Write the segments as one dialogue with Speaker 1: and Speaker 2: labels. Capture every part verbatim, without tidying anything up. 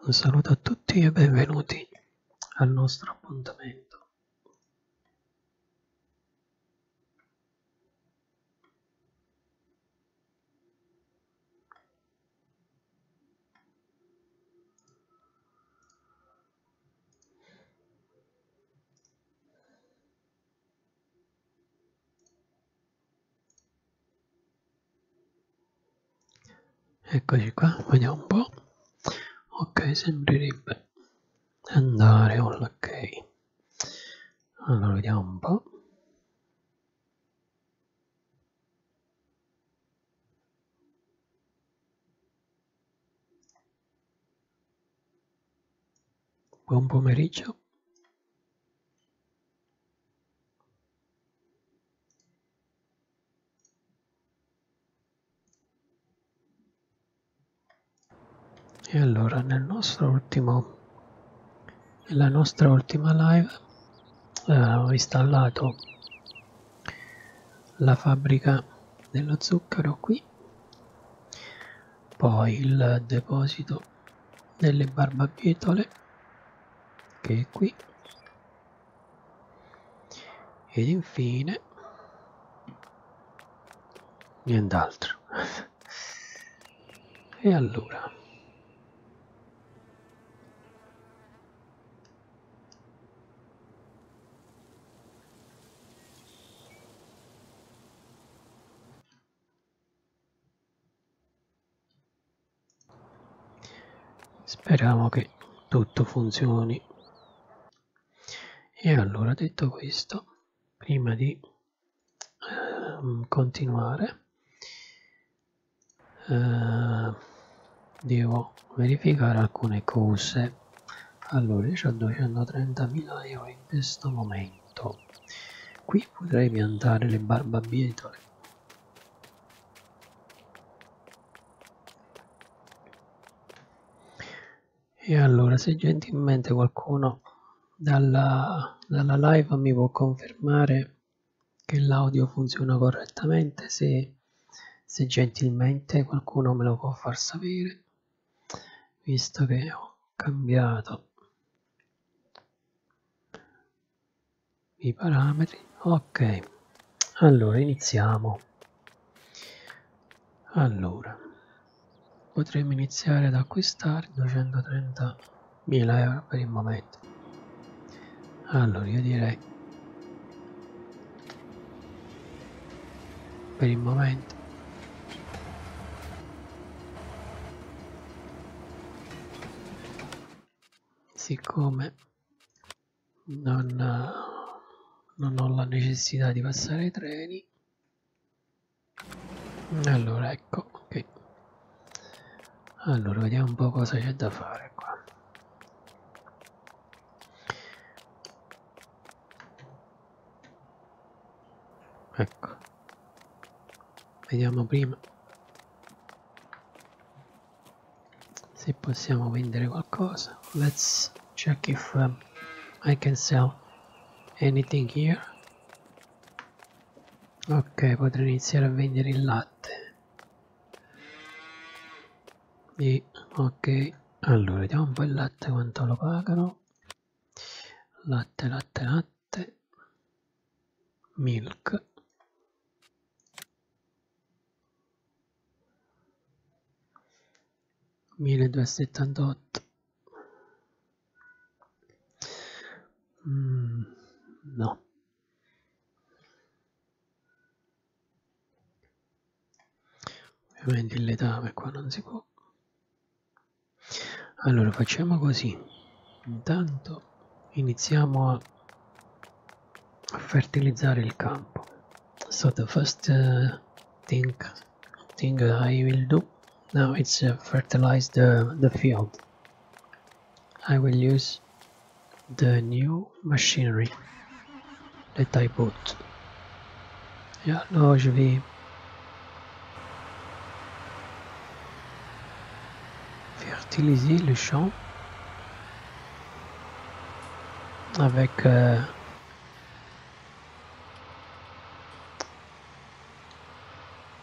Speaker 1: Un saluto a tutti e benvenuti al nostro appuntamento. Eccoci qua, vediamo un po'. Ok, sembrerebbe andare ok. Allora vediamo un po'. Buon pomeriggio. E allora nel nostro ultimo nella nostra ultima live eh, ho installato la fabbrica dello zucchero qui, poi il deposito delle barbabietole che è qui, ed infine nient'altro. E allora speriamo che tutto funzioni. E allora, detto questo, prima di eh, continuare eh, devo verificare alcune cose. Allora, io ho duecentotrentamila euro in questo momento. Qui potrei piantare le barbabietole. E allora, se gentilmente qualcuno dalla, dalla live mi può confermare che l'audio funziona correttamente, se, se gentilmente qualcuno me lo può far sapere, visto che ho cambiato i parametri. Ok, allora iniziamo. Allora, potremmo iniziare ad acquistare duecentotrentamila euro per il momento. Allora io direi per il momento siccome non, non ho la necessità di passare i treni, allora ecco ok. Allora vediamo un po' cosa c'è da fare qua. Ecco, vediamo prima se possiamo vendere qualcosa. Let's check if um, I can sell anything here. Ok, potrei iniziare a vendere il latte. E ok, allora vediamo un po' il latte quanto lo pagano. Latte, latte, latte, milk. milleduecentosettantotto. Mm, no. Ovviamente il letame qua non si può. Allora facciamo così. Intanto iniziamo a, a fertilizzare il campo. So the first uh, thing, thing I will do now is uh, fertilize the, the field. I will use the new machinery that I bought. Et alors je vais fertiliser le champ avec euh,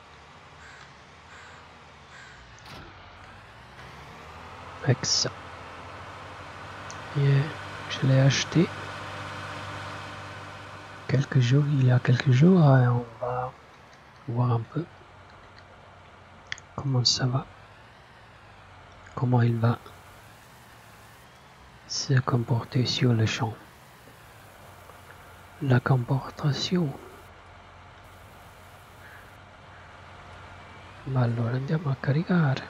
Speaker 1: avec ça. Et je l'ai acheté quelques jours, il y a quelques jours, et on va voir un peu comment ça va, comment il va se comporter sur le champ. La comportation. Ma allora andiamo a caricare.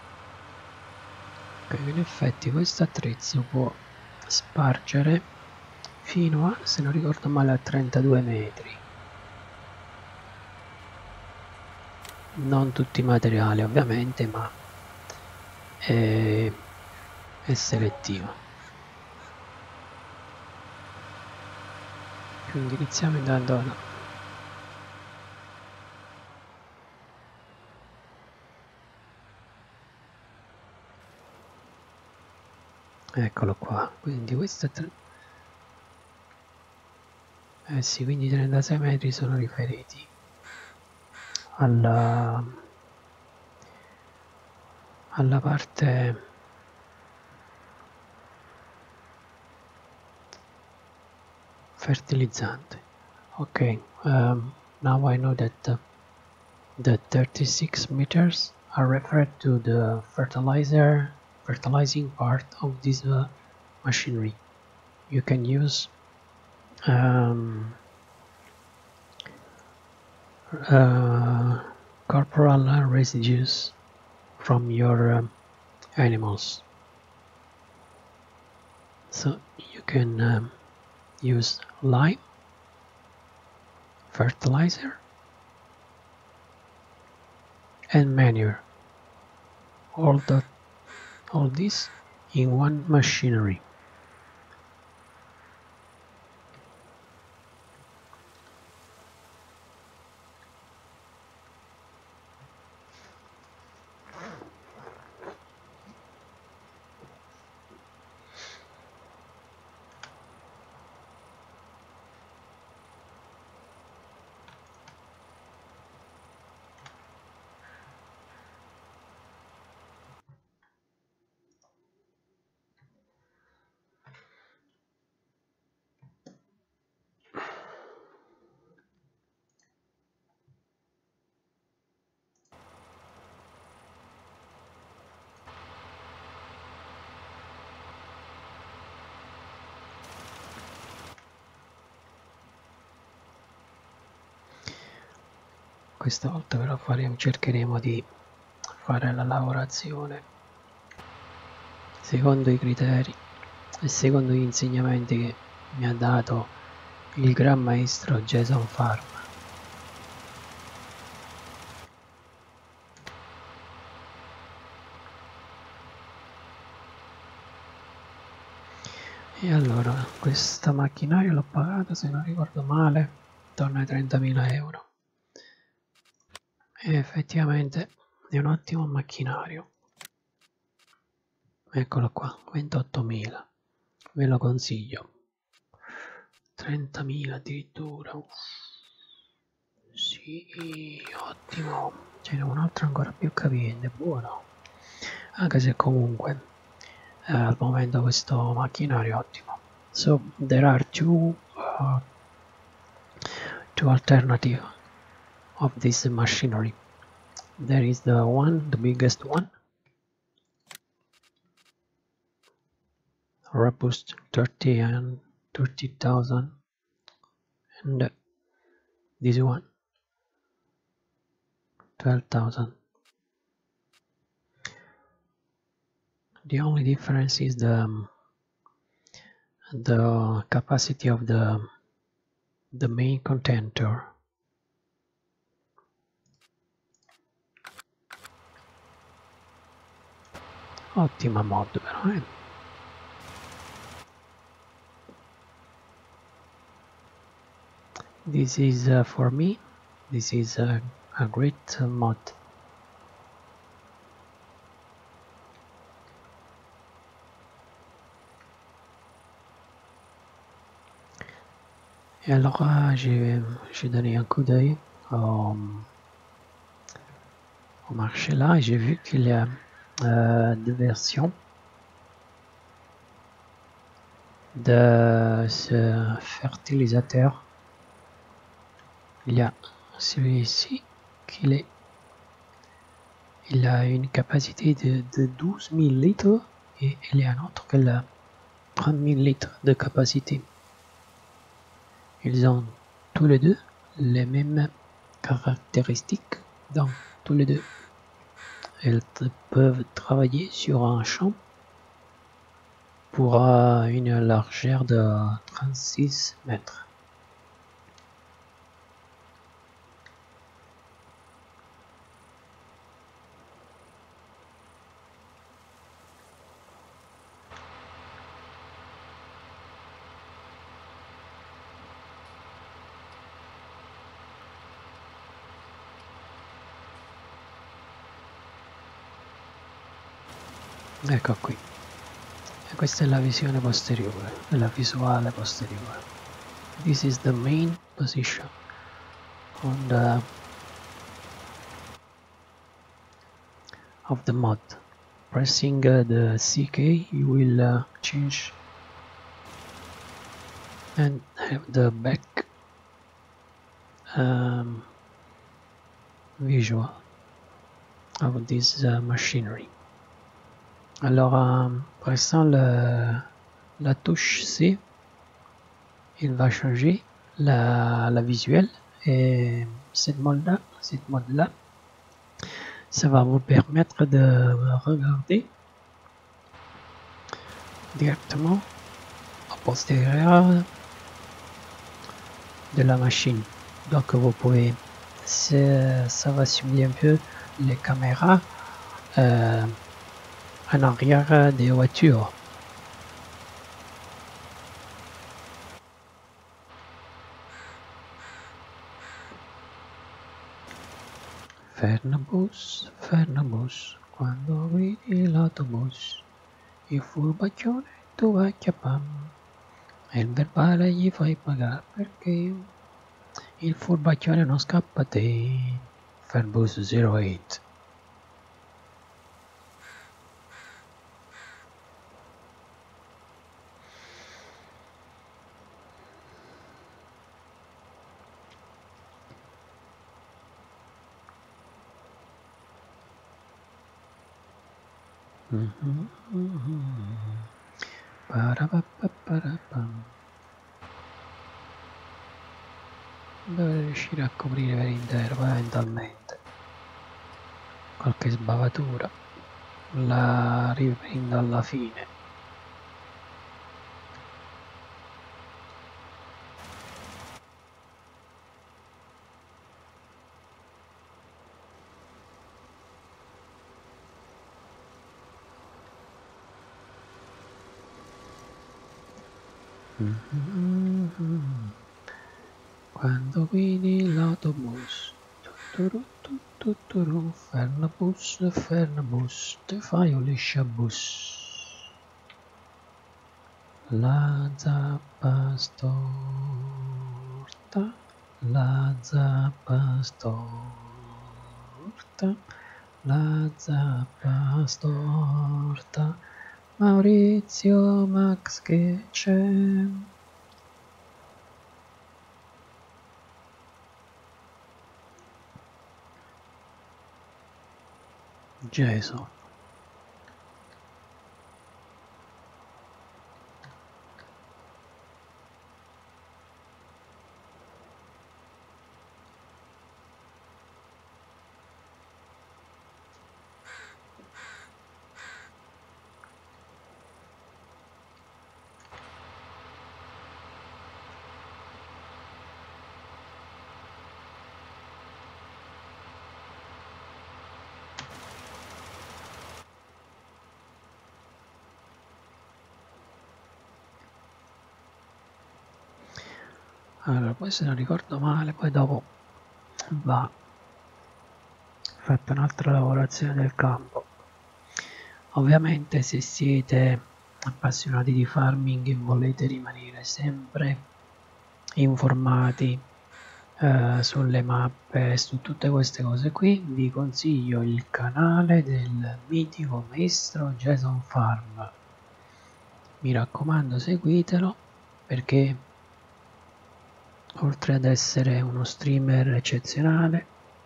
Speaker 1: Ok, in effetti questo attrezzo può spargere fino a, se non ricordo male, a trentadue metri. Non tutti i materiali ovviamente, ma è, è selettivo. Quindi iniziamo intanto a... Eccolo qua, quindi questo è... Eh sì, quindi trentasei metri sono riferiti alla, alla parte fertilizzante. Ok, um, now I know that the, the thirty-six meters are referred to the fertilizer fertilizing part of this uh, machinery. You can use um, uh, corporal residues from your um, animals, so you can um, use lime, fertilizer, and manure, all the all this in one machinery. Questa volta però faremo, cercheremo di fare la lavorazione secondo i criteri e secondo gli insegnamenti che mi ha dato il gran maestro Jason Farm. E allora, questo macchinario l'ho pagato, se non ricordo male, intorno ai trentamila euro. E effettivamente è un ottimo macchinario. Eccolo qua, ventottomila, ve lo consiglio. trentamila addirittura. Uff. Sì, ottimo. Ce n'è un altro ancora più capiente, buono. Anche se comunque eh, al momento questo macchinario è ottimo. So there are two uh, two alternative of this machinery. There is the one, the biggest one, robust thirty and thirty thousand, and this one twelve thousand. The only difference is the um, the capacity of the the main container. Ottima mod però, eh? This is uh, for me, this is a, a great uh, mod. Et alors euh, j'ai donné un coup d'œil au, au marché là et j'ai vu qu'il y a euh, deux versions. de ce fertilisateur. Il y a celui-ci qui est, il a une capacité de, de douze mille litres et il y a un autre qui a trente mille litres de capacité. Ils ont tous les deux les mêmes caractéristiques, donc tous les deux ils peuvent travailler sur un champ pour une largeur de trente-six mètres. Ecco qui, e questa è la visione posteriore, la visuale posteriore. This is the main position on the of the mod. Pressing uh, the C K, you will uh, change and have the back um, visual of this uh, machinery. Alors, en pressant le, la touche C, il va changer la, la visuelle, et cette mode-là, cette mode-là, ça va vous permettre de regarder directement au postérieur de la machine. Donc vous pouvez, ça va simuler un peu les caméras euh, en arrière des voitures. Fernabus, Fernabus, quando vedi l'autobus, il furbacchione tu vai a chiappare, e il verbale gli fai pagare perché il furbacchione non scappa a te. Fernbus zero eight. Mm-hmm. Mm-hmm. Deve riuscire a coprire per intero eventualmente qualche sbavatura, la riprendo alla fine. Mm-hmm. Quando guidi l'autobus, tuturu, tuturu, Fernabus, Fernabus, te fai un lisciabus. La zappa storta, la zappa storta, la zappa storta, Maurizio Max che c'è? Jason. Allora, poi se non ricordo male, poi dopo va fatta un'altra lavorazione del campo. Ovviamente se siete appassionati di farming e volete rimanere sempre informati eh, sulle mappe e su tutte queste cose qui, vi consiglio il canale del mitico maestro Jason Farm. mi raccomando seguitelo, perché oltre ad essere uno streamer eccezionale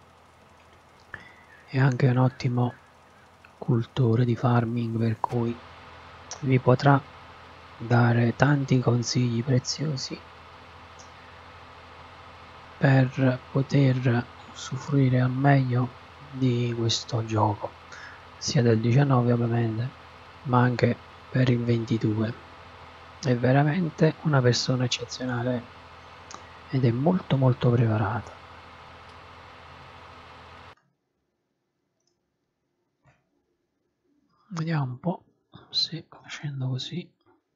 Speaker 1: è anche un ottimo cultore di farming, per cui vi potrà dare tanti consigli preziosi per poter usufruire al meglio di questo gioco, sia del diciannove ovviamente, ma anche per il ventidue. È veramente una persona eccezionale ed è molto molto preparata. Vediamo un po' se facendo così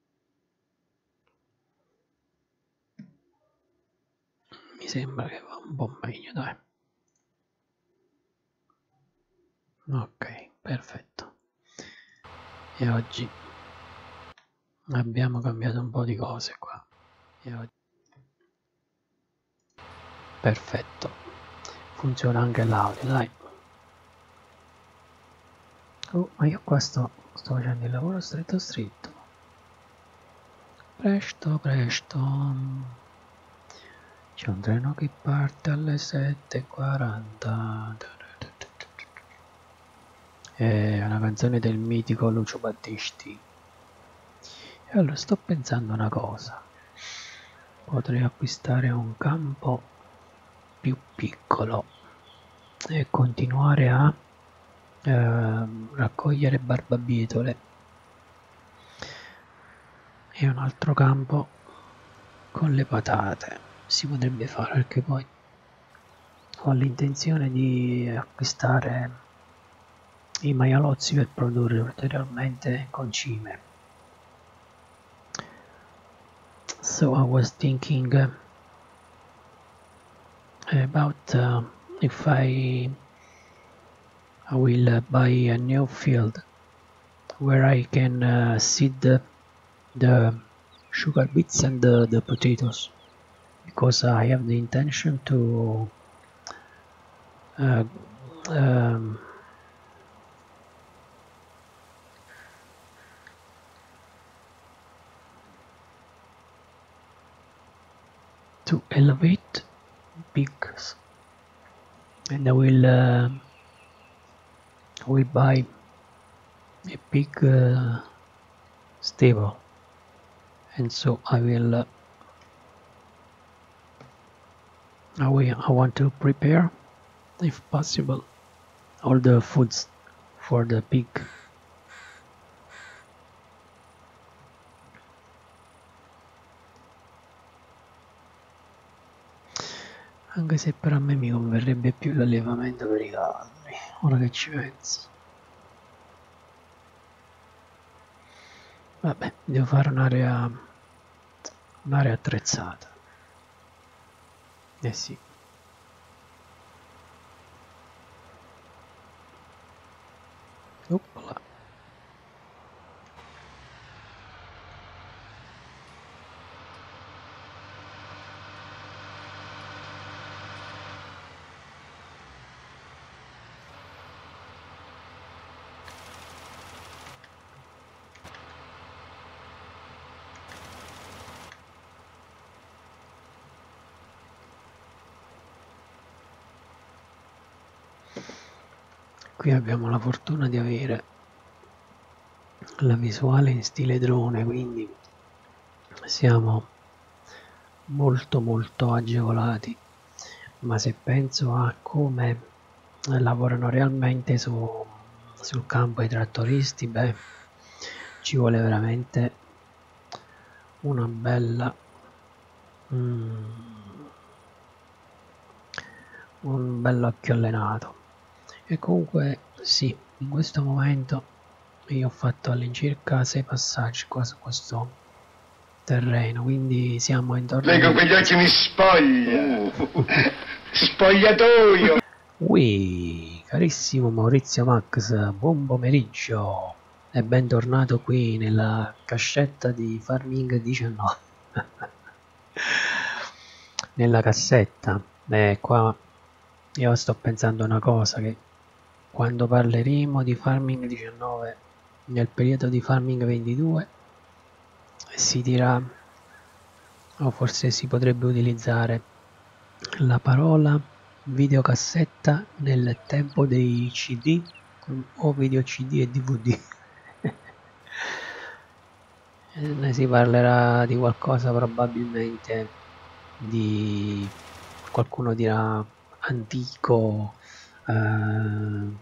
Speaker 1: mi sembra che va un po' meglio, dai. Ok, perfetto. E oggi abbiamo cambiato un po' di cose qua. E oggi... Perfetto. Funziona anche l'audio, dai. Oh, ma io qua sto, sto facendo il lavoro stretto stretto. Presto, presto. C'è un treno che parte alle sette e quaranta. È una canzone del mitico Lucio Battisti. E allora sto pensando una cosa. Potrei acquistare un campo più piccolo e continuare a eh, raccogliere barbabietole. E un altro campo con le patate si potrebbe fare, perché poi ho l'intenzione di acquistare i maialozzi per produrre ulteriormente concime. So I was thinking uh, about uh, if I, I will uh, buy a new field where I can uh, seed the, the sugar beets and the, the potatoes, because I have the intention to uh, um, to elevate pigs, and I will uh, I will buy a pig uh, stable, and so I will uh, I will I want to prepare, if possible, all the foods for the pig. Anche se per a me mi converrebbe più l'allevamento per i cavalli, ora che ci penso. Vabbè, devo fare un'area un'area attrezzata. Eh sì. Oppala. Qui abbiamo la fortuna di avere la visuale in stile drone, quindi siamo molto molto agevolati, ma se penso a come lavorano realmente su, sul campo i trattoristi, beh, ci vuole veramente una bella mm, un bello occhio allenato. E comunque sì, in questo momento io ho fatto all'incirca sei passaggi qua su questo terreno, quindi siamo intorno.
Speaker 2: Lei con quegli occhi mi spoglia. Spogliatoio.
Speaker 1: Ui, carissimo Maurizio Max, buon pomeriggio e bentornato qui nella cascetta di Farming diciannove. Nella cassetta. Beh, qua io sto pensando una cosa, che quando parleremo di Farming diciannove nel periodo di Farming ventidue si dirà, o forse si potrebbe utilizzare la parola videocassetta nel tempo dei C D o video C D e D V D. Ne si parlerà di qualcosa probabilmente di qualcuno dirà antico, eh,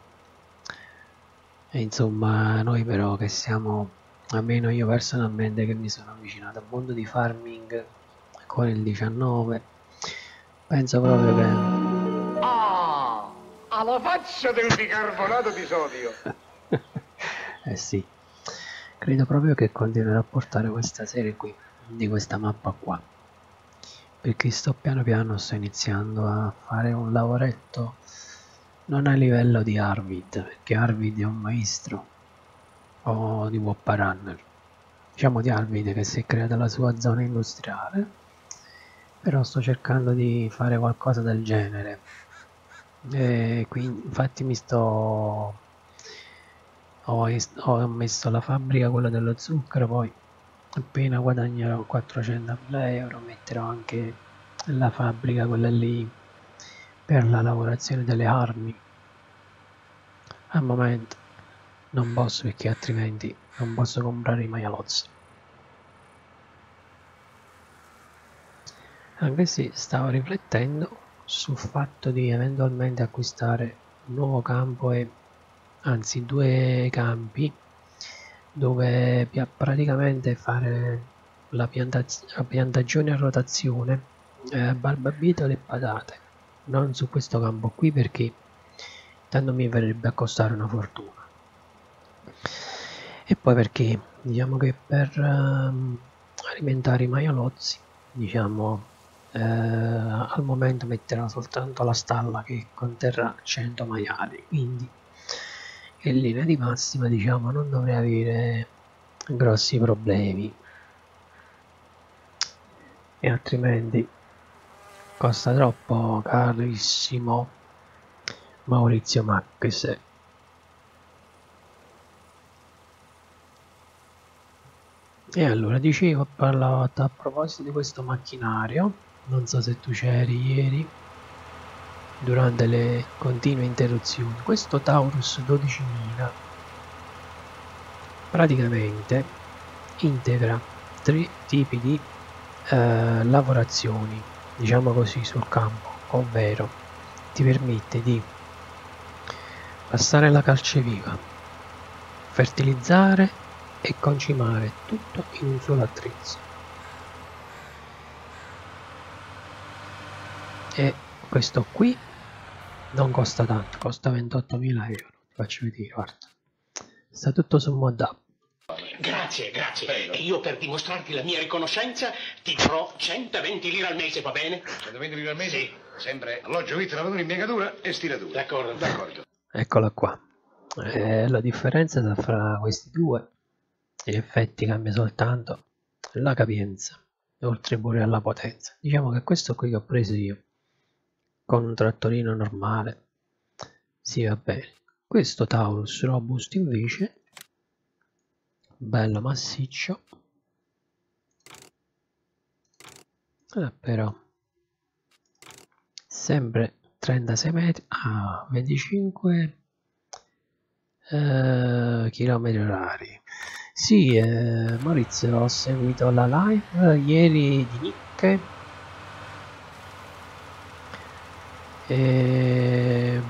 Speaker 1: e insomma noi però che siamo, almeno io personalmente che mi sono avvicinato al mondo di farming con il diciannove, penso proprio che
Speaker 2: Ah, alla faccia del bicarbonato di sodio.
Speaker 1: eh sì, credo proprio che continuerò a portare questa serie qui, di questa mappa qua, perché sto piano piano sto iniziando a fare un lavoretto non a livello di Arvid, perché Arvid è un maestro, o di Woppa Runner, diciamo di Arvid che si è creata la sua zona industriale, però sto cercando di fare qualcosa del genere, e quindi infatti mi sto ho, ho messo la fabbrica, quella dello zucchero, poi appena guadagnerò quattrocentomila euro metterò anche la fabbrica, quella lì per la lavorazione delle armi. Al momento non posso, perché altrimenti non posso comprare i maialozzi. Anche se stavo riflettendo sul fatto di eventualmente acquistare un nuovo campo, e anzi due campi, dove praticamente fare la, piantaz la piantagione a rotazione, eh, barbabietole e patate, non su questo campo qui perché tanto mi verrebbe a costare una fortuna, e poi perché diciamo che per um, alimentare i maialozzi, diciamo, eh, al momento metterò soltanto la stalla che conterrà cento maiali, quindi in linea di massima diciamo non dovrei avere grossi problemi, e altrimenti costa troppo, carissimo Maurizio Max. E allora dicevo, ho parlato a proposito di questo macchinario, non so se tu c'eri ieri durante le continue interruzioni. Questo Taurus dodicimila praticamente integra tre tipi di eh, lavorazioni, diciamo così, sul campo, ovvero ti permette di passare la calce viva, fertilizzare e concimare tutto in un solo attrezzo. E questo qui non costa tanto, costa ventottomila euro. Ti faccio vedere, guarda, sta tutto su ModUp.
Speaker 3: Grazie, grazie. E io per dimostrarti la mia riconoscenza ti darò centoventi lire al mese, va bene?
Speaker 2: centoventi lire al mese?
Speaker 3: Sì.
Speaker 2: Sempre alloggio, vitto, lavatura, impiegatura e stiratura.
Speaker 3: D'accordo.
Speaker 2: D'accordo.
Speaker 1: Eccola qua. Eh, la differenza tra questi due, in effetti, cambia soltanto la capienza, oltre pure alla potenza. Diciamo che questo qui che ho preso io, con un trattorino normale, si va bene. Questo Taurus Robust invece, bello massiccio, eh, però sempre trentasei metri, ah, venticinque eh, chilometri orari. Sì, eh, Maurizio, ho seguito la live ieri di Nick e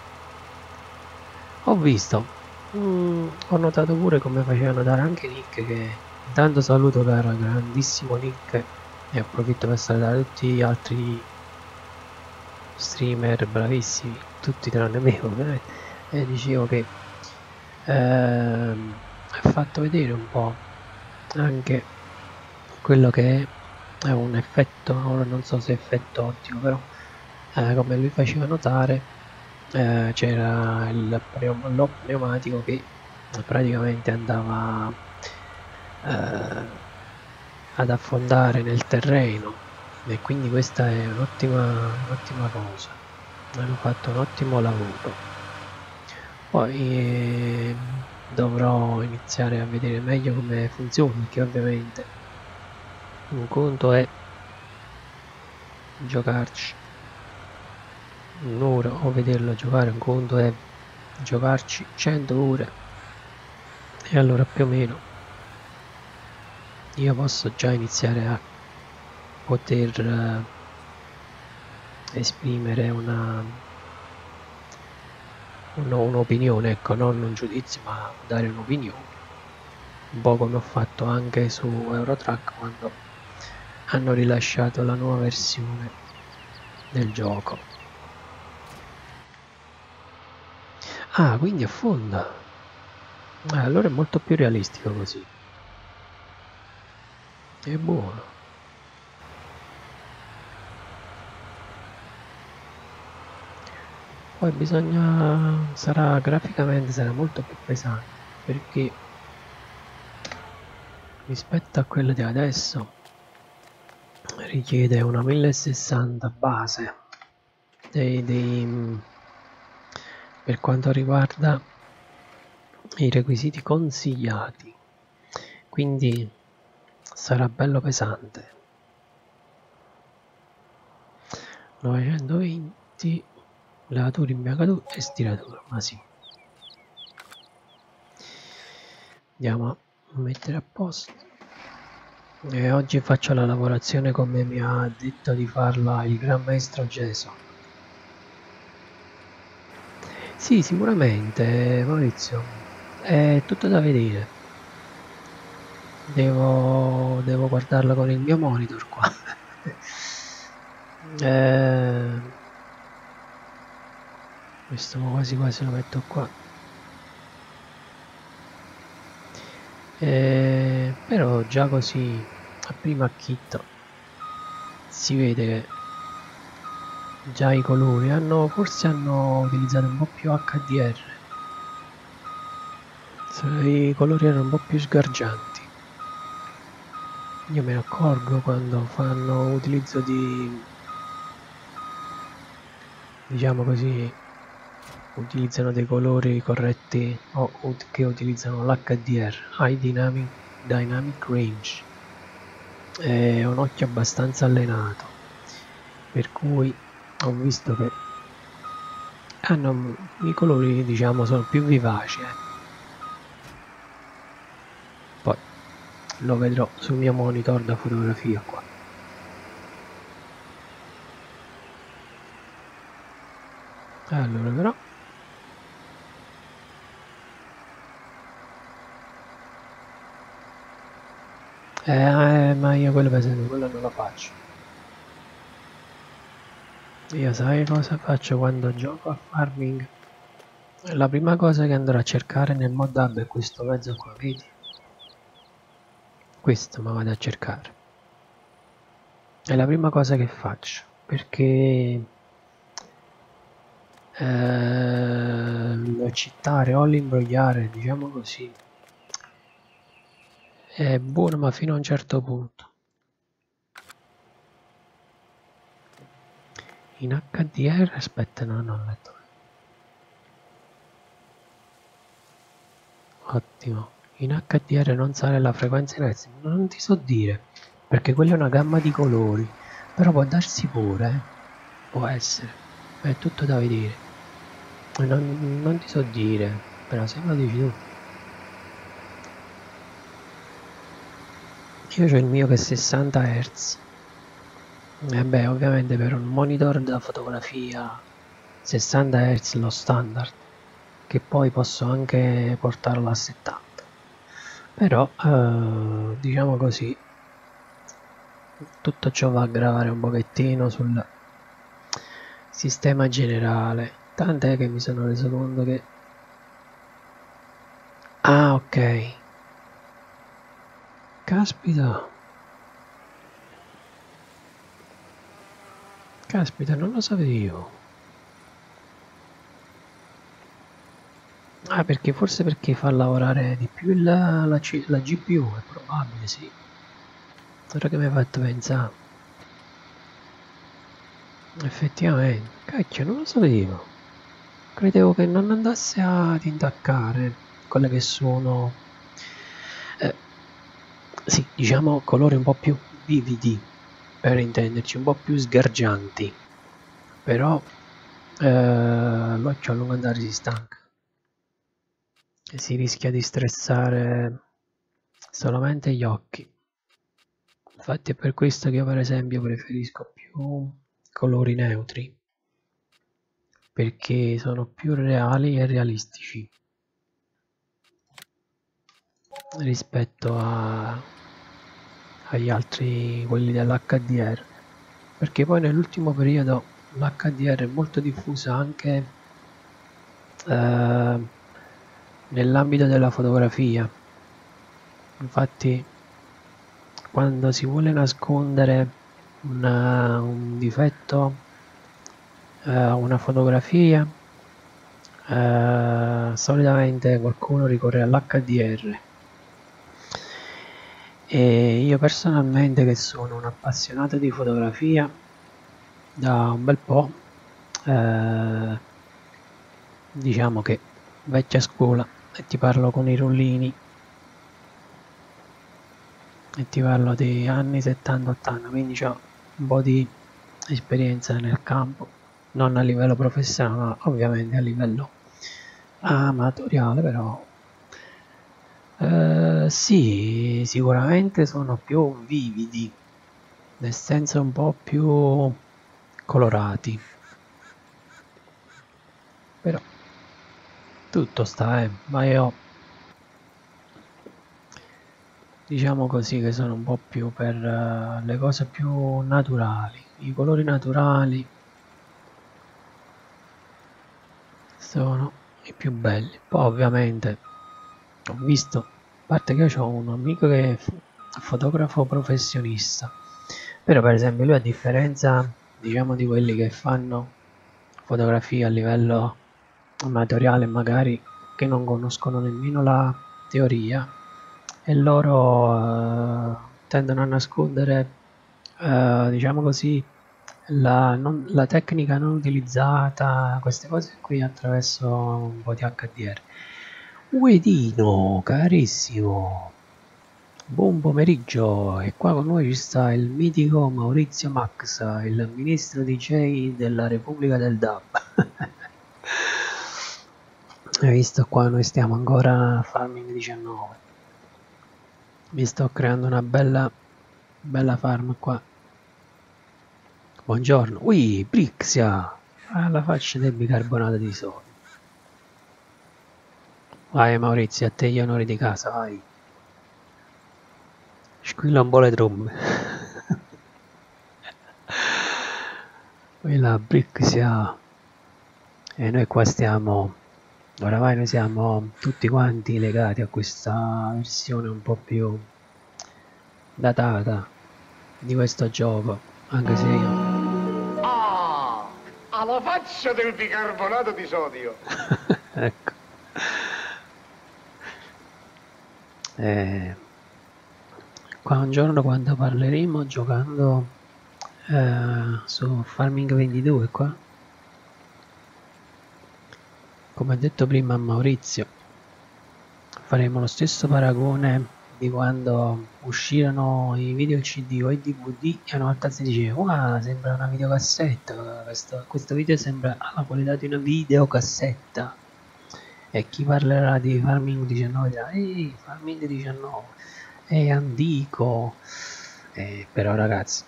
Speaker 1: ho visto, mm, ho notato pure come faceva notare anche Nick, che intanto saluto caro grandissimo Nick e approfitto per salutare tutti gli altri streamer bravissimi, tutti tranne me ovviamente, e dicevo che ehm, ha fatto vedere un po' anche quello che è un effetto, non so se è effetto ottico, però eh, come lui faceva notare, eh, c'era il pneumatico che praticamente andava eh, ad affondare nel terreno, e quindi questa è un'ottima un'ottima cosa, hanno fatto un ottimo lavoro. Poi eh, dovrò iniziare a vedere meglio come funziona, perché ovviamente Un conto è giocarci un'ora o vederlo giocare, un conto è giocarci cento ore, e allora più o meno io posso già iniziare a poter eh, esprimere una un'opinione, ecco, non un giudizio, ma dare un'opinione, un po' come ho fatto anche su Eurotrack quando hanno rilasciato la nuova versione del gioco. Ah, quindi affonda. Ah, allora è molto più realistico così. È buono. Poi bisogna, sarà graficamente sarà molto più pesante, perché rispetto a quello di adesso richiede una mille sessanta base dei, dei, per quanto riguarda i requisiti consigliati, quindi sarà bello pesante. novecentoventi lavatura, imbiancatura e stiratura, ma sì. Andiamo a mettere a posto. E oggi faccio la lavorazione come mi ha detto di farla il gran maestro Jason. Sì, sicuramente, Maurizio, è tutto da vedere. Devo, devo guardarla con il mio monitor qua. eh, questo quasi quasi lo metto qua. Eh, però già così a primo acchito si vede che già i colori hanno forse hanno utilizzato un po' più H D R, i colori erano un po' più sgargianti. Io me ne accorgo quando fanno utilizzo di, diciamo così, utilizzano dei colori corretti o che utilizzano l'H D R, High Dynamic, Dynamic Range. È un occhio abbastanza allenato, per cui ho visto che hanno i colori, diciamo, sono più vivaci. Eh. Poi lo vedrò sul mio monitor da fotografia qua. Allora però eh, ma io quello per esempio quello non lo faccio. Io sai cosa faccio quando gioco a farming? La prima cosa che andrò a cercare nel mod hub è questo mezzo qua, vedi? Questo mi vado a cercare. È la prima cosa che faccio, perché eh, l'accettare o l'imbrogliare, diciamo così, è buono ma fino a un certo punto. In H D R, aspetta, no, non ho letto. Ottimo. In H D R non sale la frequenza in Hertz, non ti so dire, perché quella è una gamma di colori, però può darsi pure, eh. Può essere, è tutto da vedere. Non, non ti so dire, però se lo dici tu. Io ho il mio che è sessanta hertz. E beh, ovviamente per un monitor da fotografia sessanta hertz lo standard, che poi posso anche portarlo a settanta. Però, eh, diciamo così, tutto ciò va a gravare un pochettino sul sistema generale. Tant'è che mi sono reso conto che... Ah, ok. Caspita. Caspita, non lo sapevo. Ah, perché forse perché fa lavorare di più la, la, la G P U, è probabile, sì. Ora che mi hai fatto pensare. Effettivamente, cacchio, non lo sapevo. Credevo che non andasse ad intaccare quelle che sono, eh, sì, diciamo, colori un po' più vividi, per intenderci, un po' più sgargianti, però eh, l'occhio a lungo andare si stanca e si rischia di stressare solamente gli occhi. Infatti è per questo che io per esempio preferisco più colori neutri, perché sono più reali e realistici rispetto a, agli altri, quelli dell'H D R, perché poi nell'ultimo periodo l'H D R è molto diffusa anche eh, nell'ambito della fotografia. Infatti quando si vuole nascondere una, un difetto a eh, una fotografia, eh, solitamente qualcuno ricorre all'H D R. E io personalmente, che sono un appassionato di fotografia da un bel po', eh, diciamo che vecchia scuola, e ti parlo con i rullini, e ti parlo di anni settanta ottanta, quindi ho un po' di esperienza nel campo, non a livello professionale, ma ovviamente a livello amatoriale, però eh, sì, sicuramente sono più vividi, nel senso un po' più colorati, però tutto sta, eh, ma io diciamo così che sono un po' più per uh, le cose più naturali, i colori naturali sono i più belli. Poi ovviamente ho visto, a parte che io ho un amico che è fotografo professionista, però per esempio lui, a differenza diciamo di quelli che fanno fotografia a livello amatoriale, magari che non conoscono nemmeno la teoria, e loro eh, tendono a nascondere eh, diciamo così la, non, la tecnica non utilizzata, queste cose qui, attraverso un po' di H D R. Uedino, carissimo, buon pomeriggio, e qua con noi ci sta il mitico Maurizio Max, il ministro D J della Repubblica del Dub. Hai visto, qua noi stiamo ancora a Farming diciannove, mi sto creando una bella bella farm qua. Buongiorno, ui, Brixia, alla faccia del bicarbonato di sodio. Vai Maurizio, a te gli onori di casa, vai. Squilla un po' le trombe. Quella Brixia. E noi qua stiamo, oramai noi siamo tutti quanti legati a questa versione un po' più datata di questo gioco, anche se io...
Speaker 2: Ah, alla faccia del bicarbonato di sodio.
Speaker 1: Ecco. Eh, qua un giorno, quando parleremo giocando eh, su Farming ventidue, qua, come ho detto prima a Maurizio, faremo lo stesso paragone di quando uscirono i video C D o i D V D, e una volta si diceva wow, sembra una videocassetta, questo, questo video sembra alla qualità di una videocassetta, e chi parlerà di Farming diciannove dirà ehi, Farming diciannove è antico, eh, però ragazzi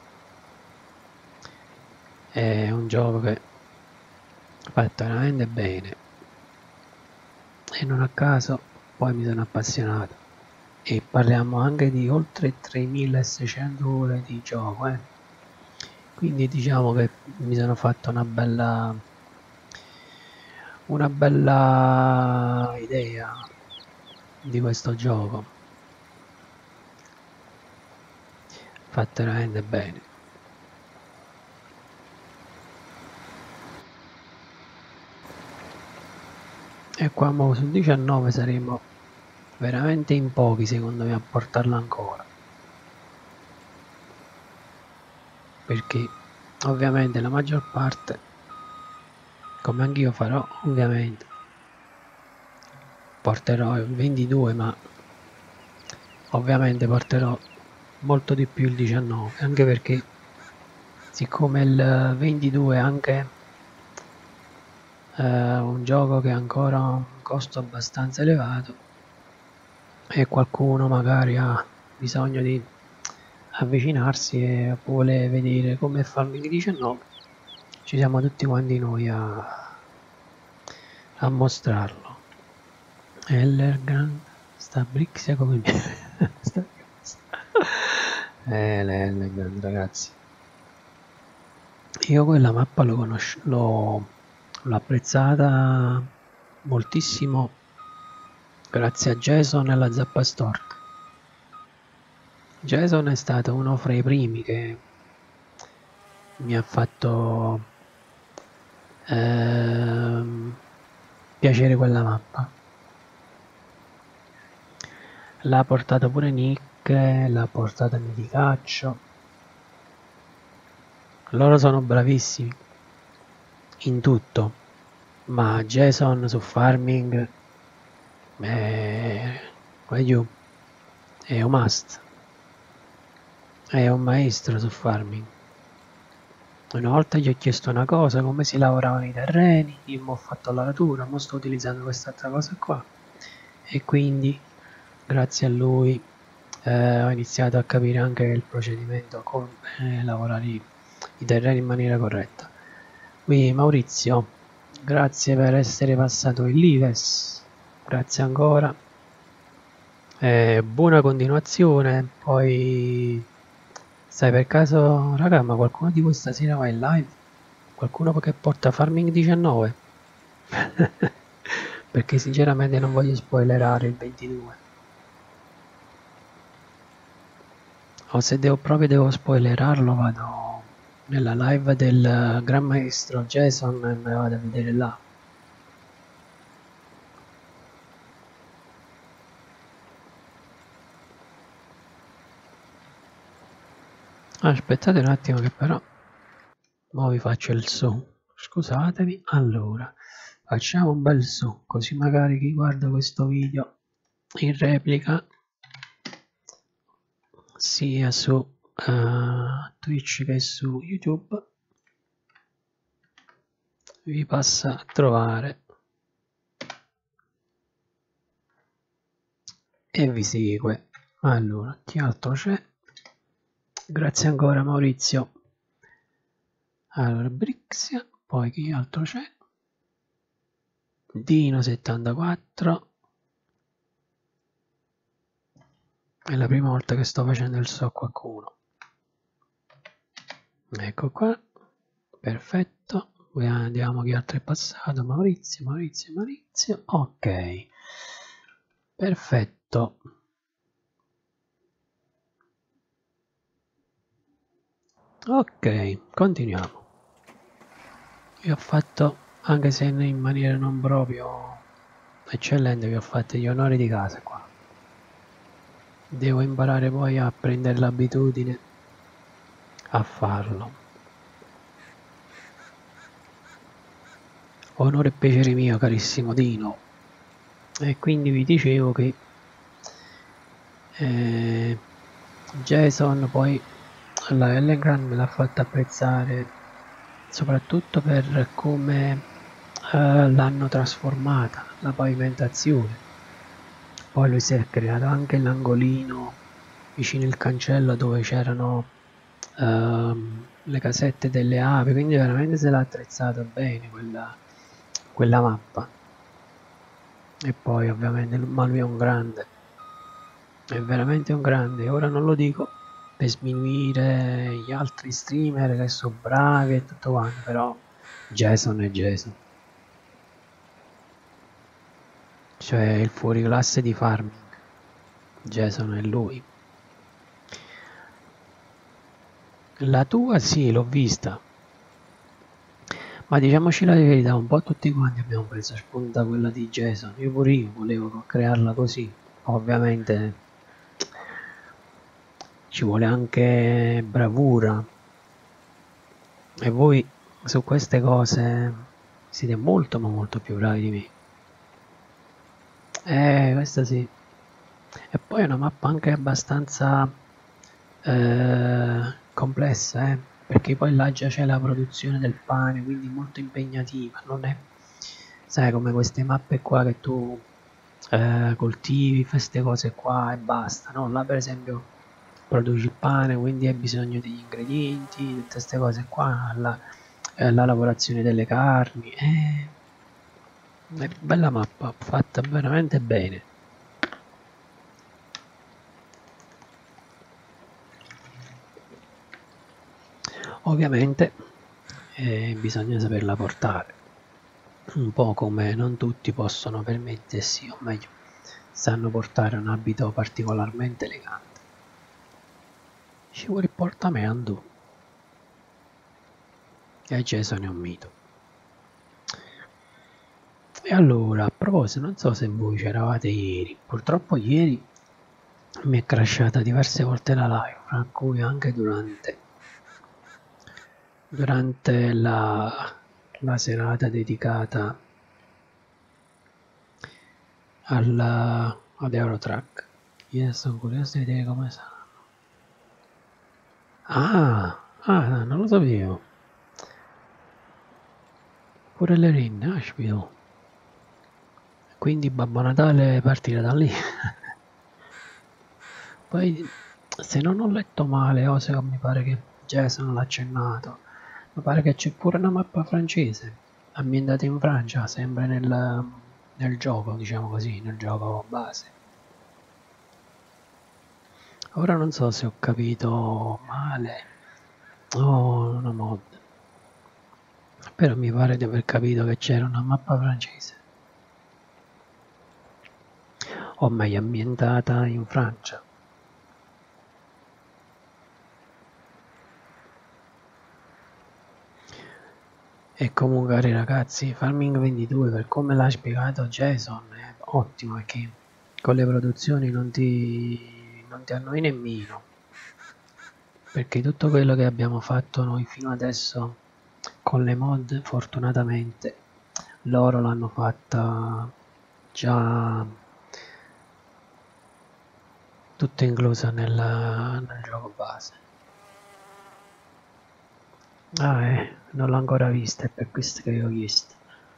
Speaker 1: è un gioco che è fatto veramente bene, e non a caso poi mi sono appassionato, e parliamo anche di oltre tremilaseicento ore di gioco, eh. Quindi diciamo che mi sono fatto una bella una bella idea di questo gioco, fatto veramente bene. E qua mo sul diciannove saremo veramente in pochi, secondo me, a portarlo ancora, perché ovviamente la maggior parte, come anch'io farò, ovviamente porterò il ventidue, ma ovviamente porterò molto di più il diciannove, anche perché siccome il ventidue è anche eh, un gioco che ha ancora un costo abbastanza elevato e qualcuno magari ha bisogno di avvicinarsi e vuole vedere come Farming diciannove, ci siamo tutti quanti noi a, a mostrarlo. Ellergrand, sta Brixia come me. sta, sta. Eh, l'Ellergrand, ragazzi. Io quella mappa l'ho conosci- l'ho l'ho apprezzata moltissimo grazie a Jason e alla Zappa Stork. Jason è stato uno fra i primi che mi ha fatto ehm, piacere quella mappa. L'ha portata pure Nick, l'ha portata Miticaccio. Loro sono bravissimi in tutto, ma Jason su Farming è, è un must, è un maestro su Farming. Una volta gli ho chiesto una cosa, come si lavoravano i terreni, io mi ho fatto la natura, ora sto utilizzando quest'altra cosa qua e quindi grazie a lui eh, ho iniziato a capire anche il procedimento, come eh, lavorare i, i terreni in maniera corretta. Quindi Maurizio, grazie per essere passato in Lives, grazie ancora, eh, buona continuazione. Poi sai per caso raga, ma qualcuno di voi stasera va in live? Qualcuno che porta Farming diciannove? Perché sinceramente non voglio spoilerare il ventidue. O se devo proprio devo spoilerarlo vado nella live del Gran Maestro Jason e me vado a vedere là. Aspettate un attimo che però ora vi faccio il su. Scusatemi. Allora facciamo un bel su, così magari chi guarda questo video in replica sia su uh, Twitch che su YouTube vi passa a trovare e vi segue. Allora, chi altro c'è? Grazie ancora Maurizio. Allora, Brixia, poi chi altro c'è? Dino settantaquattro. È la prima volta che sto facendo il so a qualcuno. Ecco qua, perfetto. Vediamo chi altro è passato. Maurizio, Maurizio, Maurizio. Ok, perfetto. Ok, continuiamo. Vi ho fatto, anche se in maniera non proprio eccellente, vi ho fatto gli onori di casa qua. Devo imparare poi a prendere l'abitudine a farlo. Onore e piacere mio, carissimo Dino. E quindi vi dicevo che eh, Jason poi la Ellengrand me l'ha fatta apprezzare soprattutto per come eh, l'hanno trasformata, la pavimentazione. Poi lui si è creato anche l'angolino vicino il cancello dove c'erano ehm, le casette delle api, quindi veramente se l'ha attrezzata bene quella, quella mappa. E poi ovviamente, ma lui è un grande, è veramente un grande. Ora non lo dico per sminuire gli altri streamer che sono bravi e tutto quanto, però Jason è Jason, cioè il fuoriclasse di Farming. Jason è lui. La tua sì, l'ho vista, ma diciamoci la verità, un po' tutti quanti abbiamo preso spunta quella di Jason. Io pure io volevo crearla così, ovviamente ci vuole anche bravura e voi su queste cose siete molto ma molto più bravi di me. Eh, questa sì. E poi è una mappa anche abbastanza eh, complessa, eh, perché poi là già c'è la produzione del pane, quindi molto impegnativa, non è, sai, come queste mappe qua che tu eh, coltivi, fai queste cose qua e basta, no? Là per esempio produci il pane, quindi hai bisogno degli ingredienti, tutte queste cose qua, la, eh, la lavorazione delle carni, eh, è bella mappa, fatta veramente bene. Ovviamente eh, bisogna saperla portare, un po' come non tutti possono permettersi, o meglio, sanno portare un abito particolarmente elegante. Ci vuole il portamento. E Jason è un mito. E allora, a proposito, non so se voi c'eravate ieri, purtroppo ieri mi è crashata diverse volte la live, fra cui anche durante, durante la, la serata dedicata alla, ad Eurotrack. Io sono curioso di vedere come saranno. Ah, ah, non lo sapevo. Pure le rinne, Asheville. Quindi Babbo Natale partire da lì. Poi, se non ho letto male, o se mi pare che Jason l'ha accennato, mi pare che c'è pure una mappa francese, ambientata in Francia, sempre nel, nel gioco, diciamo così, nel gioco base. Ora non so se ho capito male o una mod, però mi pare di aver capito che c'era una mappa francese, o meglio ambientata in Francia. E comunque cari ragazzi, Farming ventidue, per come l'ha spiegato Jason, è ottimo, perché con le produzioni non ti, non ti annoi nemmeno, perché tutto quello che abbiamo fatto noi fino adesso con le mod, fortunatamente loro l'hanno fatta già tutto inclusa nel, nel gioco base. Ah, eh, non l'ho ancora vista, è per questo che ho chiesto.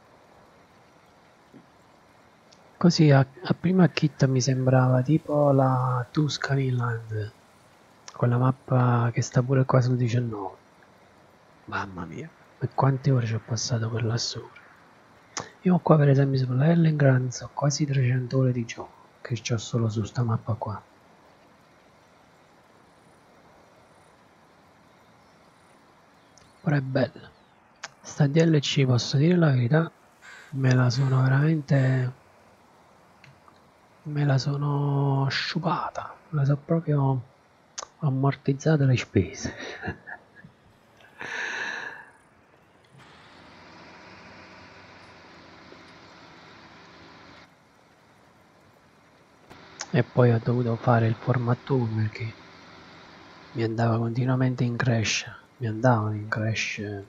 Speaker 1: Così a, a prima acchito mi sembrava tipo la Tuscanyland, quella mappa che sta pure qua sul diciannove. Mamma mia, e quante ore ci ho passato per là sopra. Io qua per esempio sulla Ellengrand ho quasi trecento ore di gioco, che c'ho solo su sta mappa qua. Però è bella. Sta D L C, posso dire la verità, me la sono veramente... me la sono sciupata, me la so proprio ammortizzata le spese. E poi ho dovuto fare il format tour perché mi andava continuamente in crash, mi andavano in crash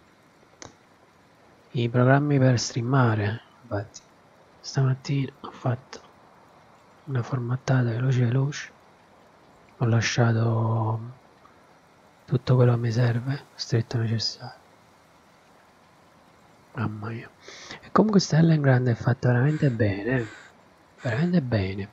Speaker 1: i programmi per streamare. Infatti stamattina ho fatto una formattata veloce veloce, ho lasciato tutto quello che mi serve, stretto necessario. Mamma mia. E comunque Stellengrand è fatta veramente bene, veramente bene.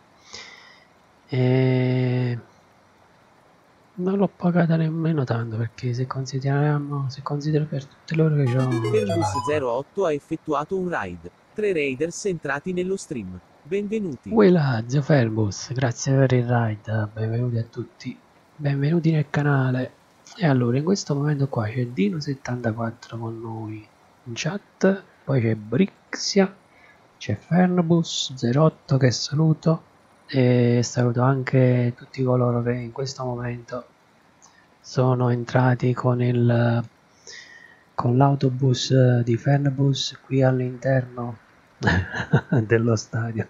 Speaker 1: E non l'ho pagata nemmeno tanto, perché se consideriamo, se considero per tutte le ore che ho...
Speaker 4: Ferbus zero otto ha effettuato un raid. Tre raiders entrati nello stream. Benvenuti.
Speaker 1: Uela, zio Ferbus, grazie per il raid, benvenuti a tutti, benvenuti nel canale. E allora, in questo momento qua c'è Dino settantaquattro con noi in chat, poi c'è Brixia, c'è Ferbus zero otto che saluto, e saluto anche tutti coloro che in questo momento sono entrati con il con l'autobus di Ferbus qui all'interno dello stadio.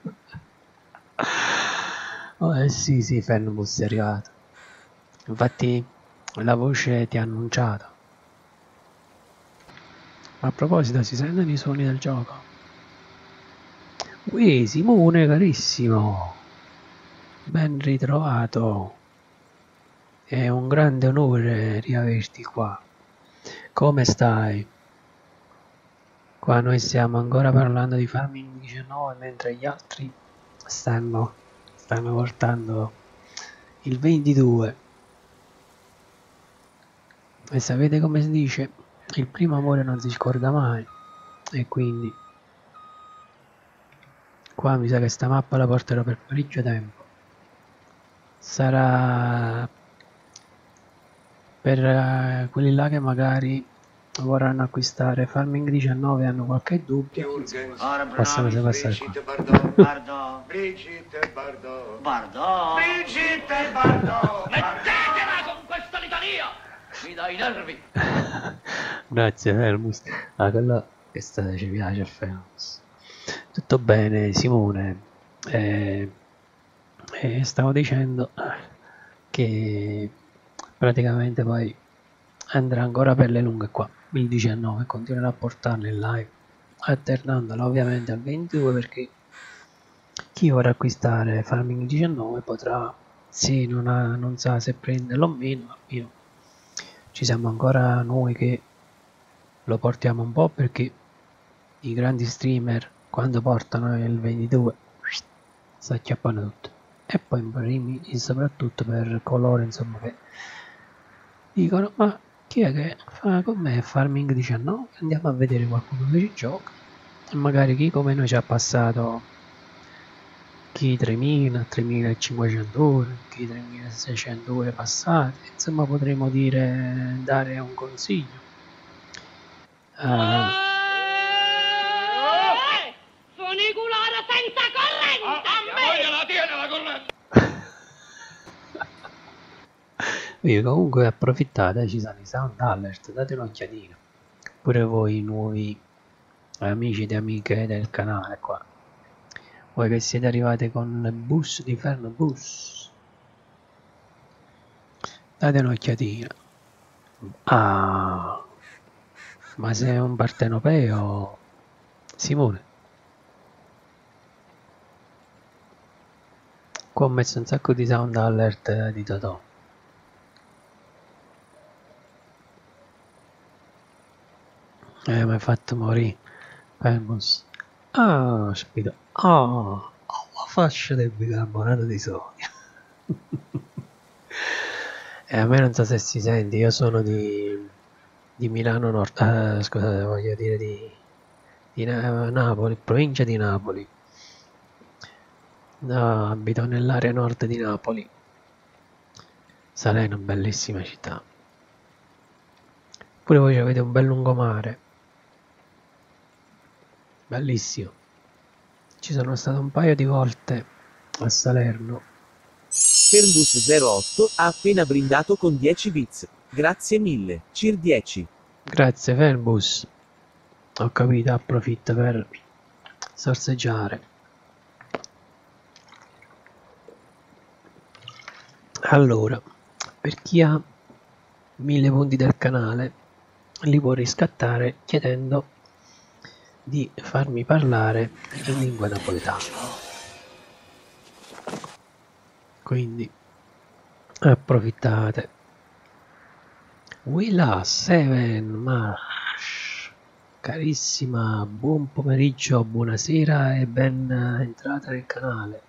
Speaker 1: Oh, eh sì sì, Ferbus è arrivato, infatti la voce ti ha annunciato. Ma a proposito, si sentono i suoni del gioco? Ui, Simone carissimo, ben ritrovato. è un grande onore riaverti qua. Come stai? Qua noi stiamo ancora parlando di Farming diciannove mentre gli altri stanno, stanno portando il ventidue. E sapete come si dice? Il primo amore non si scorda mai. E quindi qua mi sa che sta mappa la porterò per parecchio tempo. Sarà per uh, quelli là che magari vorranno acquistare Farming diciannove e hanno qualche dubbio, possono se passare qua.
Speaker 2: Bardot. Brigitte Bardot.
Speaker 5: Bardot.
Speaker 2: Brigitte Bardot.
Speaker 5: Mettetela con questa litania! Mi dai i nervi!
Speaker 1: Grazie Fermus. Ah, quello che sta, ci piace Fermus. Tutto bene Simone. Eh, eh, stavo dicendo che praticamente poi andrà ancora per le lunghe qua il diciannove, continuerà a portarlo in live alternandola ovviamente al ventidue, perché chi vorrà acquistare Farming diciannove potrà, se non, ha, non sa se prenderlo o meno, io, ci siamo ancora noi che lo portiamo un po', perché i grandi streamer quando portano il ventidue si acchiappano tutto, e poi in primi, e soprattutto per coloro insomma che dicono ma chi è che fa con me Farming diciannove, andiamo a vedere qualcuno che ci gioca, e magari chi come noi ci ha passato chi tremila, tremilacinquecento ore, chi tremilaseicento ore passate, insomma potremmo dire, dare un consiglio. Uh,
Speaker 6: Funicolare senza corrente!
Speaker 5: A me la tiene la corrente!
Speaker 1: Io comunque approfittate, ci sono i sound alert, date un'occhiatina pure voi nuovi amici ed amiche del canale qua, voi che siete arrivati con il bus di Fernbus, date un'occhiatina. Ah, ma sei un partenopeo Simone? Qua ho messo un sacco di sound alert di Totò. Eh, mi hai fatto morire, Fermus. Ah, capito. Ah, oh, la fascia del bicarbonato di sodio. E a me non so se si sente, io sono di, di Milano Nord, eh, scusate, voglio dire di, di Na Napoli, provincia di Napoli. No, abito nell'area nord di Napoli. Salerno, bellissima città. Pure voi avete un bel lungomare. Bellissimo. Ci sono stato un paio di volte a Salerno.
Speaker 4: Fernbus zero otto ha appena brindato con dieci bits. Grazie mille, Cir dieci.
Speaker 1: Grazie Fernbus. Ho capito, approfitto per sorseggiare. Allora, per chi ha mille punti del canale, li può riscattare chiedendo di farmi parlare in lingua napoletana. Quindi approfittate. Willa Seven Marsh, carissima, buon pomeriggio, buonasera e ben entrata nel canale.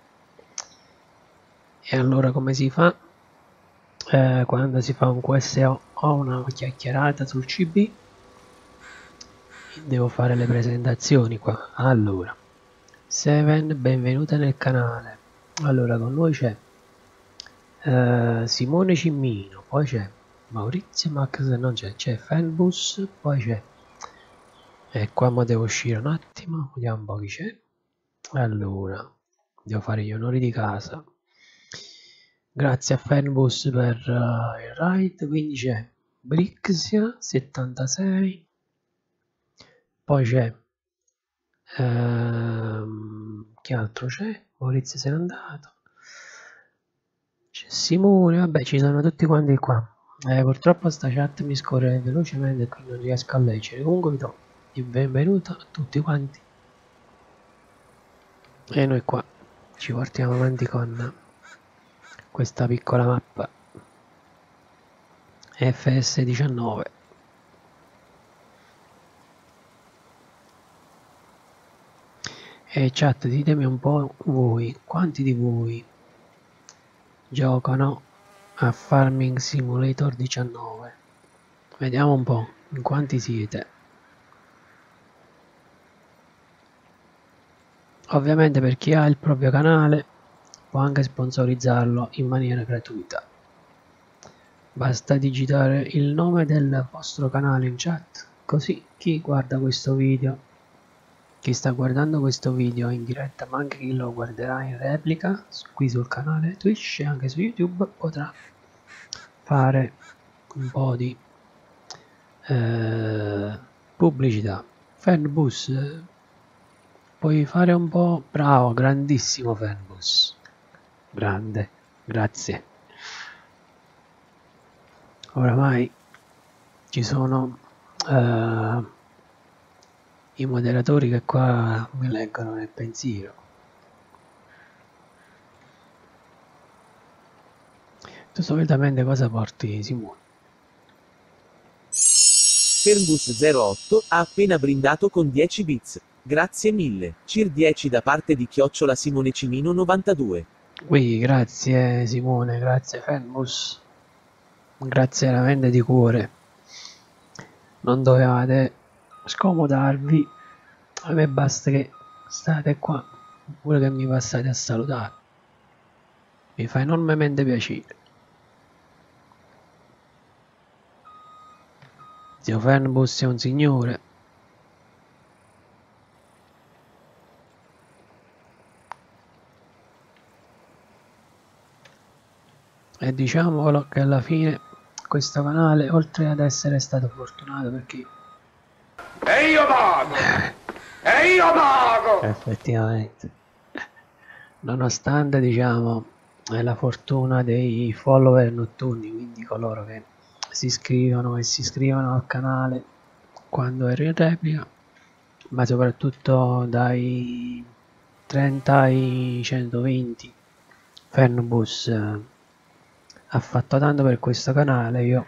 Speaker 1: E allora come si fa? Eh, quando si fa un Q S O o una chiacchierata sul C B, devo fare le presentazioni qua. Allora, Seven, benvenuta nel canale. Allora, con noi c'è eh, Simone Cimmino, poi c'è Maurizio Max, non c'è, c'è Fanbus, poi c'è, e qua ma devo uscire un attimo, vediamo un po' chi c'è. Allora, devo fare gli onori di casa. Grazie a Fanbus per uh, il ride. Quindi c'è Brixia settantasei, poi c'è ehm, chi altro c'è? Maurizio se n'è andato, c'è Simone, vabbè ci sono tutti quanti qua. Eh, purtroppo sta chat mi scorre velocemente e quindi non riesco a leggere. Comunque vi do il benvenuto a tutti quanti e noi qua ci portiamo avanti con questa piccola mappa F S diciannove. E chat, ditemi un po' voi, quanti di voi giocano a Farming Simulator diciannove? Vediamo un po' in quanti siete. Ovviamente per chi ha il proprio canale può anche sponsorizzarlo in maniera gratuita. Basta digitare il nome del vostro canale in chat, così chi guarda questo video, chi sta guardando questo video in diretta, ma anche chi lo guarderà in replica qui sul canale Twitch e anche su YouTube, potrà fare un po' di eh, pubblicità. Fanbus, eh, puoi fare un po'? Bravo, grandissimo Fanbus, grande, grazie. Oramai ci sono uh, i moderatori che qua mi leggono nel pensiero. Tu solitamente cosa porti, Simone?
Speaker 4: Fernbus zero otto ha appena brindato con dieci bits. Grazie mille. Cir dieci da parte di chiocciola Simone Cimino novantadue.
Speaker 1: Qui, grazie Simone, grazie Fernbus. Grazie veramente di cuore. Non dovevate scomodarvi. A me basta che state qua, oppure che mi passate a salutare. Mi fa enormemente piacere. Zio Fernbus è un signore. E diciamolo che alla fine questo canale, oltre ad essere stato fortunato perché...
Speaker 2: E io pago! E io pago!
Speaker 1: Effettivamente, nonostante diciamo è la fortuna dei follower notturni, quindi coloro che si iscrivono e si iscrivono al canale quando ero in replica, ma soprattutto dai trenta ai centoventi, Fernbus eh, ha fatto tanto per questo canale. Io,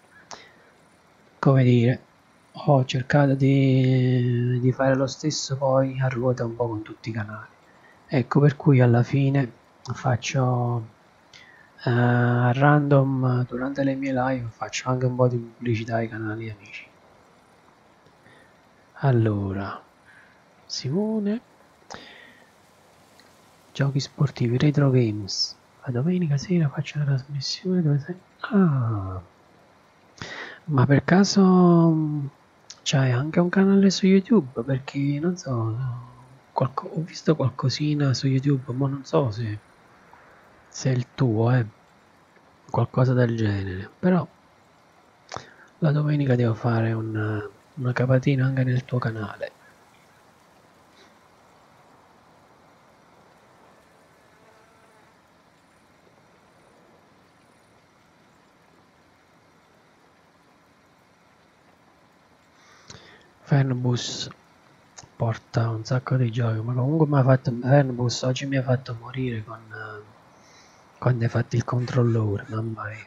Speaker 1: come dire, ho cercato di, di fare lo stesso poi a ruota un po' con tutti i canali. Ecco per cui alla fine faccio uh, a random durante le mie live, faccio anche un po' di pubblicità ai canali amici. Allora, Simone, giochi sportivi, retro games. La domenica sera faccio la trasmissione dove sei... Ah, ma per caso c'hai anche un canale su YouTube? Perché non so, qualco... ho visto qualcosina su YouTube, ma non so se, se è il tuo, eh, qualcosa del genere. Però la domenica devo fare una, una capatina anche nel tuo canale. Fernbus porta un sacco di giochi, ma comunque mi ha fatto Fernbus oggi mi ha fatto morire con uh, quando hai fatto il controllore, mamma mia.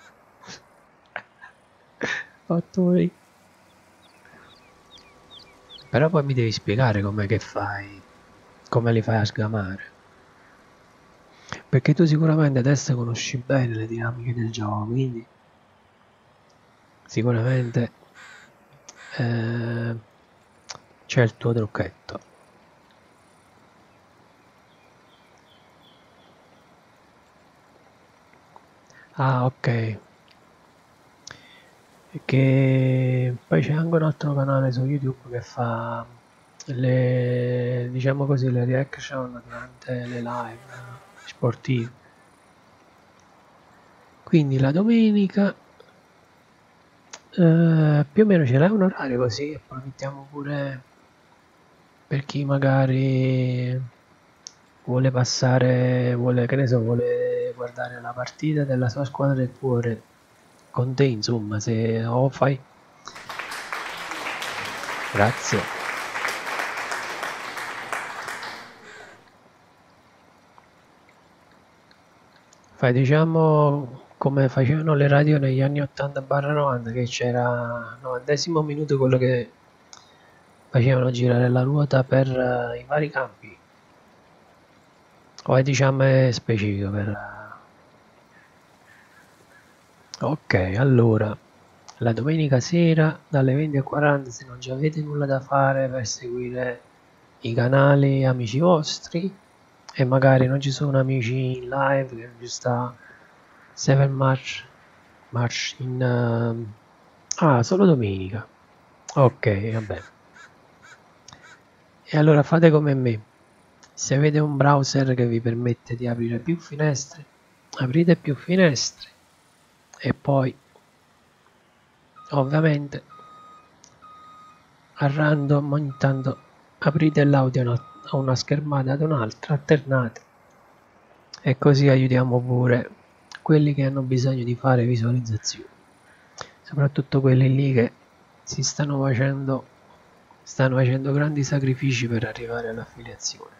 Speaker 1: Fatto morire. Però poi mi devi spiegare com'è che fai, come li fai a sgamare, perché tu sicuramente adesso conosci bene le dinamiche del gioco, quindi sicuramente Eh, c'è il tuo trucchetto. Ah, ok. Che poi c'è anche un altro canale su YouTube che fa le, diciamo così, le reaction durante le live sportive. Quindi la domenica Uh, più o meno ce l'hai un orario così approfittiamo pure per chi magari vuole passare, vuole, che ne so, vuole guardare la partita della sua squadra del cuore con te, insomma, se o fai. Grazie. Fai, diciamo, come facevano le radio negli anni ottanta novanta, che c'era novantesimo minuto quello che facevano girare la ruota per uh, i vari campi, o diciamo è specifico per... Ok, allora, la domenica sera dalle venti e quaranta, se non già avete nulla da fare per seguire i canali amici vostri, e magari non ci sono amici in live, che ci sta Seven March, March in... Uh, ah, solo domenica. Ok, vabbè. E allora fate come me. Se avete un browser che vi permette di aprire più finestre, aprite più finestre. E poi ovviamente a random ogni tanto aprite l'audio a una schermata ad un'altra, alternate, e così aiutiamo pure quelli che hanno bisogno di fare visualizzazioni, soprattutto quelli lì che si stanno facendo stanno facendo grandi sacrifici per arrivare all'affiliazione.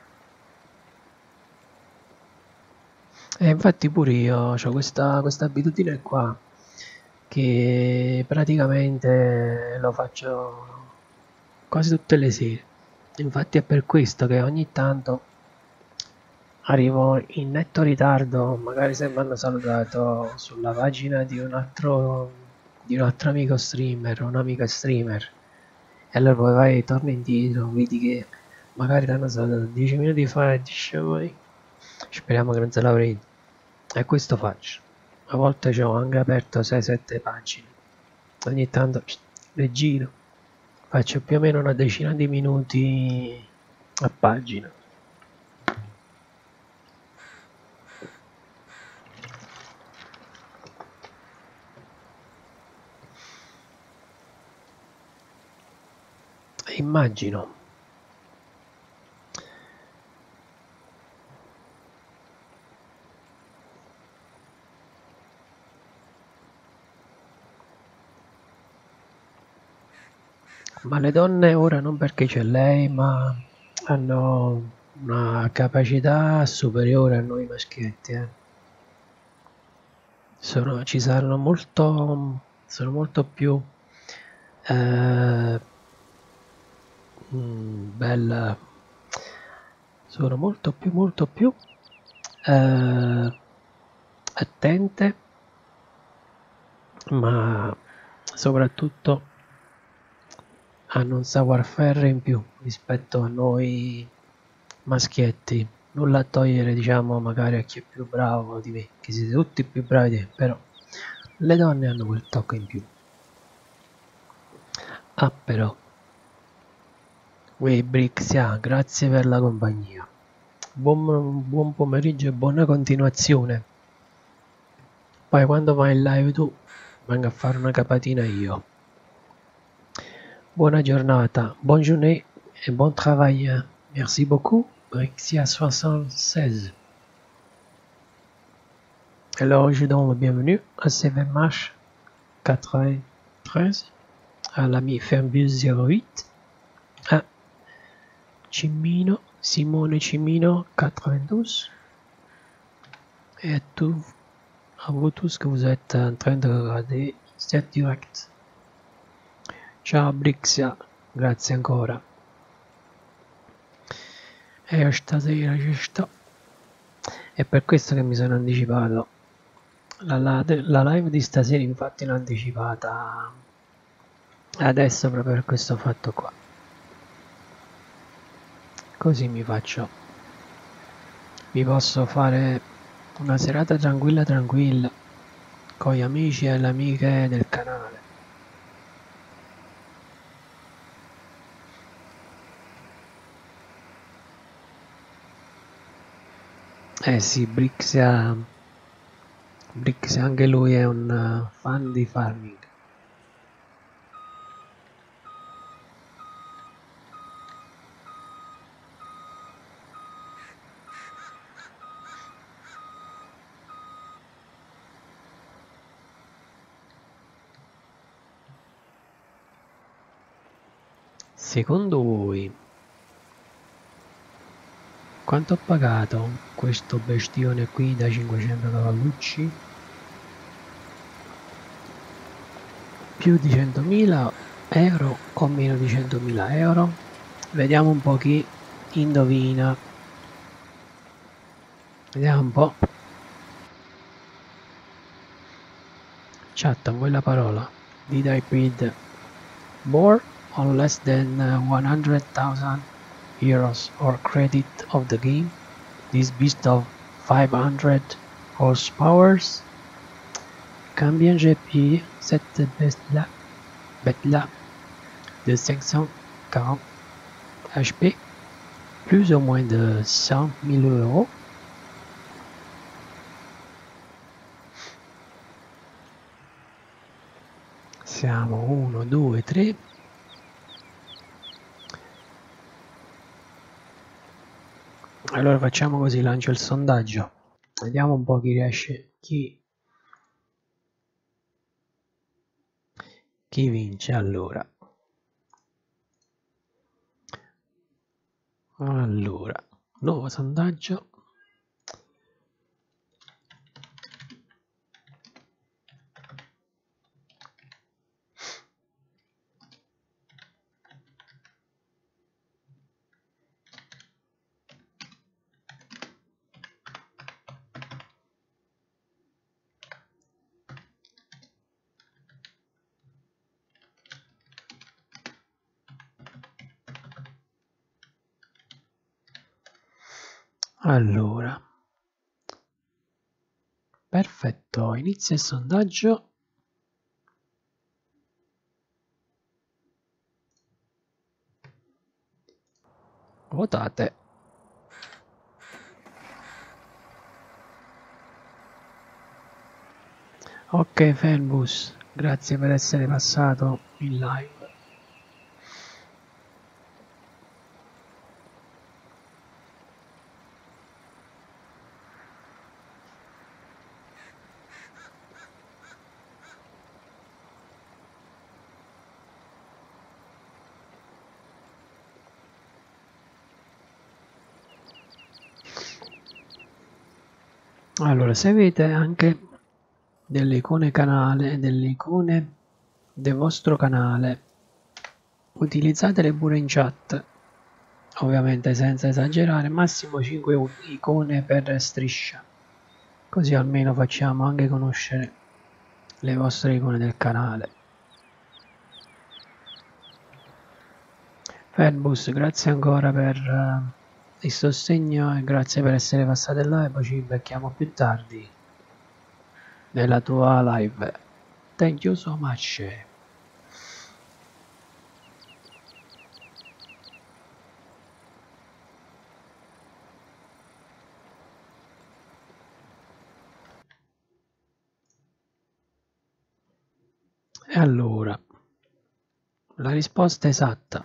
Speaker 1: E infatti pure io ho questa, questa abitudine qua, che praticamente lo faccio quasi tutte le sere. Infatti è per questo che ogni tanto arrivo in netto ritardo, magari se mi hanno salutato sulla pagina di un altro di un altro amico streamer o un'amica streamer, e allora poi vai, torni indietro, vedi che magari ti hanno salutato dieci minuti fa e dici poi speriamo che non se la prendi. E questo faccio. A volte ho anche aperto sei sette pagine, ogni tanto le giro, faccio più o meno una decina di minuti a pagina. Immagino. Ma le donne ora non perché c'è lei, ma hanno una capacità superiore a noi maschietti. Eh. Sono, ci saranno molto, sono molto più eh, bella, sono molto più, molto più eh, attente, ma soprattutto hanno un savoir-faire in più rispetto a noi maschietti. Nulla a togliere, diciamo, magari a chi è più bravo di me, che siete tutti più bravi di me, però le donne hanno quel tocco in più. Ah, però Uè Brixia, grazie per la compagnia. Buon, buon pomeriggio e buona continuazione. Poi quando vai in live tu, vengo a fare una capatina io. Buona giornata, bonne journée et bon travail. Merci beaucoup, Brixia soixante-seize. Alors je donne le bienvenue à Seven March quatre-vingt-treize, à l'ami Fermbus zéro huit, à Cimino, Simone Cimino quatre-vingt-douze, et à, tout, à vous tous que vous êtes en train de regarder cette direct. Ciao Brixia, grazie ancora. E io stasera ci sto. È per questo che mi sono anticipato. La, la, la live di stasera infatti l'ho anticipata adesso proprio per questo fatto qua. Così mi faccio. Mi posso fare una serata tranquilla tranquilla con gli amici e le amiche del canale. Eh sì, Brixia, Brixia anche lui è un uh, fan di farming. Secondo voi quanto ho pagato questo bestione qui da cinquecento cavallucci? più di centomila euro o meno di centomila euro? Vediamo un po' chi indovina. Vediamo un po'. Chat, vuoi la parola? Did I bid more or less than one hundred thousand euros or credit of the game? This beast of five hundred horsepowers? Combien j'ai payé cette bête-là? Bête-là de cinq cent quarante H P, plus ou moins de cent mille euros. Siamo uno, due, tre. Allora facciamo così, lancio il sondaggio. Vediamo un po' chi riesce, chi, chi vince. Allora. Allora, nuovo sondaggio. Allora, perfetto, inizia il sondaggio. Votate. Ok, Fanbus, grazie per essere passato in live. Allora, se avete anche delle icone canale, delle icone del vostro canale, utilizzatele pure in chat, ovviamente senza esagerare, massimo cinque icone per striscia, così almeno facciamo anche conoscere le vostre icone del canale. Fanbus, grazie ancora per uh, il sostegno e grazie per essere passato in live, ci becchiamo più tardi nella tua live. Thank you so much. E allora, la risposta esatta,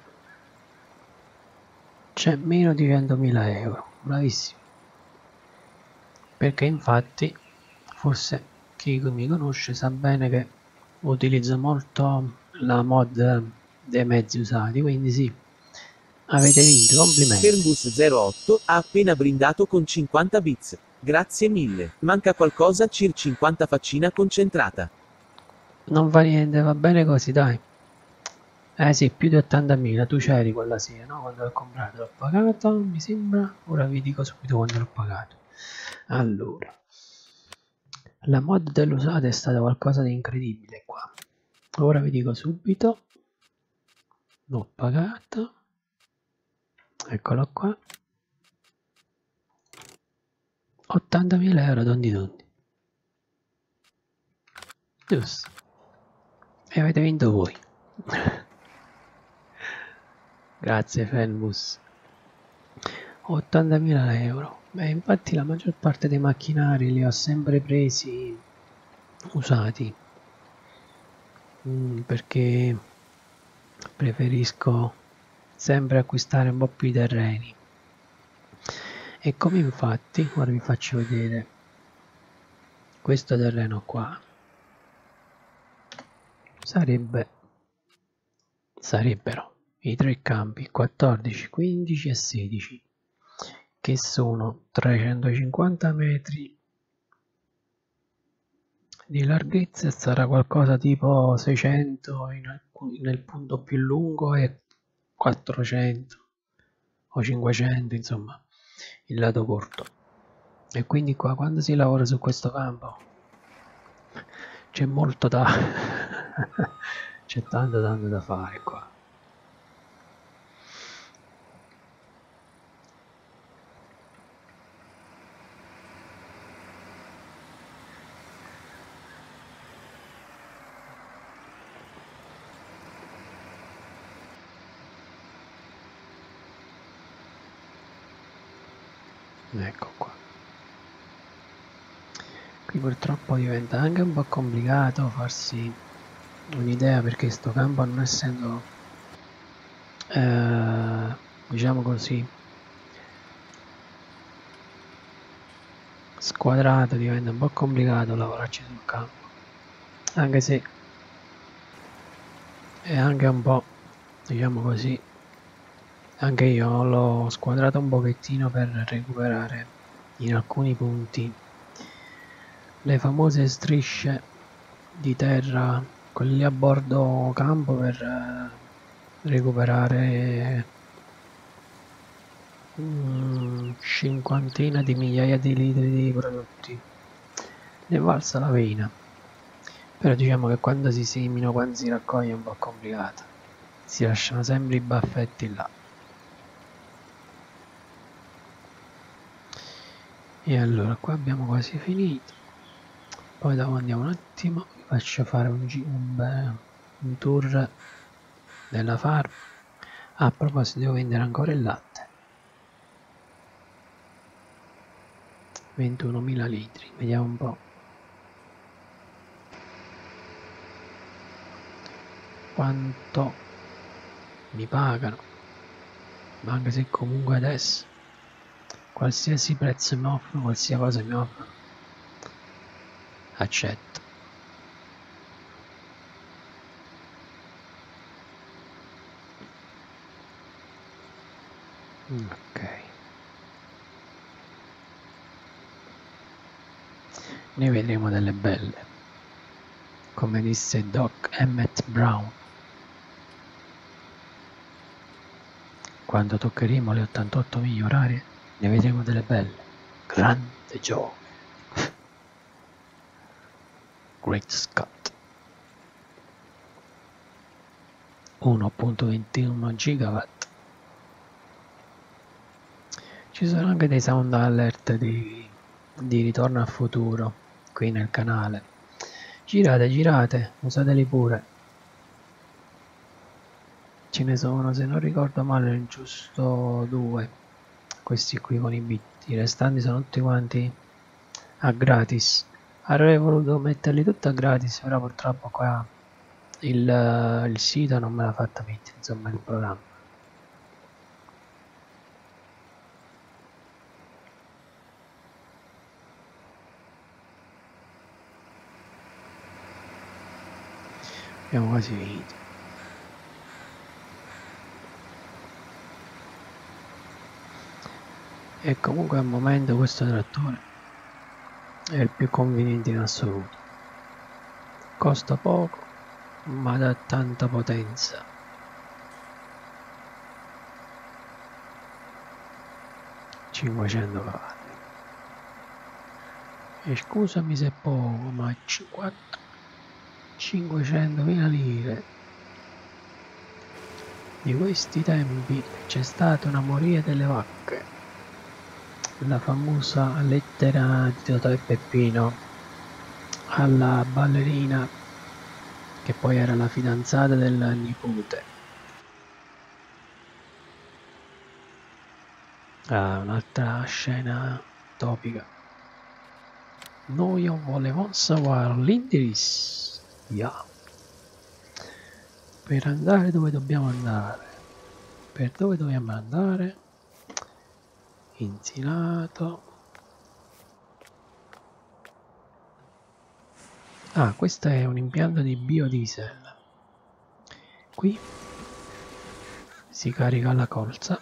Speaker 1: c'è meno di centomila euro, bravissimo, perché infatti forse chi mi conosce sa bene che utilizzo molto la mod dei mezzi usati, quindi sì, avete vinto, complimenti.
Speaker 4: Fernbus zero otto ha appena brindato con cinquanta bits. Grazie mille. Manca qualcosa, Cir cinquanta faccina concentrata.
Speaker 1: Non fa niente, va bene così, dai. Eh sì, più di ottantamila, tu c'eri quella sera, no? Quando l'ho comprato, l'ho pagato, mi sembra. Ora vi dico subito quando l'ho pagato. Allora, la mod dell'usato è stata qualcosa di incredibile qua. Ora vi dico subito. L'ho pagato. Eccolo qua. ottantamila euro tondi tondi. Giusto. E avete vinto voi. Grazie Fanbus. ottantamila euro. Beh, infatti la maggior parte dei macchinari li ho sempre presi usati. Mm, perché preferisco sempre acquistare un po' più i terreni. E come infatti, ora vi faccio vedere questo terreno qua. Sarebbe, sarebbero i tre campi quattordici, quindici e sedici, che sono trecentocinquanta metri di larghezza sarà qualcosa tipo seicento in alcun- nel punto più lungo e quattrocento o cinquecento, insomma, il lato corto. E quindi qua quando si lavora su questo campo c'è molto da c'è tanto tanto da fare qua. Ecco qua. Qui purtroppo diventa anche un po' complicato farsi un'idea, perché sto campo, non essendo eh, diciamo così squadrato, diventa un po' complicato lavorarci sul campo, anche se è anche un po', diciamo così, anche io l'ho squadrato un pochettino per recuperare in alcuni punti le famose strisce di terra, quelli a bordo campo, per eh, recuperare mm, cinquantina di migliaia di litri di prodotti. Ne è valsa la pena, però diciamo che quando si semina, quando si raccoglie è un po' complicato, si lasciano sempre i baffetti là. E allora qua abbiamo quasi finito, poi dopo andiamo un attimo, vi faccio fare un, un, un tour della farm. Ah, a proposito, devo vendere ancora il latte, ventunomila litri, vediamo un po' quanto mi pagano, ma anche se comunque adesso qualsiasi prezzo mi offrono, qualsiasi cosa mi offrono, accetto. Ok, ne vedremo delle belle, come disse Doc Emmett Brown: quando toccheremo le ottantotto miglia orarie ne vedremo delle belle. Grande Joe. Great Scott. uno virgola ventuno gigawatt. Ci sono anche dei sound alert di, di Ritorno al Futuro qui nel canale. Girate, girate, usateli pure. Ce ne sono, se non ricordo male, giusto due, questi qui con i bit. I restanti sono tutti quanti a gratis. Avrei voluto metterli tutti a gratis, però purtroppo qua il, il sito non me l'ha fatta mettere, insomma, il programma. Abbiamo quasi finito. E comunque al momento questo trattore è il più conveniente in assoluto. Costa poco, ma dà tanta potenza. cinquecento cavalli. E scusami se è poco, ma cinquecentomila lire. Di questi tempi c'è stata una moria delle vacche, la famosa lettera di Totò e Peppino alla ballerina che poi era la fidanzata del nipote. Ah, un'altra scena topica. Noi volevamo sapere l'indirizzo. Yeah. Per andare dove dobbiamo andare? Per dove dobbiamo andare? Insilato. Ah, questo è un impianto di biodiesel. Qui si carica la colza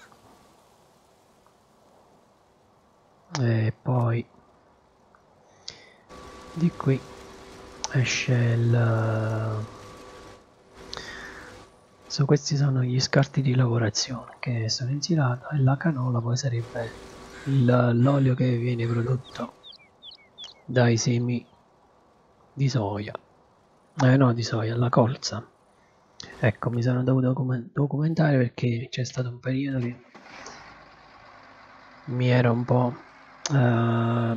Speaker 1: e poi di qui esce il... So, questi sono gli scarti di lavorazione che sono insilati, e la canola poi sarebbe l'olio che viene prodotto dai semi di soia, eh no di soia, la colza. Ecco, mi sono dovuto documentare perché c'è stato un periodo che mi era un po' eh,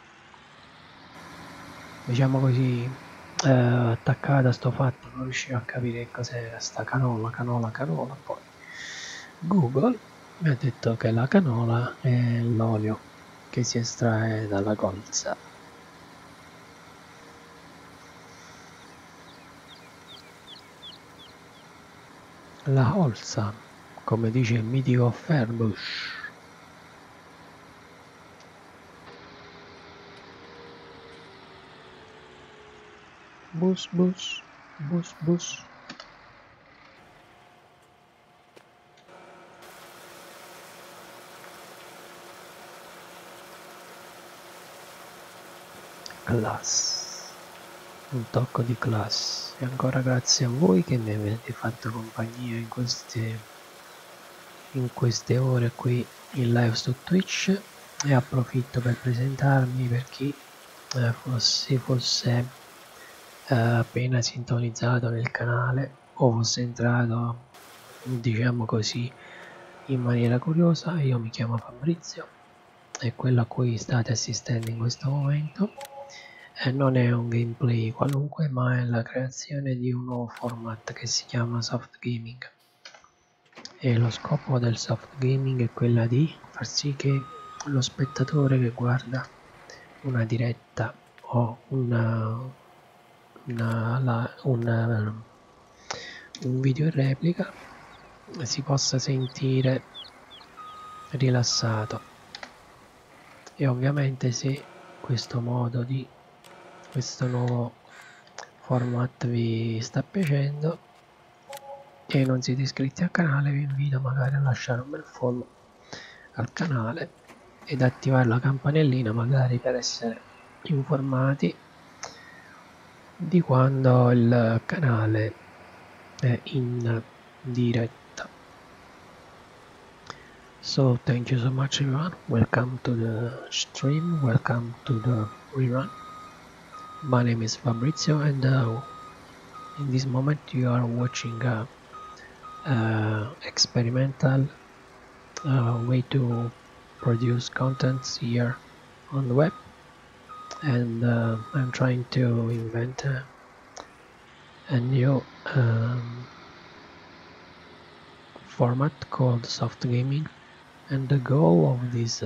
Speaker 1: diciamo così eh, attaccata a sto fatto, non riuscivo a capire cos'era sta canola, canola, canola. Poi Google mi ha detto che la canola è l'olio che si estrae dalla colza. La colza, come dice il mitico Ferbush. Bus bus, bus bus. Class, un tocco di class. E ancora grazie a voi che mi avete fatto compagnia in queste, in queste ore qui in live su Twitch, e approfitto per presentarmi per chi eh, fosse, fosse eh, appena sintonizzato nel canale o fosse entrato, diciamo così, in maniera curiosa. Io mi chiamo Fabrizio e quello a cui state assistendo in questo momento eh, non è un gameplay qualunque, ma è la creazione di un nuovo format che si chiama soft gaming. E lo scopo del soft gaming è quella di far sì che lo spettatore che guarda una diretta o una, una, la, una, un video in replica si possa sentire rilassato. E ovviamente se questo modo di questo nuovo format vi sta piacendo e non siete iscritti al canale, vi invito magari a lasciare un bel follow al canale ed attivare la campanellina magari per essere informati di quando il canale è in diretta. So thank you so much everyone, welcome to the stream, welcome to the rerun. My name is Fabrizio, and uh, in this moment you are watching a uh, experimental uh, way to produce contents here on the web, and uh, I'm trying to invent a, a new um, format called soft gaming, and the goal of this uh,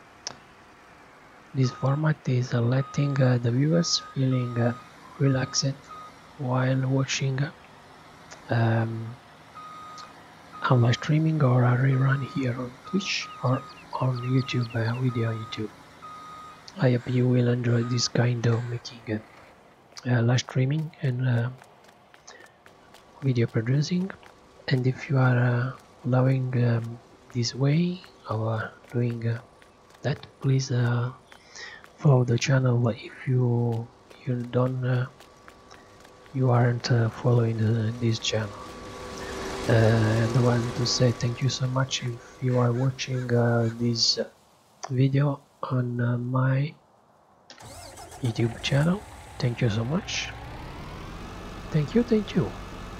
Speaker 1: this format is uh, letting uh, the viewers feeling uh, relaxed while watching um, a live streaming or a rerun here on Twitch or on YouTube, uh, video YouTube. I hope you will enjoy this kind of making uh, uh, live streaming and uh, video producing, and if you are uh, loving um, this way of uh, doing uh, that, please uh, follow the channel. If you you don't uh, you aren't uh, following the, this channel. uh, and I want to say thank you so much if you are watching uh, this video on uh, my YouTube channel. Thank you so much. Thank you, thank you.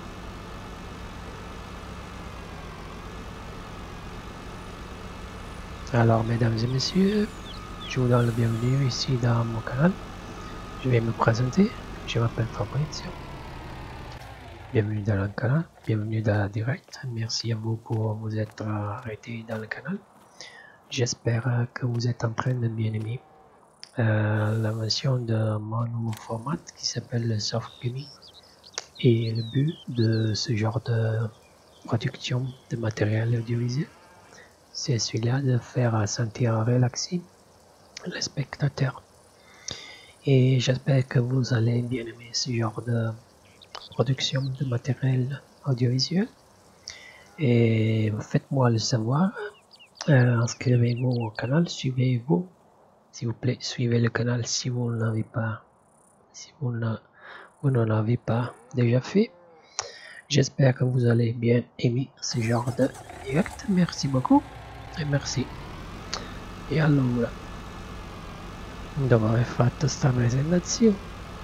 Speaker 1: Alors mesdames et messieurs, je vous donne le bienvenue ici dans mon canal. Je vais me présenter, je m'appelle Fabrizio. Bienvenue dans le canal, bienvenue dans la direct. Merci à vous pour vous être arrêté dans le canal. J'espère que vous êtes en train de bien aimer euh, la version de mon nouveau format qui s'appelle le soft gaming. Et le but de ce genre de production de matériel audiovisuel, c'est celui-là de faire sentir relaxé les spectateurs. Et j'espère que vous allez bien aimer ce genre de production de matériel audiovisuel. Et faites-moi le savoir. Euh, inscrivez-vous au canal, suivez-vous, s'il vous plaît, suivez le canal si vous n'avez pas, si vous ne vous n'en avez pas déjà fait. J'espère que vous allez bien aimer ce genre de direct. Merci beaucoup e merci. E allora, dopo aver fatto sta presentazione,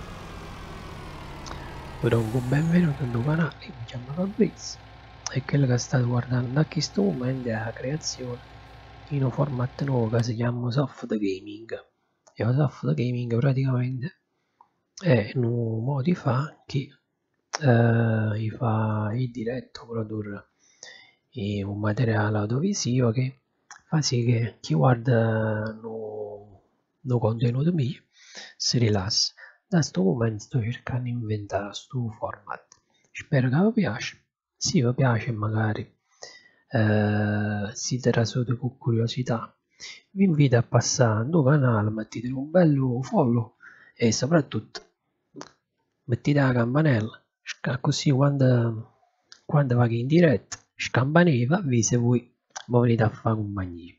Speaker 1: vi do un benvenuto nel canale. Mi chiamo Fabrizio e quello che state guardando a questo momento è la creazione in un format nuovo che si chiama Soft Gaming. E lo Soft Gaming praticamente è un modo di fare che eh, fa in diretto produrre un materiale audiovisivo che fa sì che chi guarda il contenuto mio si rilassa. Da questo momento sto cercando di inventare questo format. Spero che vi piace. Se vi piace magari eh, siete rasoti con curiosità, vi invito a passare al canale, mettete un bello follow e soprattutto mettete la campanella, così quando, quando vado in diretta scampaneva vi se voi mi venite a fare compagnia.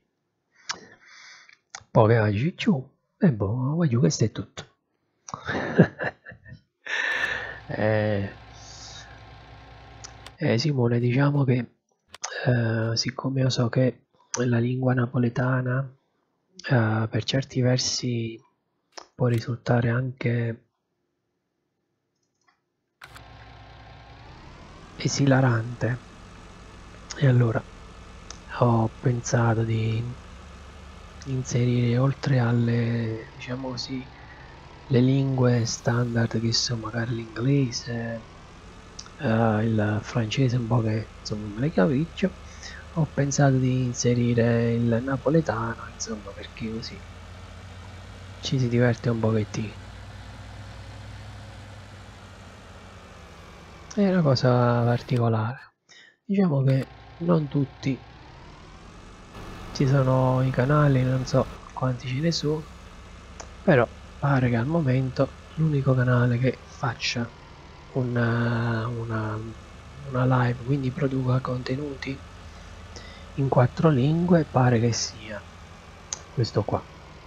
Speaker 1: Poi che oggi giù e boh, voglio, questo è tutto. eh, eh, Simone, diciamo che eh, siccome io so che la lingua napoletana eh, per certi versi può risultare anche esilarante, e allora ho pensato di inserire, oltre alle, diciamo così, le lingue standard che sono magari l'inglese, eh, il francese un po' che insomma me le capriccio, ho pensato di inserire il napoletano, insomma, perché così ci si diverte un pochettino. È una cosa particolare. Diciamo che non tutti ci sono i canali, non so quanti ce ne sono, però pare che al momento l'unico canale che faccia una, una, una live, quindi produca contenuti in quattro lingue, pare che sia questo qua.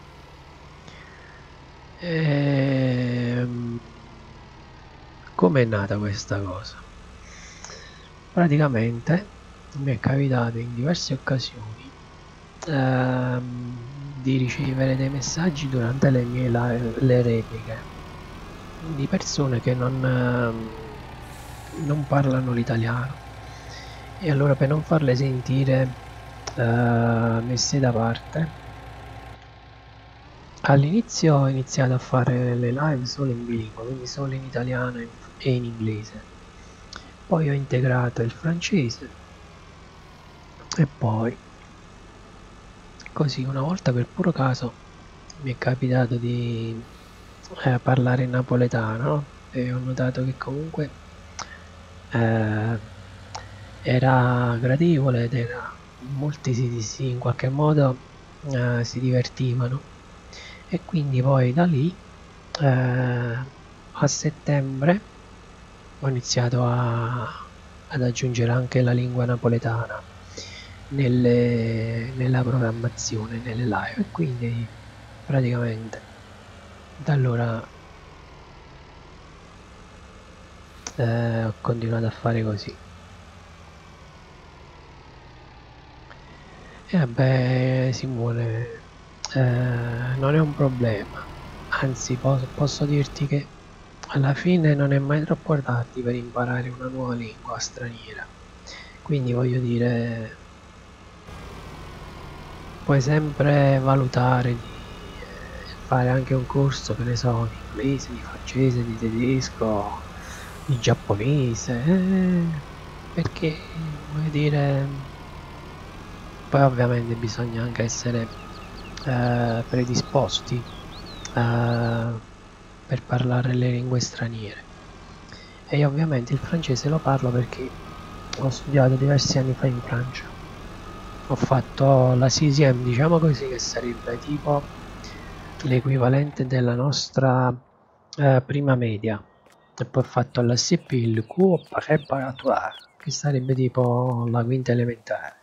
Speaker 1: Ehm, Com'è nata questa cosa? Praticamente mi è capitato in diverse occasioni ehm, di ricevere dei messaggi durante le mie live, le repliche, di persone che non, ehm, non parlano l'italiano, e allora per non farle sentire eh, messe da parte, all'inizio ho iniziato a fare le live solo in bilingue, quindi solo in italiano e in inglese. Poi ho integrato il francese e poi, così una volta per puro caso, mi è capitato di eh, parlare in napoletano, no? E ho notato che comunque eh, era gradevole ed era, molti si, si in qualche modo eh, si divertivano, e quindi poi da lì eh, a settembre ho iniziato a, ad aggiungere anche la lingua napoletana nelle, nella programmazione, nelle live, e quindi praticamente da allora eh, ho continuato a fare così. E vabbè, Simone, eh, non è un problema, anzi posso, posso dirti che alla fine non è mai troppo tardi per imparare una nuova lingua straniera, quindi voglio dire, puoi sempre valutare di eh, fare anche un corso, che ne so, di inglese, di francese, di tedesco, di giapponese, eh, perché voglio dire, poi ovviamente bisogna anche essere eh, predisposti eh, per parlare le lingue straniere, e io ovviamente il francese lo parlo perché ho studiato diversi anni fa in Francia. Ho fatto la sixième, diciamo così, che sarebbe tipo l'equivalente della nostra eh, prima media, e poi ho fatto l'S P, il cours préparatoire, che sarebbe tipo la quinta elementare.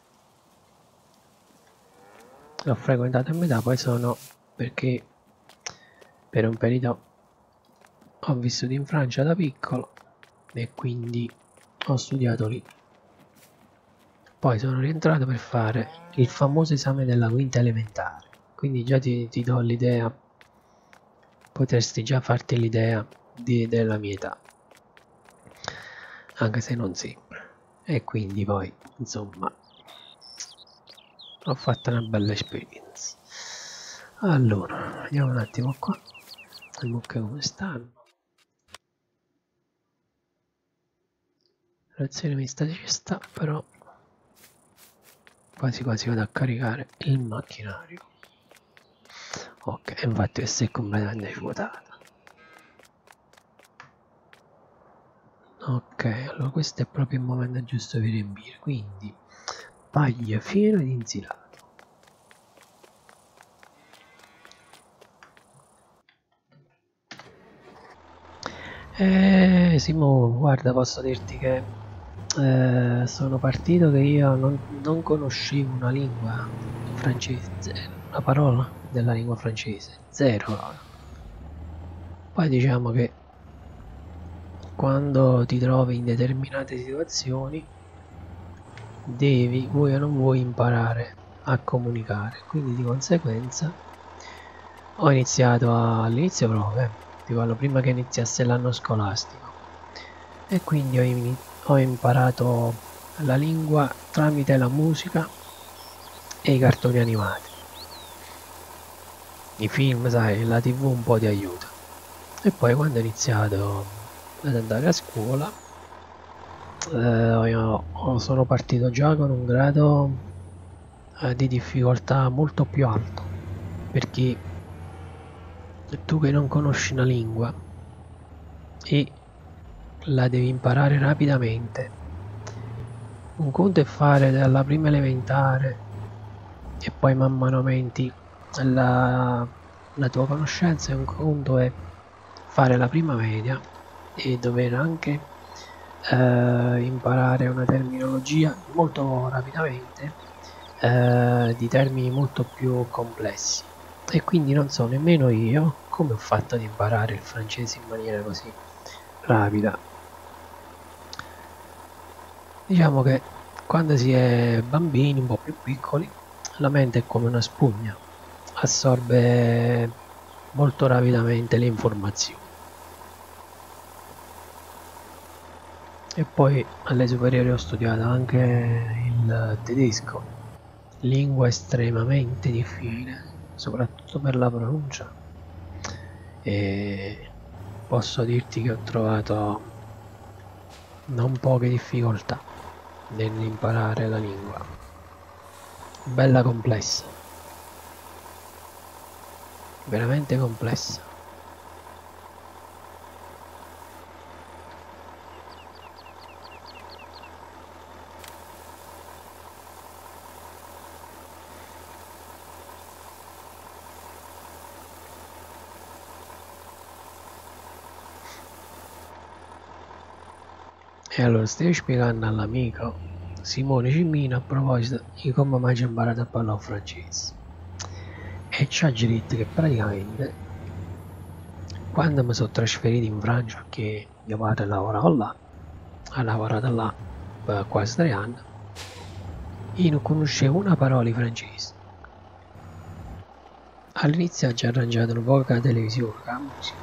Speaker 1: L'ho frequentato a metà, poi sono, perché per un periodo ho vissuto in Francia da piccolo e quindi ho studiato lì. Poi sono rientrato per fare il famoso esame della quinta elementare, quindi già ti, ti do l'idea, potresti già farti l'idea della mia età, anche se non sempre. E quindi poi, insomma, ho fatto una bella esperienza. Allora, vediamo un attimo qua, le mucche come stanno. La reazione mista ci sta, però quasi quasi vado a caricare il macchinario. Ok, infatti questa è completamente svuotata. Ok, allora questo è proprio il momento giusto per riempire, quindi paglia fieno ed insilato. Eh, Simo, guarda, posso dirti che eh, sono partito che io non, non conoscevo una lingua francese, una parola della lingua francese, zero. Poi diciamo che quando ti trovi in determinate situazioni devi, vuoi o non vuoi, imparare a comunicare, quindi di conseguenza ho iniziato all'inizio proprio, eh, ti parlo prima che iniziasse l'anno scolastico, e quindi ho, ho imparato la lingua tramite la musica e i cartoni animati. I film, sai, la tv un po' ti aiuta. E poi quando ho iniziato ad andare a scuola eh, io sono partito già con un grado eh, di difficoltà molto più alto, perché tu che non conosci una lingua e la devi imparare rapidamente, un conto è fare dalla prima elementare e poi man mano aumenti la, la tua conoscenza, e un conto è fare la prima media e dover anche eh, imparare una terminologia molto rapidamente, eh, di termini molto più complessi, e quindi non so nemmeno io come ho fatto ad imparare il francese in maniera così rapida. Diciamo che quando si è bambini un po' più piccoli la mente è come una spugna, assorbe molto rapidamente le informazioni. E poi alle superiori ho studiato anche il tedesco, lingua estremamente difficile, soprattutto per la pronuncia, e posso dirti che ho trovato non poche difficoltà nell'imparare la lingua, bella complessa, veramente complessa. E allora stai spiegando all'amico Simone Cimino a proposito di come mai ci ho imparato a parlare francese, e ci ha detto che praticamente quando mi sono trasferito in Francia, perché mio padre lavorava là, ha lavorato là per quasi tre anni, io non conoscevo una parola in francese. All'inizio ho già arrangiato un po' con la televisione, con la musica,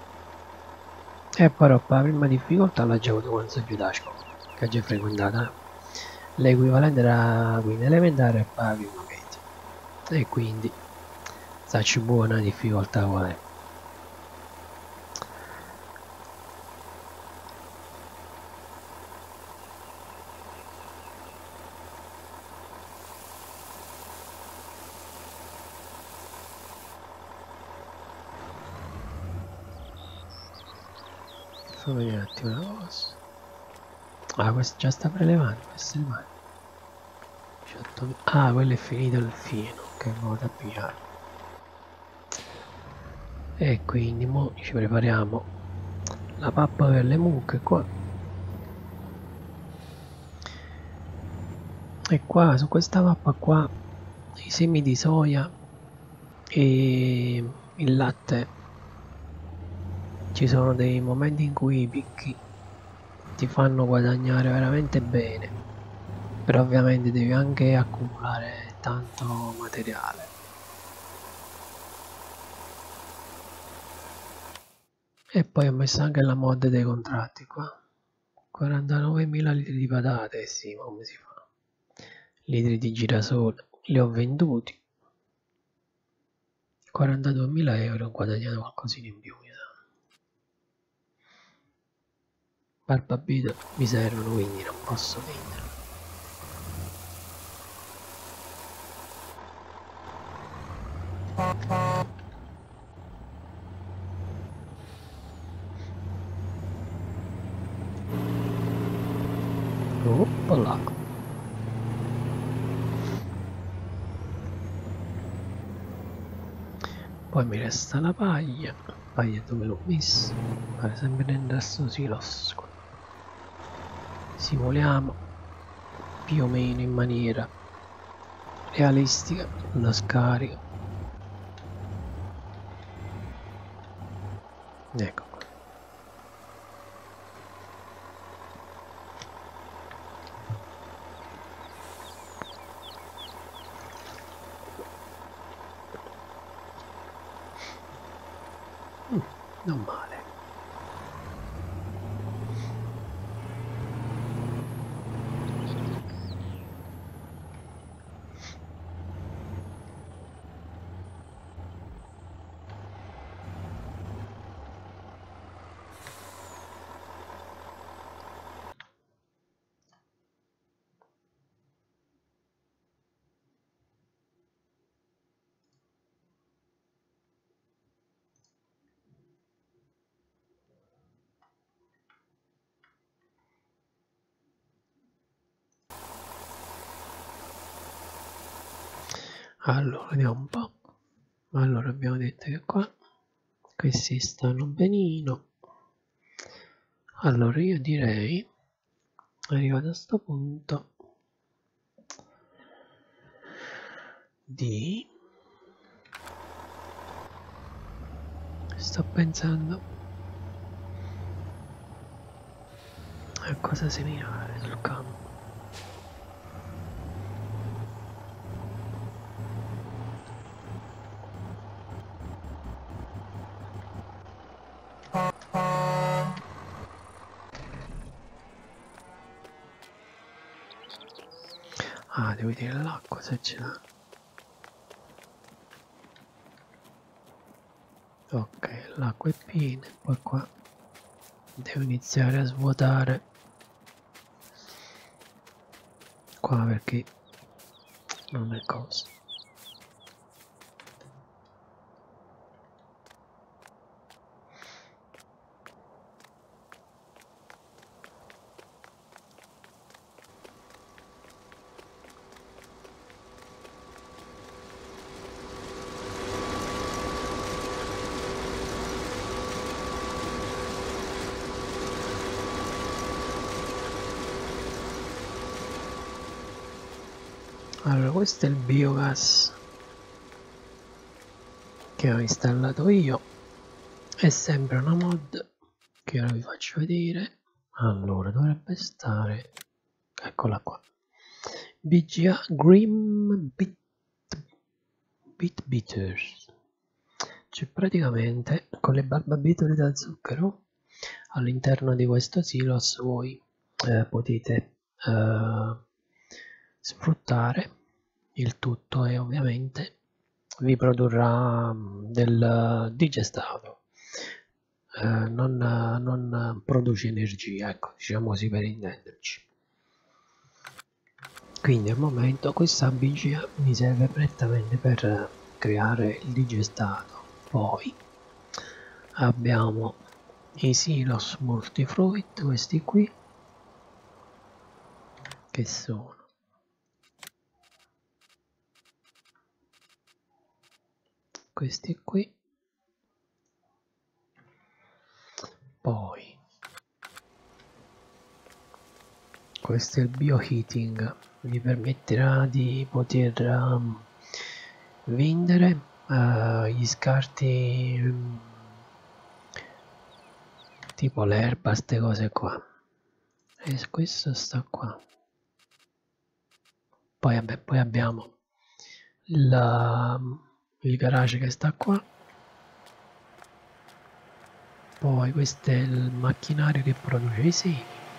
Speaker 1: e però per la prima difficoltà l'ho già avuto quando sono giù da scuola, che ho già frequentato l'equivalente della quinta elementare e poi la prima media, e quindi sacci buona difficoltà qual è. Fammi vedere un attimo una cosa. Ah, questo già sta prelevando, queste mani. Ah, quello è finito il fieno, che vado a pigliare. E quindi mo ci prepariamo la pappa per le mucche qua. E qua, su questa pappa qua, i semi di soia e il latte ci sono dei momenti in cui i picchi ti fanno guadagnare veramente bene, però ovviamente devi anche accumulare tanto materiale. E poi ho messo anche la mod dei contratti qua. quarantanovemila litri di patate, sì, ma come si fa? Litri di girasole, li ho venduti. quarantaduemila euro, ho guadagnato qualcosina in più, mi sa. Barbabietola mi servono, quindi non posso vendere. Oppala. Poi mi resta la paglia. Paglia dove l'ho messa? Pare sempre nel sto silos. Simuliamo più o meno in maniera realistica la scarica. Ecco qua. Mm, non male. Allora, vediamo un po'. Allora, abbiamo detto che qua questi stanno benino. Allora, io direi, arrivato a sto punto, di... sto pensando a cosa seminare sul campo. Ah, devo dire l'acqua se ce l'ha. Ok, l'acqua è piena, poi qua devo iniziare a svuotare qua perché non è cosa. Allora, questo è il biogas che ho installato io, è sempre una mod che ora vi faccio vedere. Allora, dovrebbe stare, eccola qua, B G A Grim Bit, Bit Bitters, cioè praticamente con le barbabietole da zucchero all'interno di questo silos voi eh, potete eh, sfruttare il tutto e ovviamente vi produrrà del digestato, eh, non, non produce energia, ecco, diciamo così per intenderci. Quindi al momento questa B G A mi serve prettamente per creare il digestato. Poi abbiamo i silos multifruit, questi qui, che sono questi qui. Poi questo è il bioheating, vi permetterà di poter um, vendere uh, gli scarti um, tipo l'erba, queste cose qua. E questo sta qua. Poi, vabbè, poi abbiamo la, il garage che sta qua. Poi questo è il macchinario che produce i semi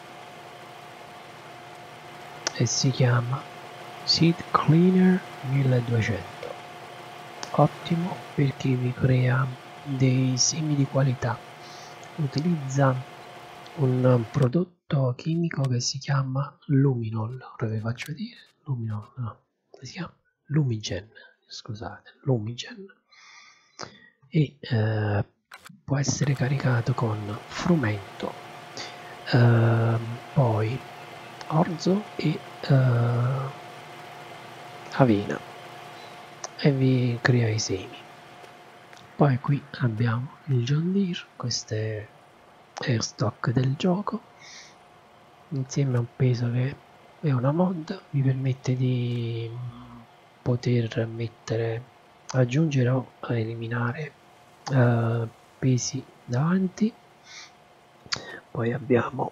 Speaker 1: e si chiama Seed Cleaner milleduecento. Ottimo perché vi crea dei semi di qualità. Utilizza un prodotto chimico che si chiama Luminol. Ora vi faccio vedere. Luminol, no, come si chiama? Lumigen, scusate, Lumigen. E eh, può essere caricato con frumento, eh, poi orzo e eh, avena, e vi crea i semi. Poi qui abbiamo il John Deere, questo è il stock del gioco, insieme a un peso che è una mod, vi permette di poter mettere, aggiungere o eliminare uh, pesi davanti. Poi abbiamo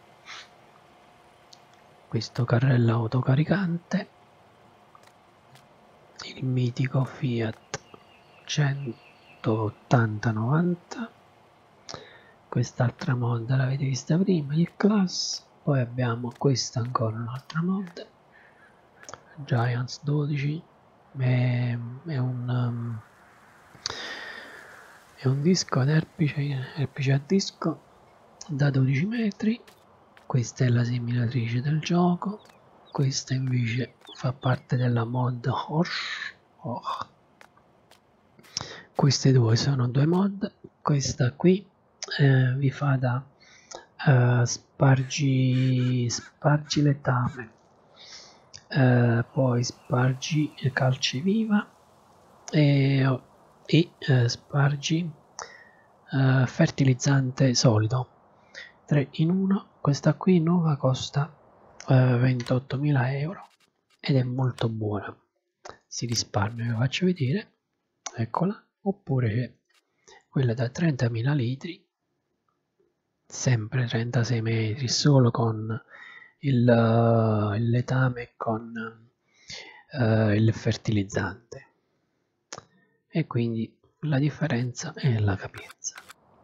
Speaker 1: questo carrello autocaricante, il mitico Fiat centottanta novanta, quest'altra mod l'avete vista prima, il Class. Poi abbiamo questa ancora un'altra mod, Giants dodici, è, è un um, è un disco ad erpice, erpice a disco da dodici metri. Questa è la seminatrice del gioco, questa invece fa parte della mod Horse. Oh. Queste due sono due mod, questa qui eh, vi fa da uh, spargi, spargi letame, uh, poi spargi calceviva e, e uh, spargi uh, fertilizzante solido, tre in uno. Questa qui nuova costa uh, ventottomila euro ed è molto buona, si risparmia, vi faccio vedere, eccola. Oppure c'è quella da trentamila litri, sempre trentasei metri, solo con il, uh, il letame e con uh, il fertilizzante, e quindi la differenza è la capienza.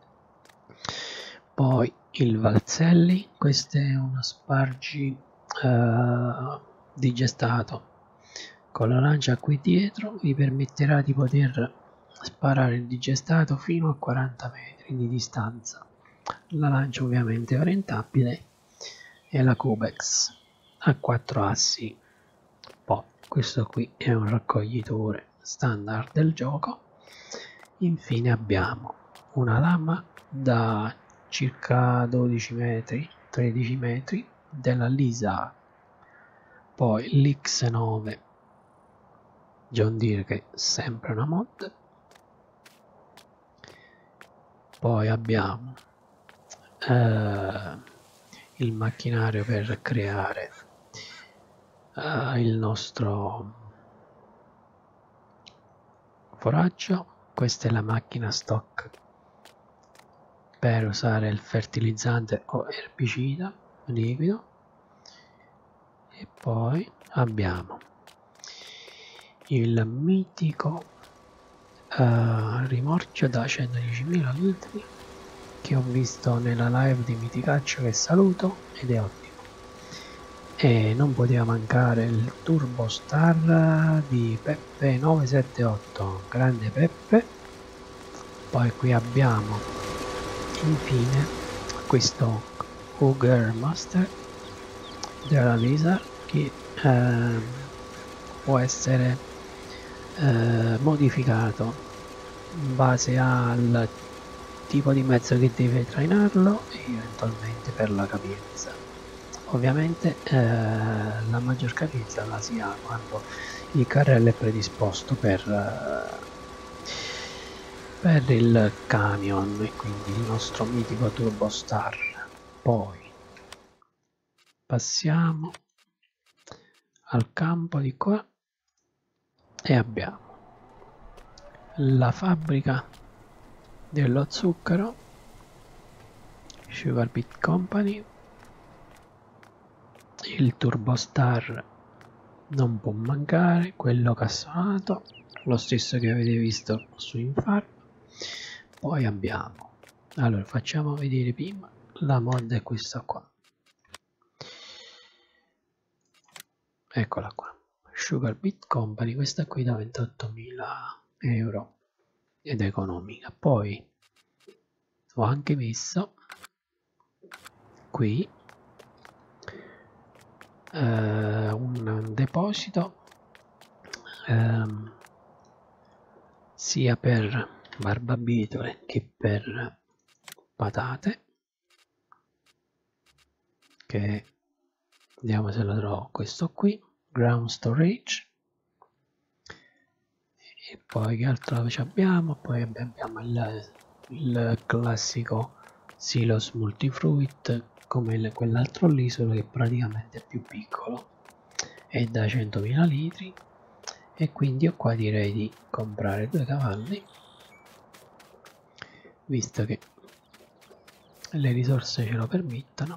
Speaker 1: Poi il Valzelli, questo è uno spargi uh, digestato con la lancia qui dietro, vi permetterà di poter sparare il digestato fino a quaranta metri di distanza. La lancia ovviamente è orientabile e la Cubex a quattro assi. Poi questo qui è un raccoglitore standard del gioco. Infine abbiamo una lama da circa dodici metri, tredici metri della Lisa, poi l'X nove John Deere, che è sempre una mod. Poi abbiamo eh, il macchinario per creare eh, il nostro foraggio. Questa è la macchina stock per usare il fertilizzante o erbicida liquido. E poi abbiamo il mitico Uh, rimorchio da centodiecimila litri che ho visto nella live di Miticaccio, che saluto, ed è ottimo. E non poteva mancare il Turbo Star di Peppe nove sette otto, grande Peppe. Poi qui abbiamo infine questo Ogre Master della Lisa, che uh, può essere Eh, modificato in base al tipo di mezzo che deve trainarlo e eventualmente per la capienza. Ovviamente eh, la maggior capienza la si ha quando il carrello è predisposto per, eh, per il camion, e quindi il nostro mitico Turbo Star. Poi passiamo al campo di qua e abbiamo la fabbrica dello zucchero, Sugar Beet Company. Il Turbo Star non può mancare, quello cassonato, lo stesso che avete visto su Infarm. Poi abbiamo, allora facciamo vedere prima la mod, è questa qua, eccola qua, Sugar Beet Company, questa qui da ventottomila euro ed è economica. Poi ho anche messo qui uh, un deposito um, sia per barbabietole che per patate, che vediamo se lo trovo, questo qui, ground storage. E poi che altro abbiamo? Poi abbiamo il, il classico silos multifruit come quell'altro lì, solo che praticamente è più piccolo, è da centomila litri, e quindi io qua direi di comprare due cavalli, visto che le risorse ce lo permettono.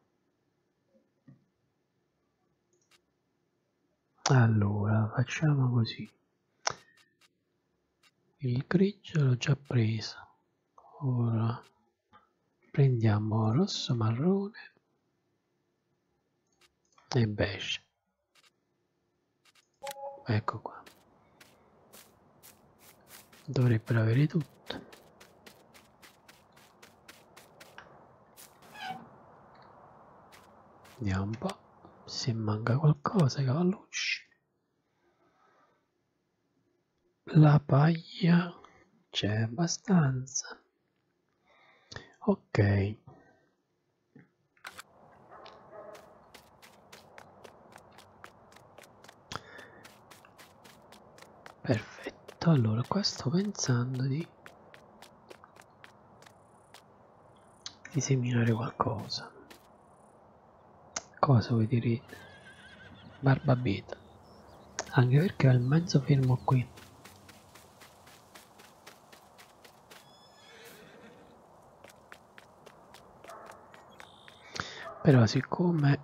Speaker 1: Allora facciamo così, il grigio l'ho già preso, ora prendiamo rosso, marrone e beige, ecco qua, dovrebbero avere tutto. Vediamo un po' se manca qualcosa, i cavallucci. La paglia c'è abbastanza. Ok. Perfetto, allora qua sto pensando di, di seminare qualcosa. Cosa vuoi dire? Barbabieta. Anche perché ho il mezzo fermo qui. Però siccome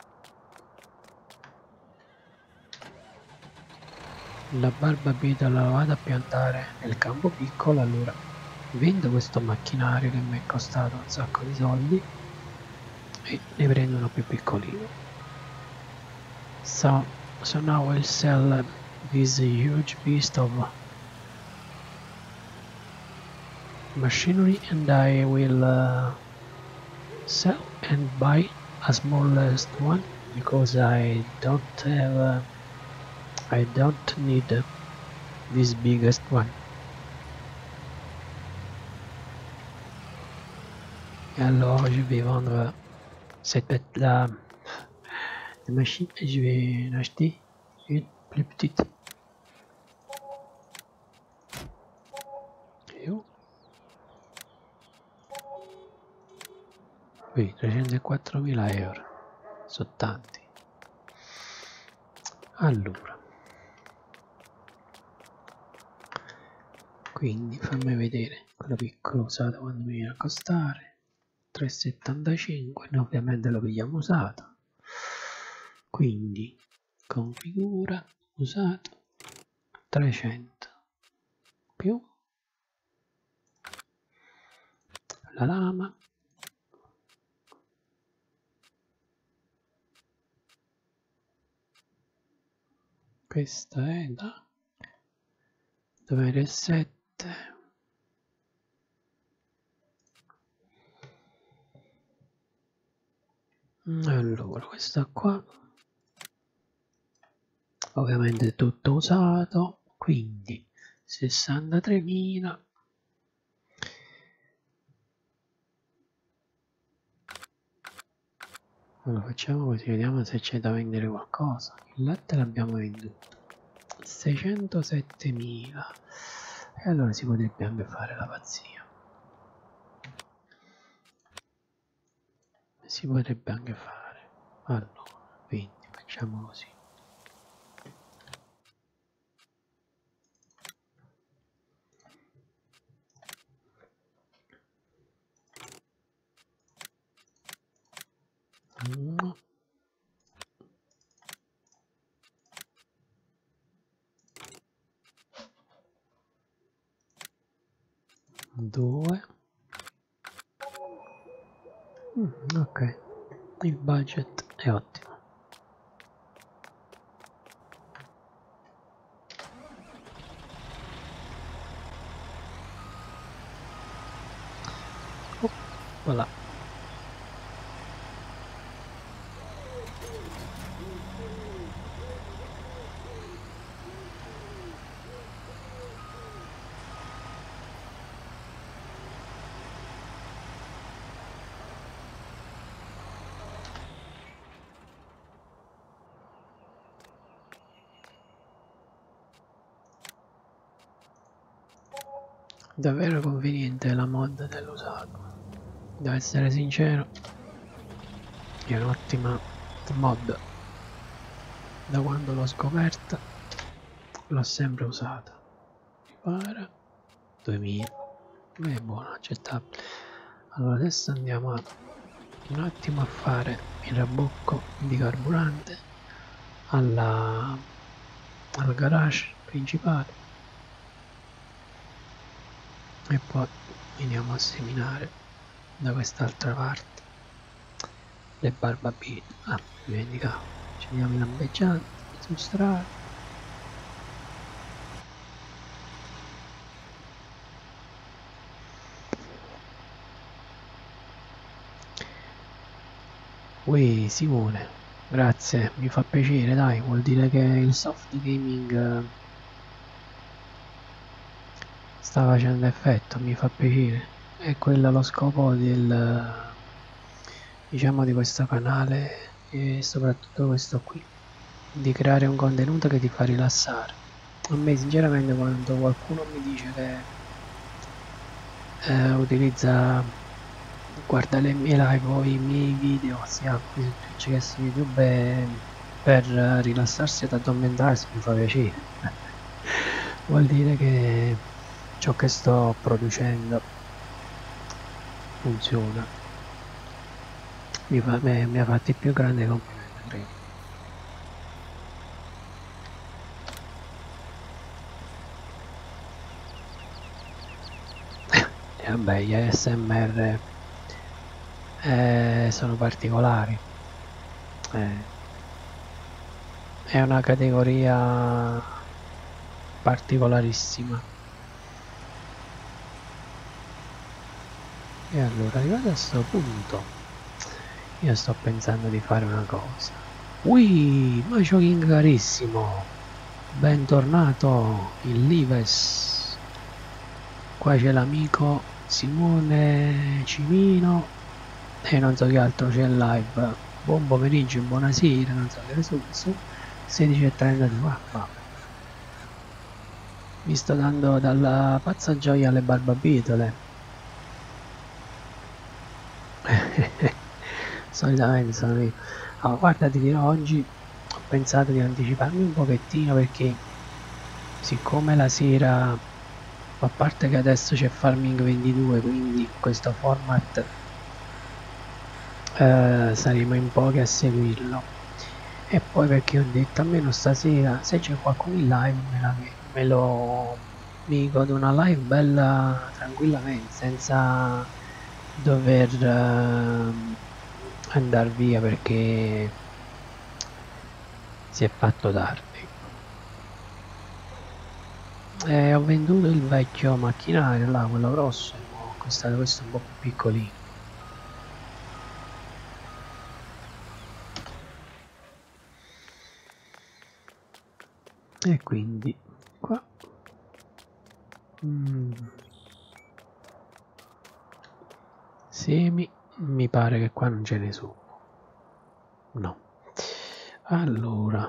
Speaker 1: la barbabieta la vado a piantare nel campo piccolo, allora vendo questo macchinario che mi è costato un sacco di soldi e ne prendo uno più piccolino. So, so now I'll sell this huge beast of machinery, and I will uh, sell and buy a smallest one because I don't have uh, I don't need uh, this biggest one. Et alors je vais vendre cette bête là de machine et je vais en acheter une plus petite. Et oh. Qui trecentoquattromila euro, sono tanti. Allora, quindi fammi vedere quello piccolo usato quando mi viene a costare tre virgola settantacinque, noi ovviamente lo pigliamo usato, quindi configura usato trecento più la lama, questa è da duemilasette, allora questa qua ovviamente è tutto usato, quindi sessantatremila. Allora facciamo così, vediamo se c'è da vendere qualcosa. Il latte l'abbiamo venduto, seicentosettemila, e allora si potrebbe anche fare la pazzia, si potrebbe anche fare, allora quindi facciamo così. uno, due, mm, ok, il budget è ottimo. Oh, voilà. Davvero conveniente la mod dell'usato, devo essere sincero, è un'ottima mod, da quando l'ho scoperta l'ho sempre usata. Mi pare duemila, è buono, accettabile. Allora adesso andiamo a, un attimo a fare il rabocco di carburante alla, al garage principale e poi veniamo a seminare da quest'altra parte le barbabine. Ah, mi dimenticavo, accendiamo i lampeggianti su strada. Ui Simone, grazie, mi fa piacere, dai, vuol dire che il soft gaming sta facendo effetto, mi fa piacere. E quello è lo scopo del, diciamo, di questo canale e soprattutto questo qui, di creare un contenuto che ti fa rilassare. A me sinceramente quando qualcuno mi dice che eh, utilizza, guarda le mie live o i miei video sia qui su Twitch che su YouTube per rilassarsi ed addormentarsi, mi fa piacere. Vuol dire che ciò che sto producendo funziona. Mi, fa, mi, mi ha fatto il più grande complimento, credo. E vabbè, gli A S M R eh, sono particolari. Eh, è una categoria particolarissima. E allora, arrivato a questo punto, io sto pensando di fare una cosa. Ui, Macio King carissimo, bentornato in Lives. Qua c'è l'amico Simone Cimino e non so che altro c'è in live. Buon pomeriggio, buonasera, non so che su, su sedici e trentadue. Ah, vabbè. Mi sto dando dalla pazza gioia alle barbabitole. Solitamente sono io. Allora, guarda, ti dirò, oggi ho pensato di anticiparmi un pochettino perché siccome la sera, a parte che adesso c'è Farming ventidue, quindi questo format eh, saremo in pochi a seguirlo, e poi perché ho detto almeno stasera se c'è qualcuno in live me, la, me lo mi godo una live bella tranquillamente senza dover uh, andare via perché si è fatto tardi. E ho venduto il vecchio macchinario là, quello grosso, ho acquistato questo un po' più piccolino. E quindi qua mm. semi, mi pare che qua non ce ne sono. No. Allora,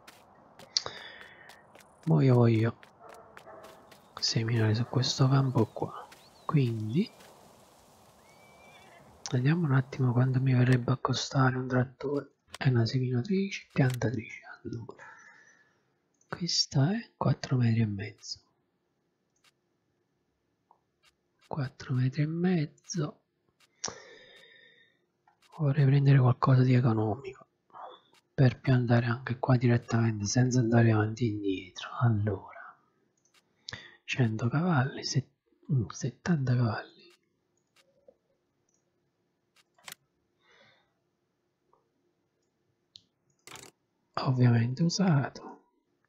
Speaker 1: mo io voglio seminare su questo campo qua, quindi vediamo un attimo quanto mi verrebbe a costare un trattore e una seminatrice piantatrice. Allora, questa è quattro metri e mezzo, quattro metri e mezzo. Vorrei prendere qualcosa di economico per piantare anche qua direttamente senza andare avanti e indietro. Allora, cento cavalli, settanta cavalli. Ovviamente usato.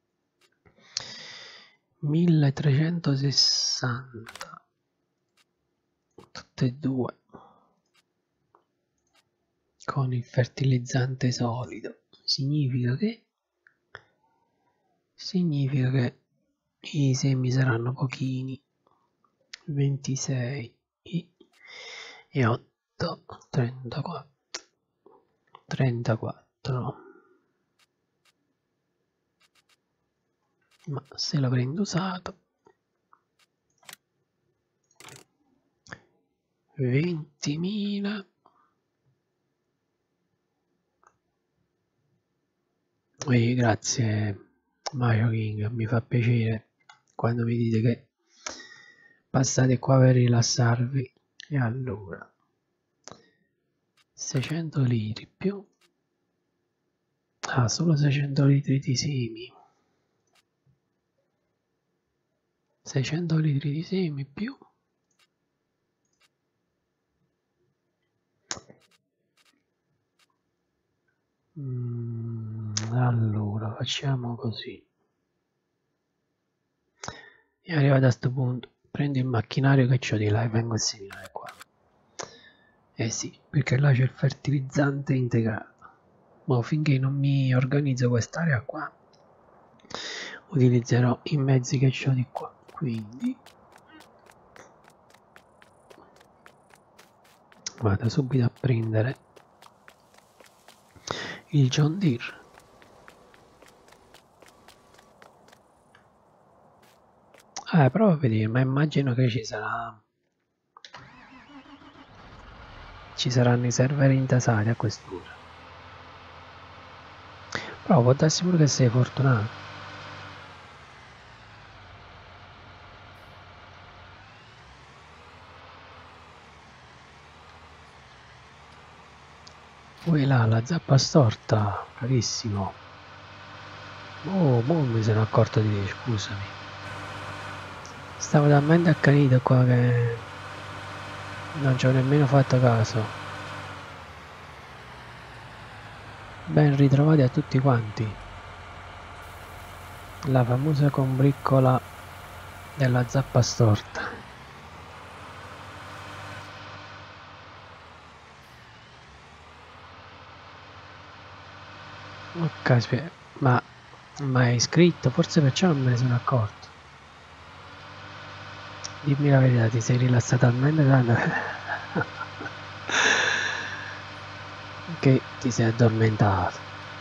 Speaker 1: milletrecentosessanta. Tutte e due. Con il fertilizzante solido. Significa che significa che i semi saranno pochini. ventisei e otto, trentaquattro, trentaquattro. Ma se lo prendo usato, ventimila. E grazie Mario King, mi fa piacere quando mi dite che passate qua per rilassarvi. E allora, seicento litri più, ah, solo seicento litri di semi, seicento litri di semi più mm, allora facciamo così. E arrivato a sto punto prendo il macchinario che c'ho di là e vengo a seminare qua. Eh sì, perché là c'è il fertilizzante integrato. Ma finché non mi organizzo quest'area qua, utilizzerò i mezzi che ho di qua. Quindi vado subito a prendere il John Deere. Eh, prova a vedere, ma immagino che ci sarà ci saranno i server intasati a quest'ora. Però può darsi pure che sei fortunato. Poi là, la zappa storta, carissimo. Oh, mo mi sono accorto di te, scusami. Stavo talmente accanito qua che non ci ho nemmeno fatto caso. Ben ritrovati a tutti quanti. La famosa combriccola della zappa storta. Oh, caspita, ma, ma è iscritto? Forse perciò non me ne sono accorto. Dimmi la verità, ti sei rilassato talmente tanto che ti sei addormentato.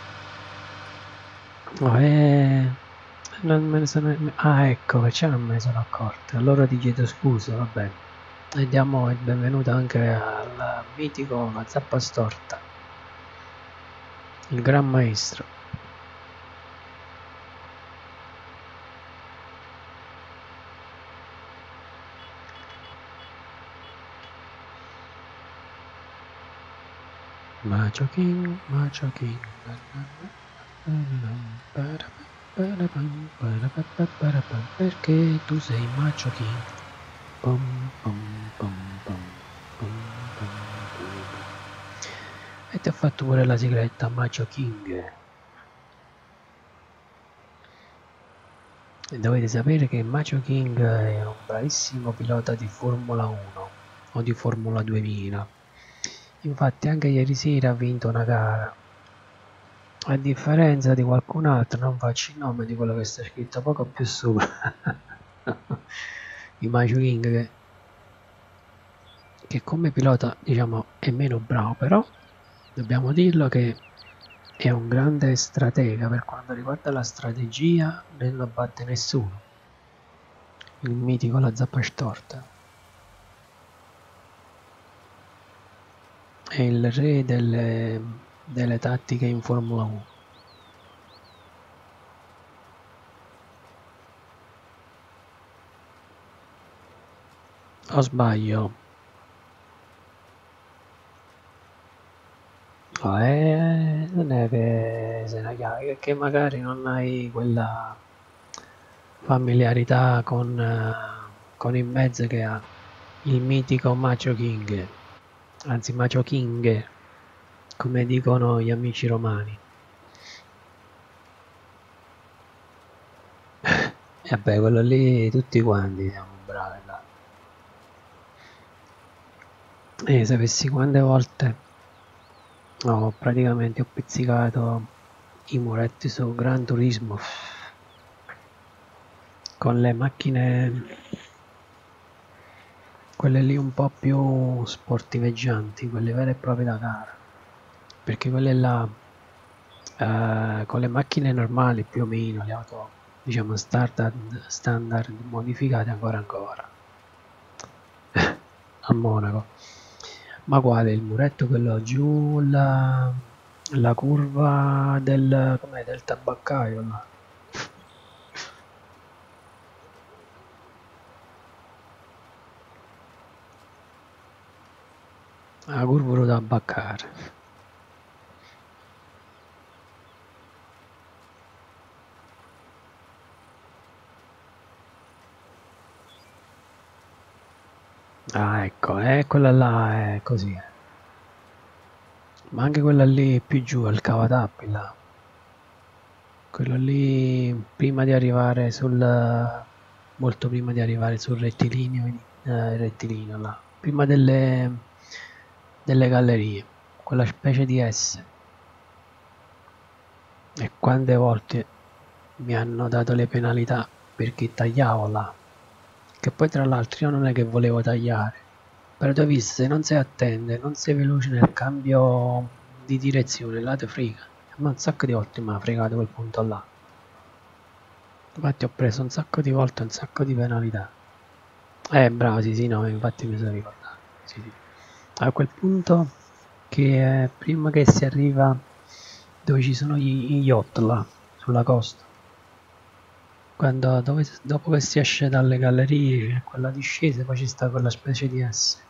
Speaker 1: Oh, eh, non me ne sono... Ah, ecco, perciò non me ne sono accorto. Allora ti chiedo scusa, va bene. E diamo il benvenuto anche al mitico La Zappa Storta, il gran maestro. Macho King, Macho King. Perché tu sei Macho King. Pom, pom, pom, pom, pom, pom, pom. E ti ha fatto pure la sigletta Macho King. E dovete sapere che Macho King è un bravissimo pilota di Formula uno o di Formula duemila. Infatti anche ieri sera ha vinto una gara. A differenza di qualcun altro, non faccio il nome di quello che sta scritto poco più sopra, di Macho King, che, che come pilota diciamo è meno bravo, però dobbiamo dirlo che è un grande stratega. Per quanto riguarda la strategia non lo batte nessuno, il mitico La Zappa Storta. È il re delle, delle tattiche in Formula uno. O sbaglio? No, eh, non è che se la chiave, è che magari non hai quella familiarità con, eh, con il mezzo che ha il mitico Macho King, anzi Macho King, come dicono gli amici romani. E vabbè, quello lì tutti quanti siamo bravi là. E sapessi quante volte ho praticamente ho pizzicato i muretti su Gran Turismo con le macchine, quelle lì un po' più sportiveggianti, quelle vere e proprie da gara, perché quelle là eh, con le macchine normali più o meno, le auto diciamo standard, standard modificate ancora ancora a Monaco. Ma quale? Il muretto quello giù, la, la curva del, com'è, del tabaccaio là. La curva del tabaccaio. Ah, ecco, eh, quella là è così. Eh. Ma anche quella lì più giù, al cavatappi là. Quello lì prima di arrivare sul... molto prima di arrivare sul rettilineo, eh, il rettilineo là. Prima delle, delle gallerie. Quella specie di S. E quante volte mi hanno dato le penalità perché tagliavo là. Che poi tra l'altro io non è che volevo tagliare, però tu hai visto, se non sei attento, non sei veloce nel cambio di direzione, là ti frega. Ma un sacco di volte mi ha fregato quel punto là. Infatti ho preso un sacco di volte un sacco di penalità. Eh bravo, sì sì, no, infatti mi sono ricordato. Sì, sì. A quel punto che eh, prima che si arriva dove ci sono gli, gli yacht là, sulla costa. Quando, dove, dopo che si esce dalle gallerie c'è quella discesa, poi ci sta quella specie di S.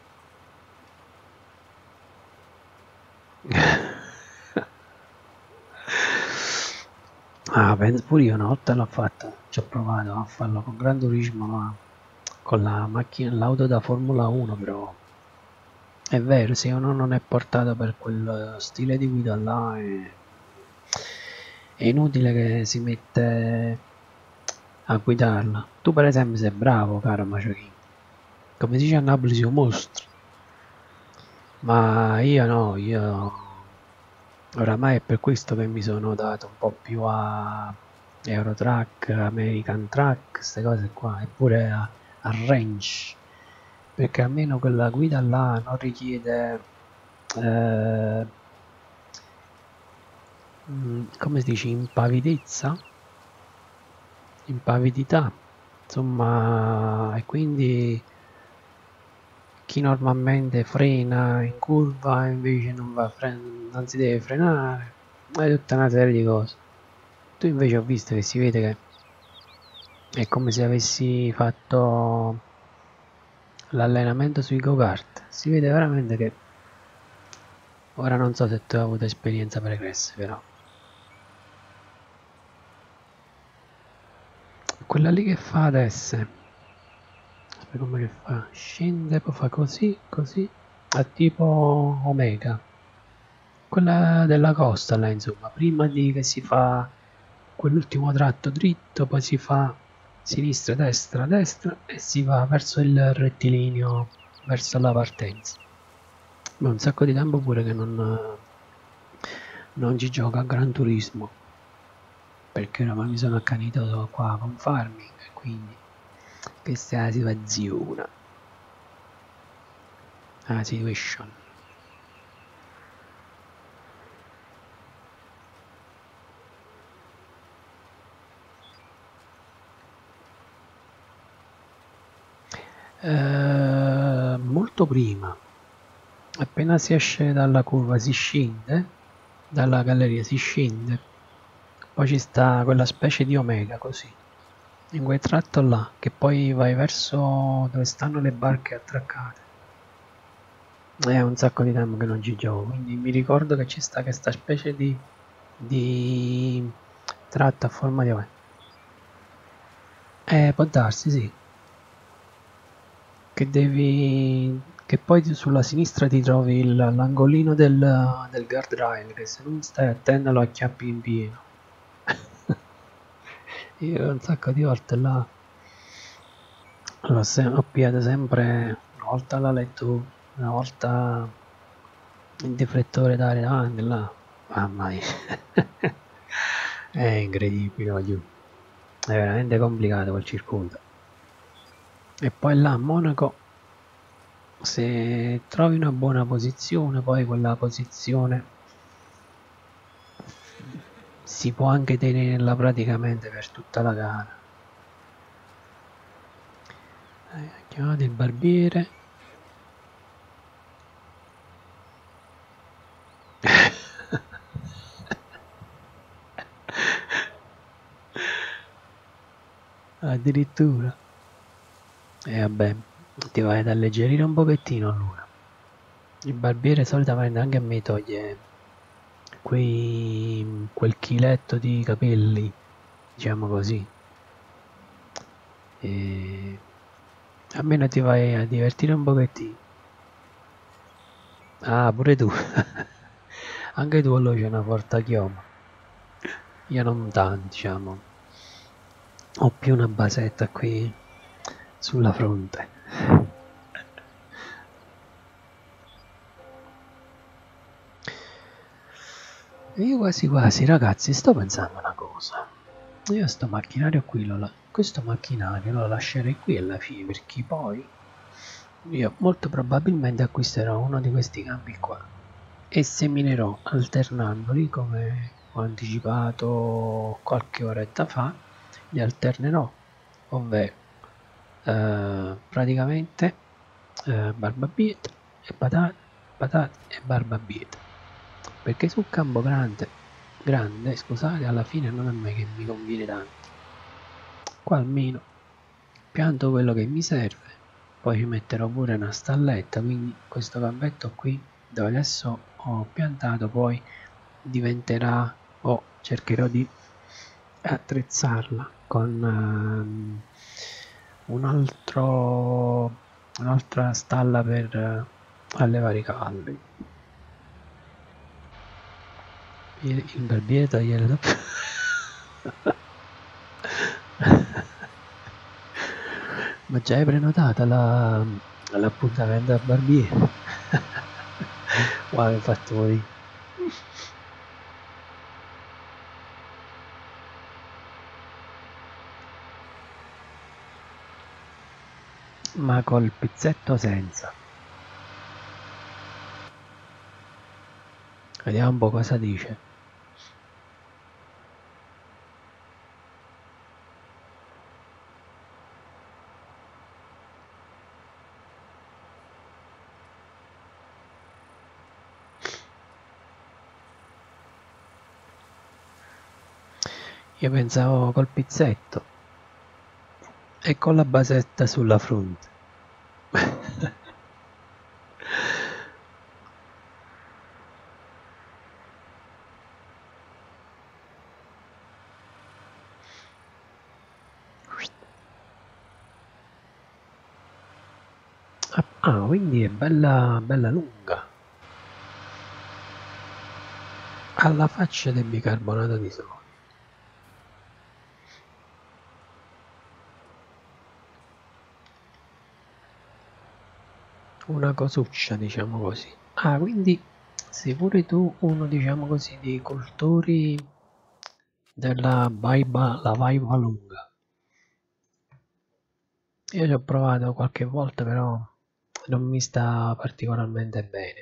Speaker 1: Ah, penso pure io una volta l'ho fatta, ci ho provato a farlo con Gran Turismo, ma con la macchina, l'auto da Formula uno però. È vero, se uno non è portato per quel stile di guida là è, è inutile che si mette a guidarla. Tu per esempio sei bravo, caro Maciochin. Come si dice a Napoli sei un mostro. Ma io no, io oramai è per questo che mi sono dato un po' più a Eurotrack, American Track, queste cose qua, eppure a, a range, perché almeno quella guida là non richiede eh, come si dice, impavidezza, impavidità, insomma, e quindi chi normalmente frena in curva invece non, va non si deve frenare, è tutta una serie di cose. Tu invece ho visto che si vede che è come se avessi fatto l'allenamento sui go-kart, si vede veramente che ora non so se tu hai avuto esperienza pregresse, però quella lì che fa adesso, aspetta, come che fa, scende, poi fa così, così, a tipo Omega, quella della costa là, insomma, prima di che si fa quell'ultimo tratto dritto, poi si fa sinistra, destra, destra e si va verso il rettilineo, verso la partenza. Ma un sacco di tempo pure che non, non ci gioca a Gran Turismo, perché oramai mi sono accanito qua con Farming, quindi questa è la situazione, la situation. Eh, molto prima, appena si esce dalla curva si scende, dalla galleria si scende, poi ci sta quella specie di Omega così, in quel tratto là, che poi vai verso dove stanno le barche attraccate. È un sacco di tempo che non ci gioco, quindi mi ricordo che ci sta questa specie di, di tratta a forma di... Eh, può darsi, sì. Che devi... che poi sulla sinistra ti trovi il- l'angolino del, del guardrail, che se non stai attento lo acchiappi in pieno. Io un sacco di volte là l'ho se- ho pigliato sempre una volta la letto, una volta il deflettore d'aria davanti là. Mamma mia. È incredibile, voglio. È veramente complicato quel circuito. E poi là a Monaco, se trovi una buona posizione, poi quella posizione si può anche tenerla praticamente per tutta la gara. Eh, chiamate il barbiere. Addirittura. E vabbè, ti vai ad alleggerire un pochettino allora. Il barbiere solitamente anche a me toglie quei, quel chiletto di capelli, diciamo così. E almeno ti vai a divertire un pochettino. Ah, pure tu. Anche tu allora c'è una forte chioma. Io non tanto, diciamo. Ho più una basetta qui sulla fronte. Io quasi quasi ragazzi sto pensando una cosa. Io sto macchinario qui, lo la- questo macchinario lo lascerei qui alla fine perché poi io molto probabilmente acquisterò uno di questi campi qua e seminerò alternandoli come ho anticipato qualche oretta fa, li alternerò, ovvero eh, praticamente eh, barbabieta e patate, patate e barbabieta. Perché sul campo grande, grande, scusate, alla fine non è mai che mi conviene tanto. Qua almeno pianto quello che mi serve, poi ci metterò pure una stalletta, quindi questo campetto qui dove adesso ho piantato poi diventerà o cercherò di attrezzarla con um, un altro un'altra stalla per uh, allevare i cavalli. Il, il barbiere tagliere da... Ma già hai prenotata la, l'appuntamento al barbiere? Wow, hai fatto voi. Ma col pizzetto senza. Vediamo un po' cosa dice. Io pensavo col pizzetto e con la basetta sulla fronte. Ah, quindi è bella, bella lunga. Alla faccia del bicarbonato di sodio. Una cosuccia, diciamo così. Ah, quindi sei pure tu uno, diciamo così, dei cultori della vaiba, la vaiba lunga. Io ci ho provato qualche volta, però non mi sta particolarmente bene.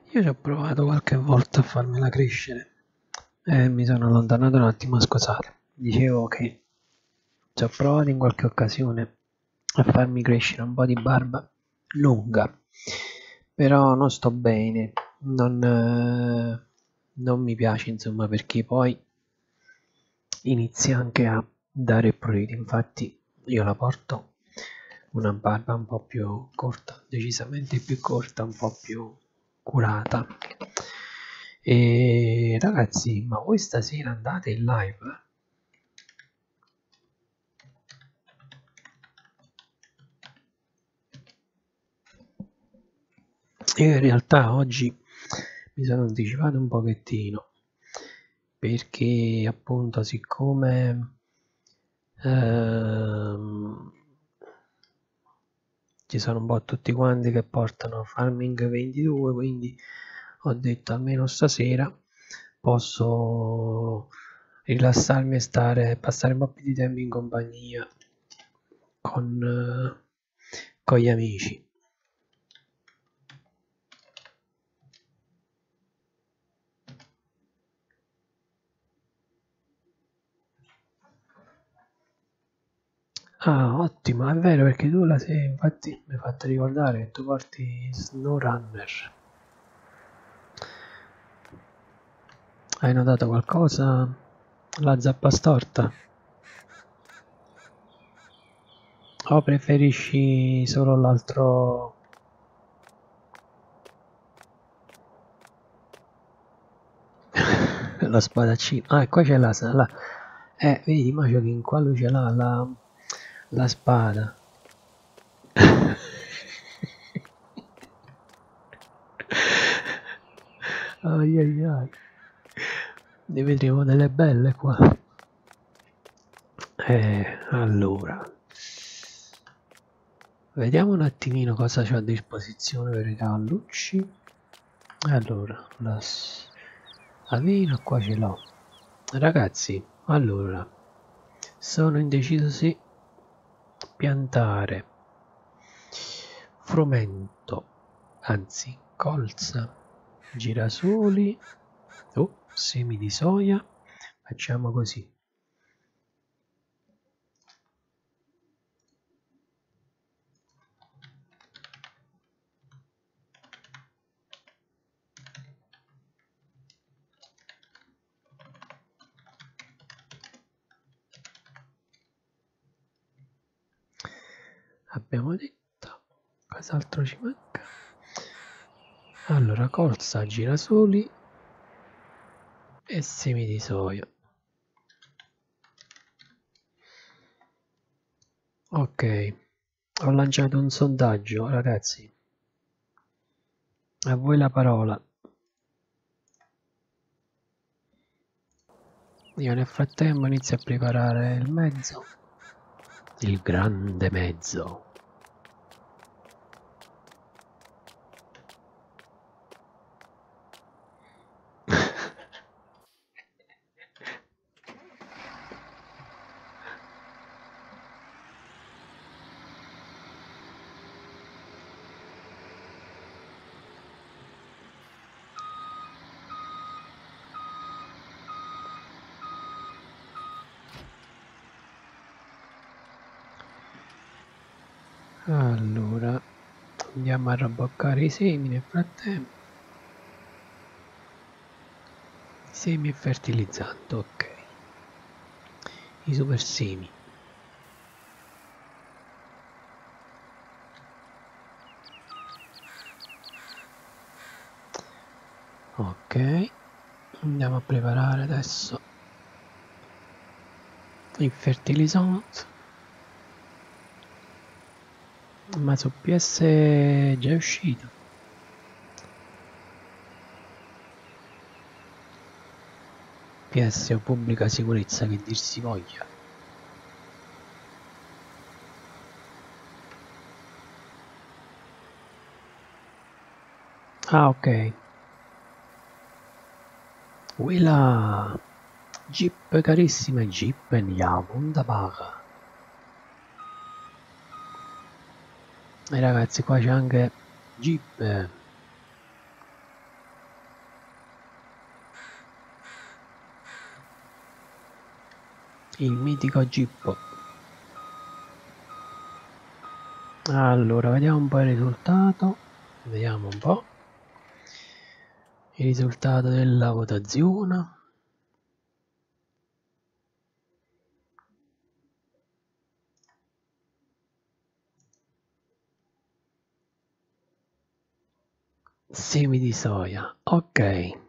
Speaker 1: Io ci ho provato qualche volta a farmela crescere e mi sono allontanato un attimo, scusate. Dicevo che ci ho provato in qualche occasione a farmi crescere un po' di barba lunga, però non sto bene, non, eh, non mi piace, insomma, perché poi inizia anche a dare prurito. Infatti io la porto una barba un po' più corta, decisamente più corta, un po' più curata. E ragazzi, ma voi stasera andate in live? Io in realtà oggi mi sono anticipato un pochettino, perché appunto siccome ehm, ci sono un po' tutti quanti che portano Farming ventidue, quindi ho detto almeno stasera posso rilassarmi e stare, passare un po' più di tempo in compagnia con, eh, con gli amici. Ah, ottimo, è vero, perché tu la sei, infatti mi hai fatto ricordare che tu porti SnowRunner. Hai notato qualcosa? La zappa storta? O preferisci solo l'altro? Lo spadaccino. Ah, e qua c'è la, la... Eh, vedi, Macio che in qua lui ce l'ha la, la spada. Ai ai ai. Ne vedremo delle belle qua. Eh, allora. Vediamo un attimino cosa c'è a disposizione per i callucci. Allora, la avena qua ce l'ho. Ragazzi, allora, sono indeciso se piantare frumento, anzi colza, girasoli o semi di soia. Facciamo così. Abbiamo detto, cos'altro ci manca? Allora, colza, girasoli e semi di soia. Ok, ho lanciato un sondaggio, ragazzi. A voi la parola. Io nel frattempo inizio a preparare il mezzo, il grande mezzo. Allora, andiamo a rabboccare i semi nel frattempo. I semi e fertilizzante, ok. I super semi. Ok, andiamo a preparare adesso il fertilizzante. Ma su P S è già uscito. P S o pubblica sicurezza, che dir si voglia. Ah, ok. Quella Jeep, carissima Jeep, andiamo, onda paga. E ragazzi, qua c'è anche Jeep. il mitico Gippo. Allora, vediamo un po' il risultato. Vediamo un po' il risultato della votazione. Semi di soia, ok.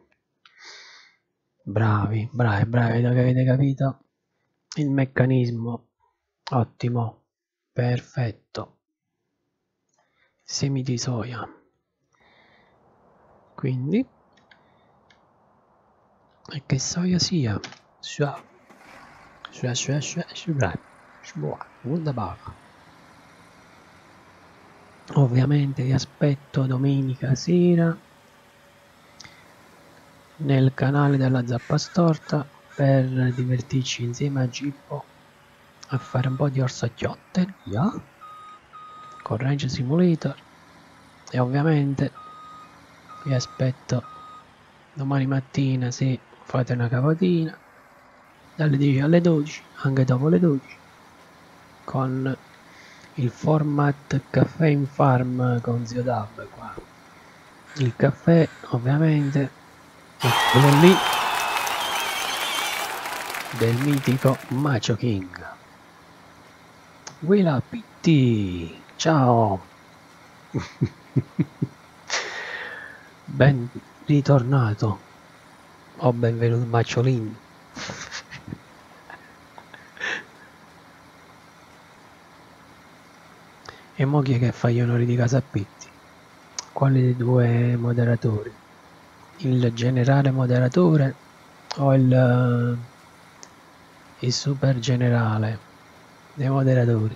Speaker 1: Bravi, bravi, bravi, avete capito il meccanismo. Ottimo, perfetto. Semi di soia. Quindi, e che soia sia? Sua, sua, sua, sua, sua, sua, wunderbar. Ovviamente vi aspetto domenica sera nel canale della Zappa Storta per divertirci insieme a Gippo a fare un po' di orsacchiotte, yeah, con Range Simulator, e ovviamente vi aspetto domani mattina se fate una capatina dalle dieci alle dodici, anche dopo le dodici, con il format caffè in farm con Zio Dab qua. Il caffè ovviamente è quello lì del mitico Macho King. Willa Pitti, ciao. Ben ritornato o benvenuto Macciolin. E mo chi è che fa gli onori di casa a Pitti? Quali dei due moderatori? Il generale moderatore o il, il super generale dei moderatori?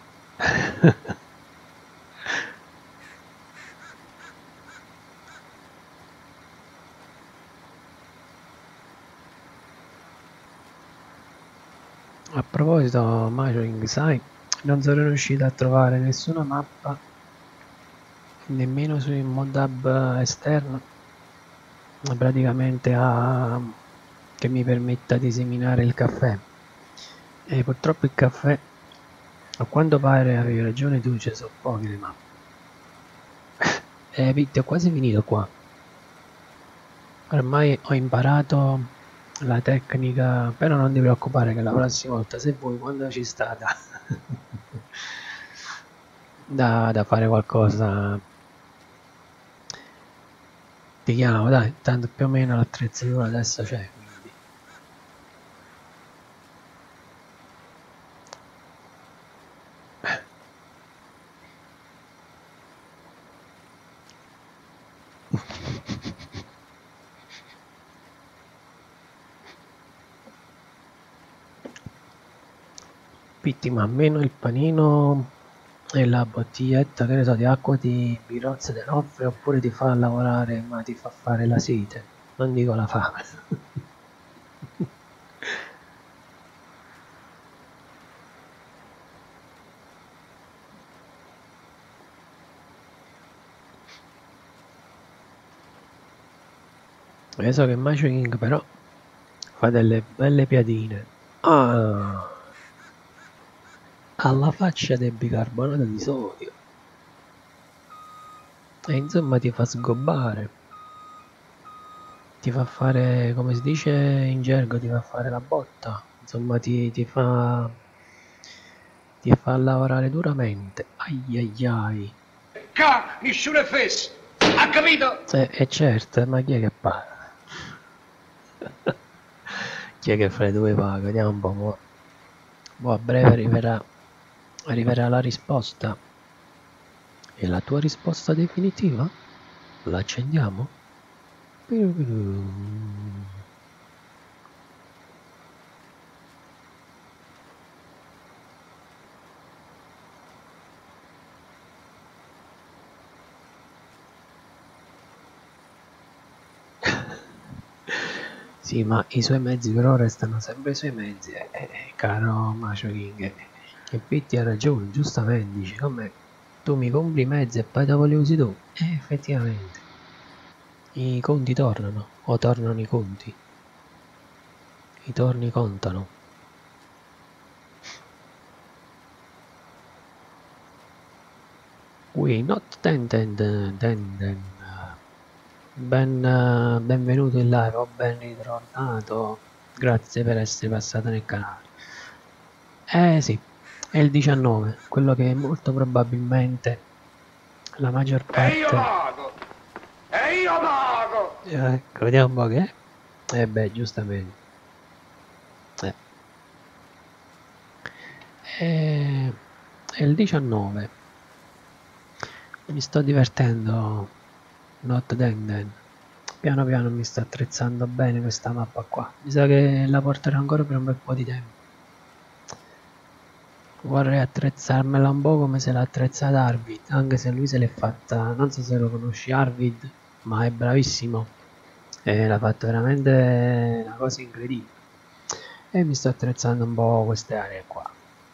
Speaker 1: A proposito, Majoring, sai, non sono riuscito a trovare nessuna mappa, nemmeno sul modhub esterno, praticamente a, che mi permetta di seminare il caffè. E purtroppo il caffè, a quanto pare, avevi ragione tu, ci sono poche le mappe. E Pitti, ho quasi finito qua. Ormai ho imparato la tecnica, però non ti preoccupare che la prossima volta, se vuoi, quando ci sta da, da, da fare qualcosa, ti chiamo, dai, tanto più o meno l'attrezzatura adesso c'è, quindi. Pitti, ma almeno il panino e la bottiglietta, che ne so, di acqua di birozza te l'offre, oppure ti fa lavorare ma ti fa fare la sete, non dico la fame. Io so che Macho King però fa delle belle piadine. Ah, alla faccia del bicarbonato di sodio. E insomma ti fa sgobbare. Ti fa fare, come si dice in gergo, ti fa fare la botta. Insomma ti, ti fa... ti fa lavorare duramente. Ai ai ai.
Speaker 2: Ca, nessuno è fesso. Ha capito?
Speaker 1: Eh, è certo, ma chi è che paga? Chi è che fra i due paga? Vediamo un po'. Mo. Mo a breve arriverà, arriverà la risposta. E la tua risposta definitiva? La accendiamo? Sì, ma i suoi mezzi però restano sempre i suoi mezzi, eh, eh, caro Macho King. E Pitti ha ragione, giustamente, dice, come tu mi compri i mezzi e poi dopo li usi tu. E effettivamente, i conti tornano, o tornano i conti. I torni contano. We not ten ten ten ten ten. Ben, uh, benvenuto in live o ben ritornato. Grazie per essere passato nel canale. Eh sì, è il diciannove, quello che molto probabilmente la maggior parte...
Speaker 2: E io pago! E io pago!
Speaker 1: Ecco, vediamo un po' che è. Eh beh, giustamente. Eh. È, è il diciannove. Mi sto divertendo. Not den den. Piano piano mi sta attrezzando bene questa mappa qua. Mi sa che la porterò ancora per un bel po' di tempo. Vorrei attrezzarmela un po' come se l'ha attrezzata Arvid, anche se lui se l'è fatta, non so se lo conosci Arvid, ma è bravissimo e l'ha fatta veramente una cosa incredibile. E mi sto attrezzando un po' queste aree qua.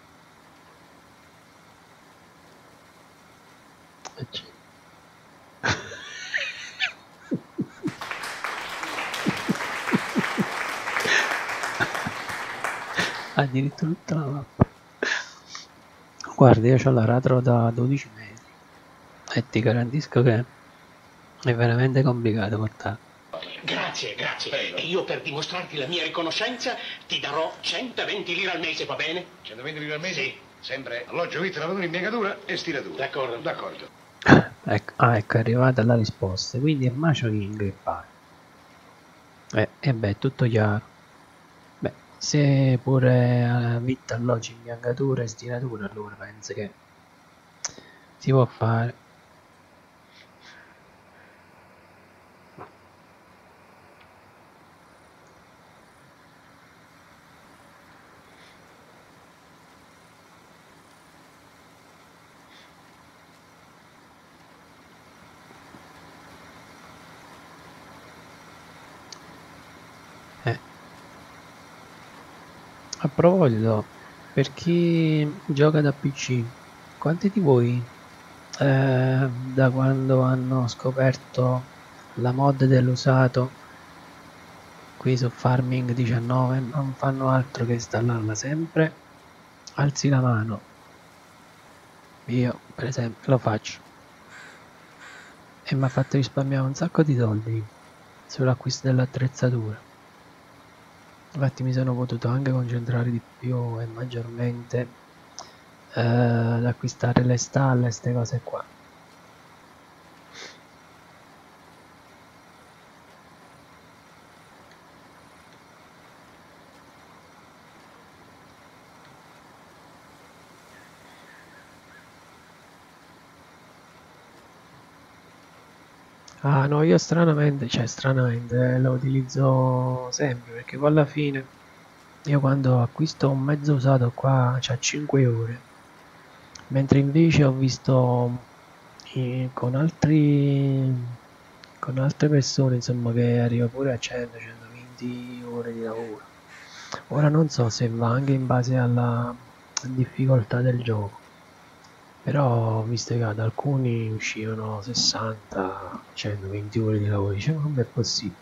Speaker 1: Addirittura tutta la mappa. Guarda, io ho l'aratro da dodici metri e ti garantisco che è veramente complicato portarlo.
Speaker 3: Grazie, grazie. E io per dimostrarti la mia riconoscenza ti darò centoventi lire al mese, va bene?
Speaker 2: centoventi lire al mese?
Speaker 3: Sì.
Speaker 2: Sempre alloggio, vitto, lavatura, impiegatura e stiratura.
Speaker 3: D'accordo.
Speaker 2: D'accordo.
Speaker 1: Ecco, ah, ecco, è arrivata la risposta. Quindi è Macio King che fare. Eh, e beh, è tutto chiaro. Beh, se pure uh, vitto, alloggio, imbiancatura e stiratura, allora penso che si può fare. Eh. A proposito, per chi gioca da P C, quanti di voi eh, da quando hanno scoperto la mod dell'usato qui su Farming diciannove non fanno altro che installarla sempre? Alzi la mano. Io per esempio lo faccio e mi ha fatto risparmiare un sacco di soldi sull'acquisto dell'attrezzatura. Infatti mi sono potuto anche concentrare di più e maggiormente eh, ad acquistare le stalle e queste cose qua. Ah no, io stranamente, cioè stranamente lo utilizzo sempre perché poi alla fine io quando acquisto un mezzo usato qua c'ha cinque ore, mentre invece ho visto eh, con altri con altre persone insomma che arriva pure a cento centoventi ore di lavoro. Ora non so se va anche in base alla difficoltà del gioco, però ho visto che ad alcuni uscivano sessanta centoventi ore di lavoro, dicevo come è possibile?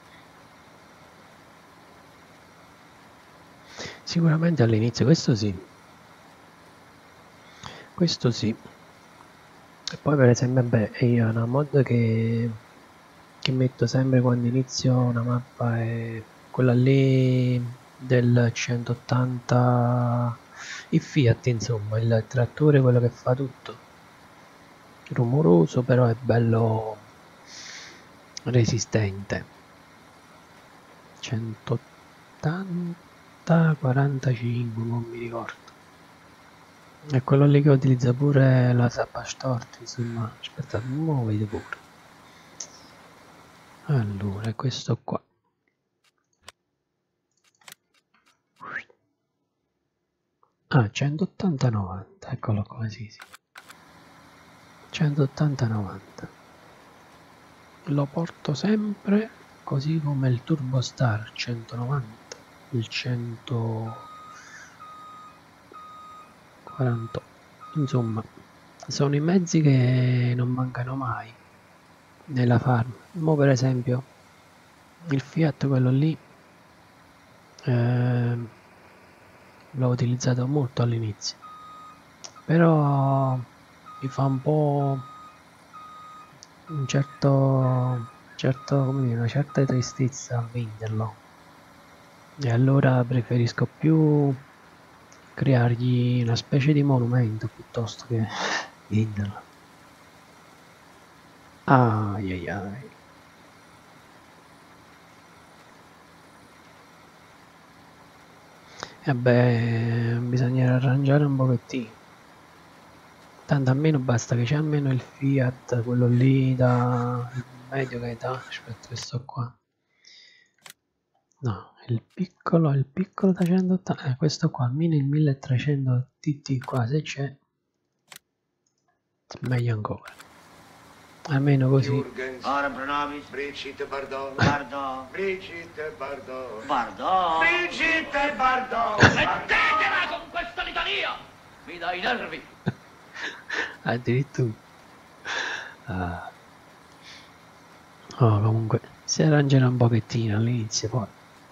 Speaker 1: Sicuramente all'inizio questo sì, questo sì. E poi per esempio beh, io ho una mod che, che metto sempre quando inizio una mappa è quella lì del centottanta, il Fiat insomma, il trattore, quello che fa tutto, rumoroso però è bello resistente. centottanta quarantacinque, non mi ricordo. È quello lì che utilizza pure la zappa storta, insomma. Aspettate, non vedo pure. Allora, è questo qua. Ah, centottanta novanta, eccolo qua, sì, sì. centottanta novanta. Lo porto sempre, così come il Turbo Star centonovanta, il centoquarantotto. Insomma, sono i mezzi che non mancano mai nella farm. Mo per esempio il Fiat, quello lì, eh, l'ho utilizzato molto all'inizio, però mi fa un po' un certo, certo come dire, una certa tristezza a venderlo, e allora preferisco più creargli una specie di monumento piuttosto che venderlo. Ai ai ai. E beh, bisognerà arrangiare un pochettino. Tanto a me non basta che c'è almeno il Fiat, quello lì da il medio che dà. Aspetta, questo qua. No, il piccolo, il piccolo da centottanta. Eh, questo qua, almeno il milletrecento T T qua, se c'è, meglio ancora. Almeno così.
Speaker 2: Jürgens,
Speaker 5: Ora Brnovis,
Speaker 2: Brigitte Bardot,
Speaker 5: Bardot,
Speaker 2: Brigitte Bardot,
Speaker 5: Bardot.
Speaker 2: Brigitte Bardot.
Speaker 5: Smettetela con questa litania! Mi dai i nervi!
Speaker 1: Addirittura. Ah. Oh, comunque si arrangerà un pochettino all'inizio, poi.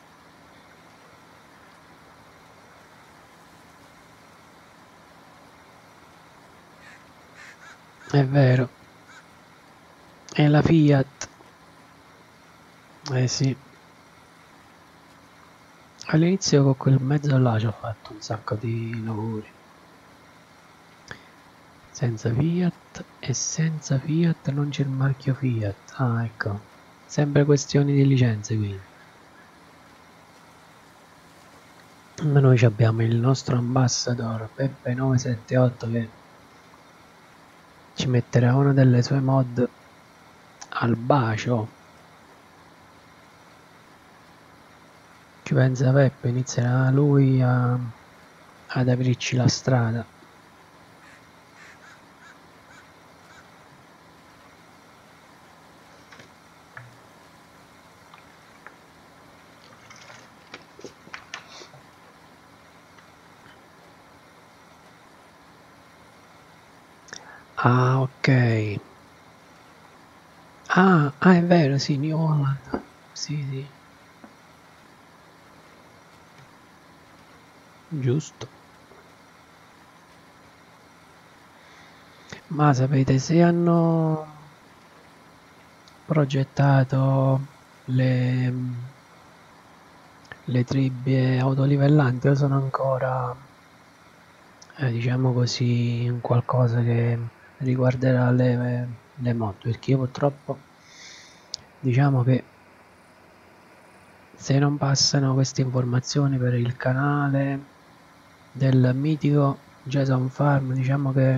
Speaker 1: È vero. È la Fiat. Eh sì. All'inizio con quel mezzo là ci ho fatto un sacco di lavori. Senza Fiat, e senza Fiat non c'è il marchio Fiat. Ah, ecco. Sempre questioni di licenze, quindi. Ma noi abbiamo il nostro ambassador Peppe nove sette otto che ci metterà una delle sue mod al bacio. Ci pensa Peppe, inizierà lui a, ad aprirci la strada. Ah, ok. Ah, ah, è vero, sì, New Holland. Sì, sì. Giusto. Ma sapete se hanno progettato le, le trebbie autolivellanti o sono ancora, eh, diciamo così, un qualcosa che riguarderà le, le mod? Perché io purtroppo, diciamo che se non passano queste informazioni per il canale del mitico Jason Farm, diciamo che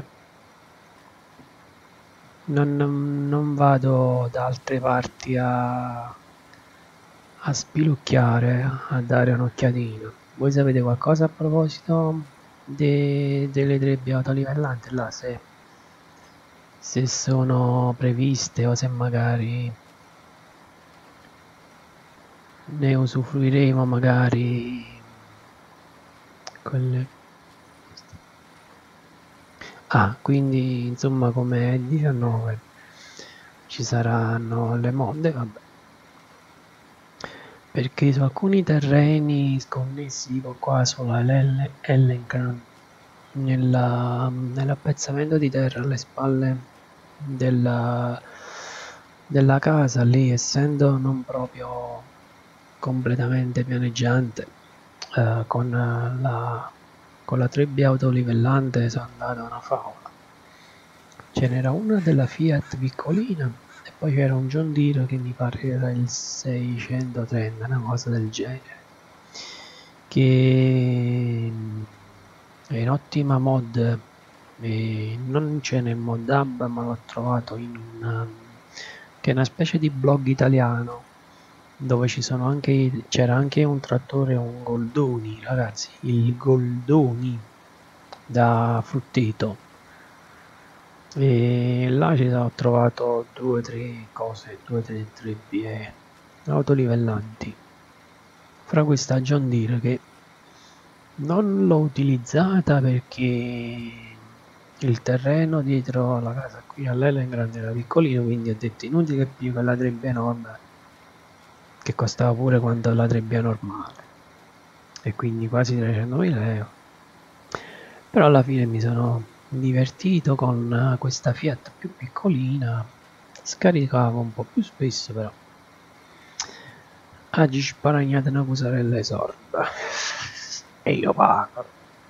Speaker 1: non, non vado da altre parti a, a spilucchiare, a dare un'occhiatina. Voi sapete qualcosa a proposito de, delle trebbie autolivellanti là, se, se sono previste o se magari ne usufruiremo magari quelle. Ah, quindi insomma come diciannove ci saranno le mod, vabbè, perché su alcuni terreni sconnessi tipo qua sulla Ellencran, nell'appezzamento di terra alle spalle della, della casa lì, essendo non proprio completamente pianeggiante, eh, con la con la trebbia autolivellante sono andata una favola. Ce n'era una della Fiat piccolina e poi c'era un John Deere che mi pare era il seicentotrenta, una cosa del genere, che è in ottima mod, e non c'è nel mod hub ma l'ho trovato in una, che è una specie di blog italiano dove ci sono anche, c'era anche un trattore, un Goldoni, ragazzi, il Goldoni da Frutteto, e là ci ho trovato due o tre cose, due o tre trebbie autolivellanti, fra questa John Deere che non l'ho utilizzata perché il terreno dietro la casa qui all'Ellencran era piccolino, quindi ho detto inutile che più quella trebbia enorme che costava pure quanto la trebbia normale, e quindi quasi trecentomila euro. Però alla fine mi sono divertito con questa Fiat più piccolina, scaricavo un po' più spesso, però oggi sparagnate una pusarella sorda e io pago.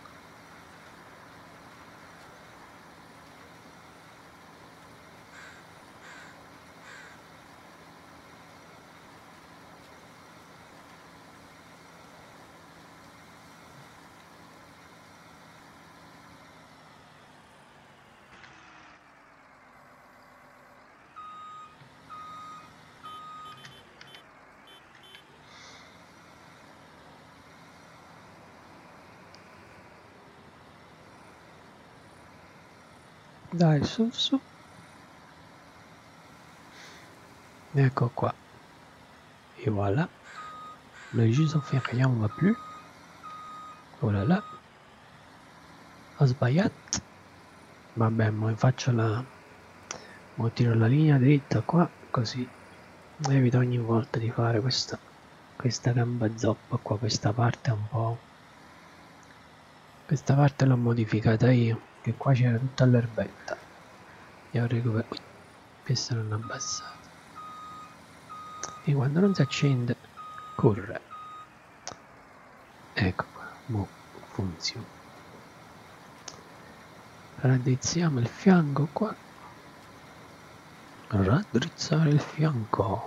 Speaker 1: Dai, su su. Ecco qua. Et voilà. Le juste faire rien, on va plus. Oh là là. Ho sbagliato. Vabbè, mo faccio la... mo tiro la linea dritta qua, così evito ogni volta di fare questa questa gamba zoppa qua, questa parte un po'... questa parte l'ho modificata io, che qua c'era tutta l'erbetta e ho recuperato. Queste non abbassate e quando non si accende corre. Ecco qua, mo funziona. Raddrizziamo il fianco qua, raddrizzare il fianco.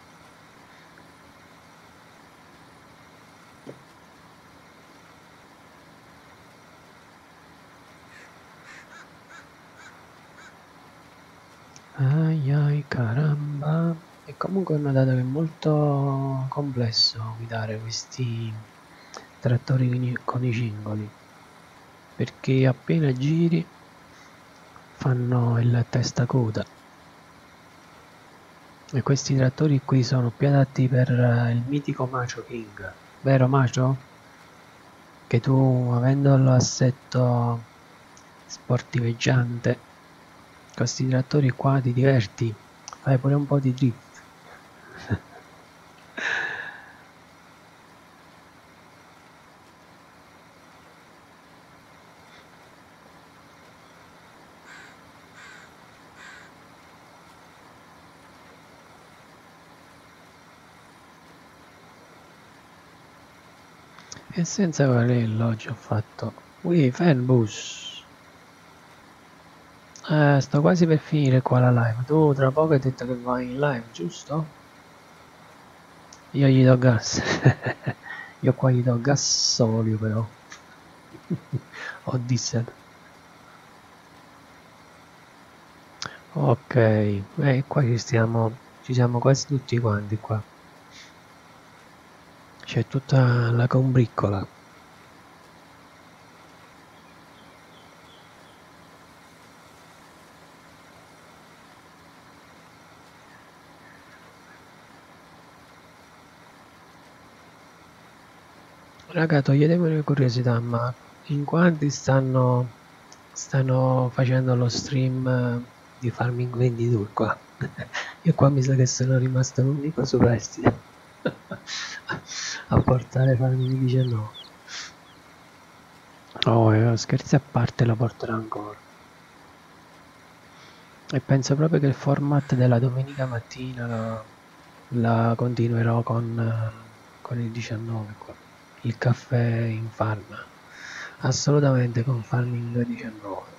Speaker 1: Ai ai caramba. E comunque ho notato che è molto complesso guidare questi trattori con i cingoli, perché appena giri fanno il testacoda e questi trattori qui sono più adatti per il mitico Macho King, vero Macho? Che tu, avendo l'assetto sportiveggiante, questi trattori qua ti diverti, fai pure un po' di drift. E senza quello oggi ho fatto Ui Fanbus. Eh, sto quasi per finire qua la live. Tu tra poco hai detto che vai in live, giusto? Io gli do gas. Io qua gli do gas olio però. O diesel. Ok, e qua ci stiamo, ci siamo quasi tutti quanti qua. C'è tutta la combriccola. Raga, toglietemi le curiosità, ma in quanti stanno stanno facendo lo stream di Farming ventidue qua? Io qua mi sa che sono rimasto l'unico superstite a portare Farming diciannove. Oh, eh, scherzi a parte, la porterò ancora. E penso proprio che il format della domenica mattina la, la continuerò con, con il diciannove qua. Il caffè in farm. Assolutamente con Farming diciannove.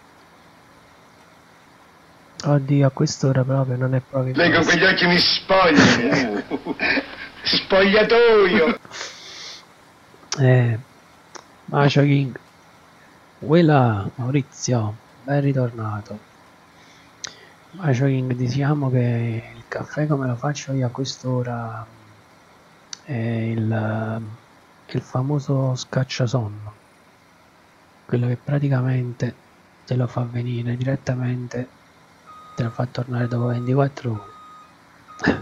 Speaker 1: Oddio, a quest'ora proprio non è proprio...
Speaker 2: Lei con quegli occhi mi spoglia. Spogliatoio.
Speaker 1: Eh, Macho King. Quella, Maurizio, ben ritornato. Macho King, diciamo che il caffè come lo faccio io a quest'ora è il, il famoso scacciasonno, quello che praticamente te lo fa venire direttamente, te lo fa tornare dopo ventiquattro ore.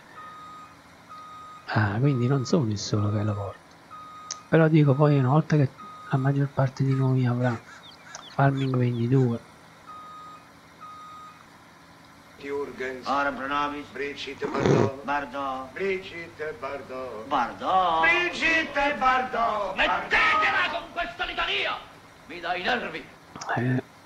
Speaker 1: Ah, quindi non sono il solo che lo porta. Però dico, poi una volta che la maggior parte di noi avrà Farming ventidue.
Speaker 2: Jurgens.
Speaker 5: Ora Brnovis.
Speaker 2: Brigitte Bardot.
Speaker 5: Bardot.
Speaker 2: Brigitte Bardot.
Speaker 5: Bardot.
Speaker 2: Brigitte Bardot.
Speaker 5: Smettetela con questa litania! Mi dai i nervi!
Speaker 1: Eh,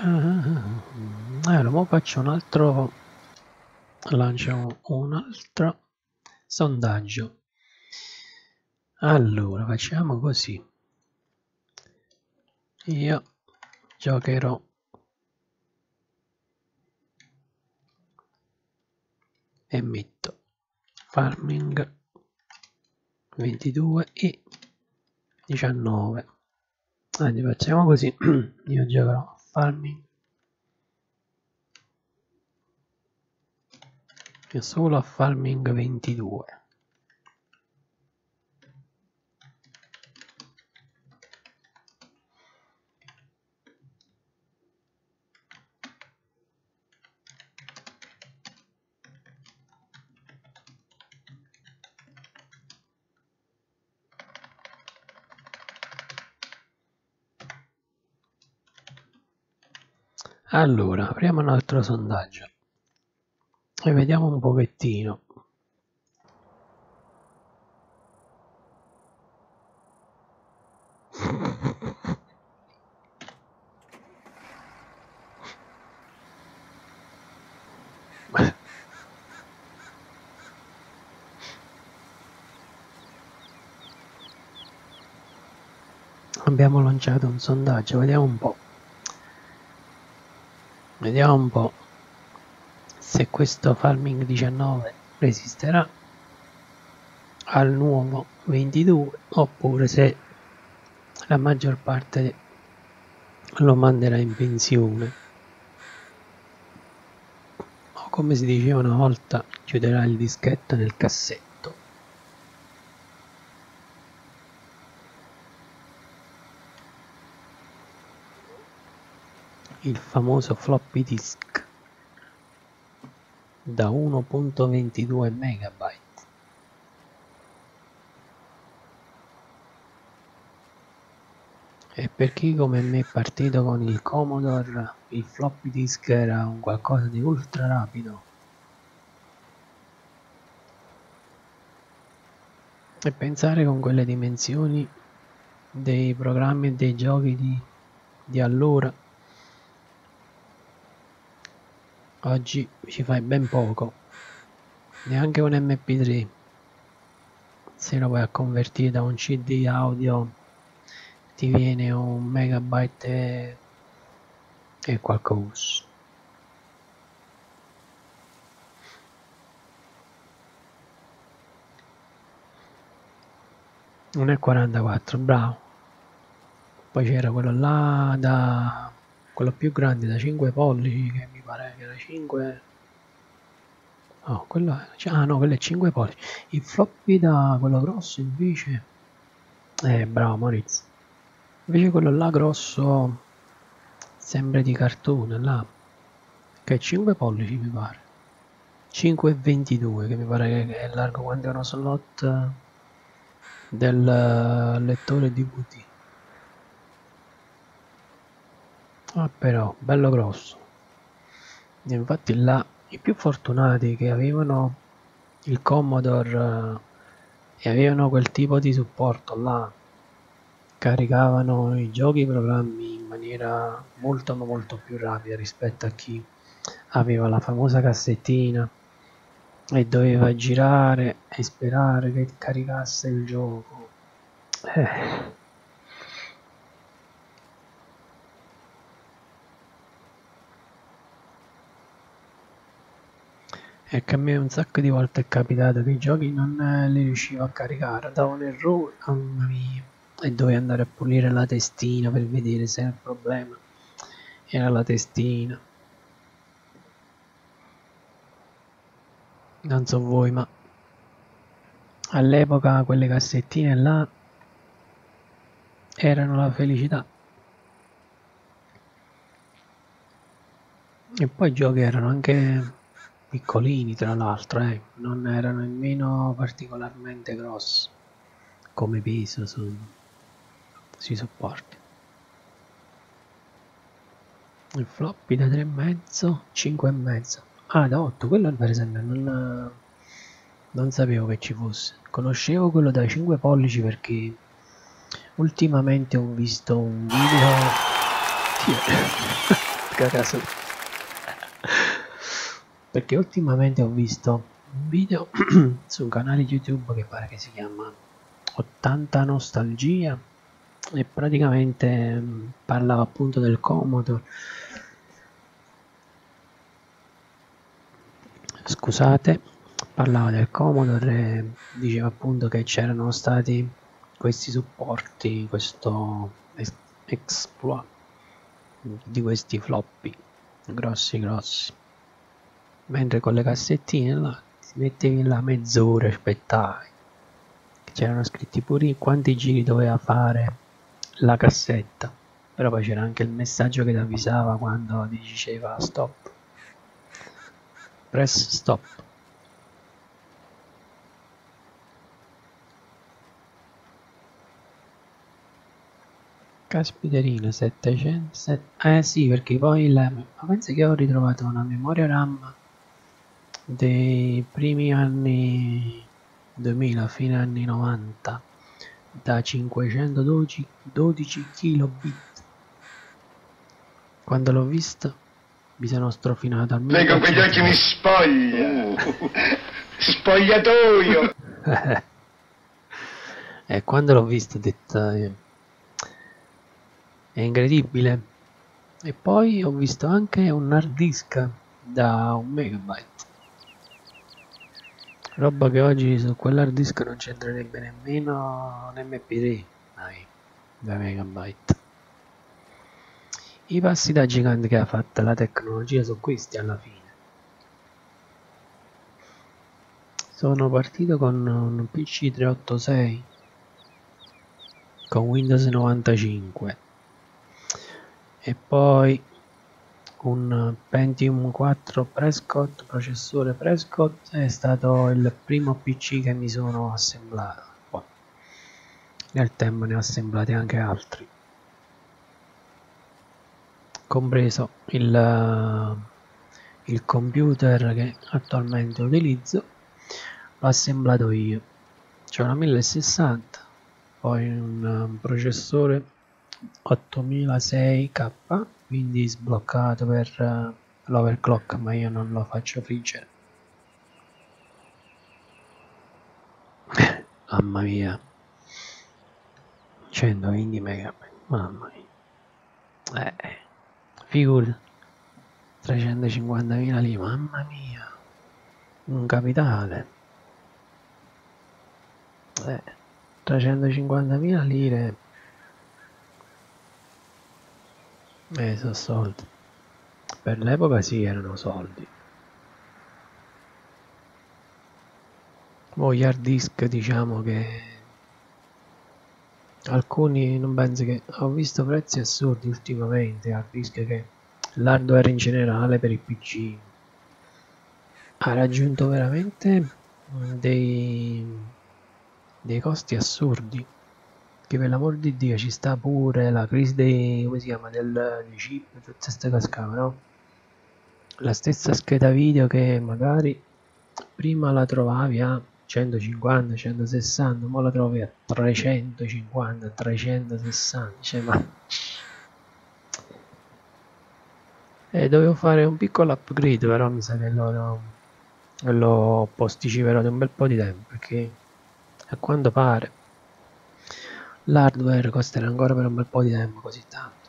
Speaker 1: allora mo faccio un altro, lancio un altro sondaggio. Allora facciamo così, io giocherò e metto farming ventidue e diciannove. Quindi facciamo così, io giocherò farming e solo a farming ventidue. Allora, apriamo un altro sondaggio e vediamo un pochettino. Abbiamo lanciato un sondaggio, vediamo un po'. Vediamo un po' se questo farming diciannove resisterà al nuovo ventidue oppure se la maggior parte lo manderà in pensione o, come si diceva una volta, chiuderà il dischetto nel cassetto. Il famoso floppy disk da uno virgola ventidue megabyte. E per chi come me è partito con il Commodore, il floppy disk era un qualcosa di ultra rapido. E pensare con quelle dimensioni dei programmi e dei giochi di, di allora, oggi ci fai ben poco, neanche un M P tre, se lo vai a convertire da un C D audio ti viene un megabyte e, e qualcosa. uno virgola quarantaquattro, bravo. Poi c'era quello là da quello più grande da cinque pollici, che mi pare che era cinque. No, quello è, ah no, quello è cinque pollici. Il floppy da quello grosso invece, eh bravo Maurizio, invece quello là grosso sembra di cartone là, che è cinque pollici mi pare, cinque e ventidue, che mi pare che è largo quanto è uno slot del lettore D V D. Ah, però bello grosso. E infatti là i più fortunati che avevano il Commodore eh, e avevano quel tipo di supporto là, caricavano i giochi e i programmi in maniera molto ma molto più rapida rispetto a chi aveva la famosa cassettina e doveva girare e sperare che caricasse il gioco. Eh. E che a me un sacco di volte è capitato che i giochi non li riuscivo a caricare, davo un errore, mamma mia, e dovevo andare a pulire la testina per vedere se il problema era la testina. Non so voi, ma all'epoca quelle cassettine là erano la felicità. E poi i giochi erano anche piccolini, tra l'altro, eh. Non erano nemmeno particolarmente grossi come peso su, sui supporti. Il floppy da tre e mezzo, cinque e mezzo. Ah, da otto, quello per esempio non, non sapevo che ci fosse. Conoscevo quello da cinque pollici perché ultimamente ho visto un video porca caso. Perché ultimamente ho visto un video su un canale YouTube che pare che si chiama ottanta Nostalgia e praticamente parlava appunto del Commodore. Scusate, parlava del Commodore e diceva appunto che c'erano stati questi supporti, questo exploit di questi floppy grossi grossi, mentre con le cassettine là ti mettevi là mezz'ora e aspettavi, c'erano scritti pure quanti giri doveva fare la cassetta, però poi c'era anche il messaggio che ti avvisava quando ti diceva stop, press stop. Caspiterina, settecento, set... eh sì, perché poi la... ma penso che ho ritrovato una memoria RAM dei primi anni duemila, fine anni novanta, da cinquecentododici kilobit. Quando l'ho vista mi sono strofinato al
Speaker 2: Lei con quegli occhi mi spoglia. Spogliatoio.
Speaker 1: E quando l'ho vista ho detto eh, è incredibile. E poi ho visto anche un hard disk da un megabyte, roba che oggi su quell'hard disk non c'entrerebbe nemmeno un emme pi tre, dai, da megabyte. I passi da gigante che ha fatto la tecnologia sono questi alla fine. Sono partito con un P C trecentoottantasei con Windows novantacinque e poi un Pentium quattro Prescott, processore Prescott, è stato il primo P C che mi sono assemblato. Poi, nel tempo ne ho assemblati anche altri, compreso il, il computer che attualmente utilizzo, l'ho assemblato io. C'è una mille sessanta, poi un, un processore ottomilasei K, quindi sbloccato per uh, l'overclock, ma io non lo faccio friggere. Mamma mia, centoventi megabyte, mamma mia, eh, figura, trecentocinquantamila lì, mamma mia, un capitale, eh, trecentocinquantamila lire. Eh, sono soldi. Per l'epoca sì, erano soldi. Mo' gli hard disk, diciamo che alcuni, non penso che... Ho visto prezzi assurdi ultimamente, hard disk, che l'hardware in generale per i P C ha raggiunto veramente dei, dei costi assurdi. Che per l'amor di Dio ci sta pure la crisi dei, come si chiama, del, dei chip, tutte queste cascate, no? La stessa scheda video che magari prima la trovavi a centocinquanta, centosessanta, ora la trovi a trecentocinquanta, trecentosessanta, cioè ma... E dovevo fare un piccolo upgrade, però mi sa che lo, lo posticiperò di un bel po' di tempo, perché a quanto pare l'hardware costerà ancora per un bel po' di tempo, così tanto,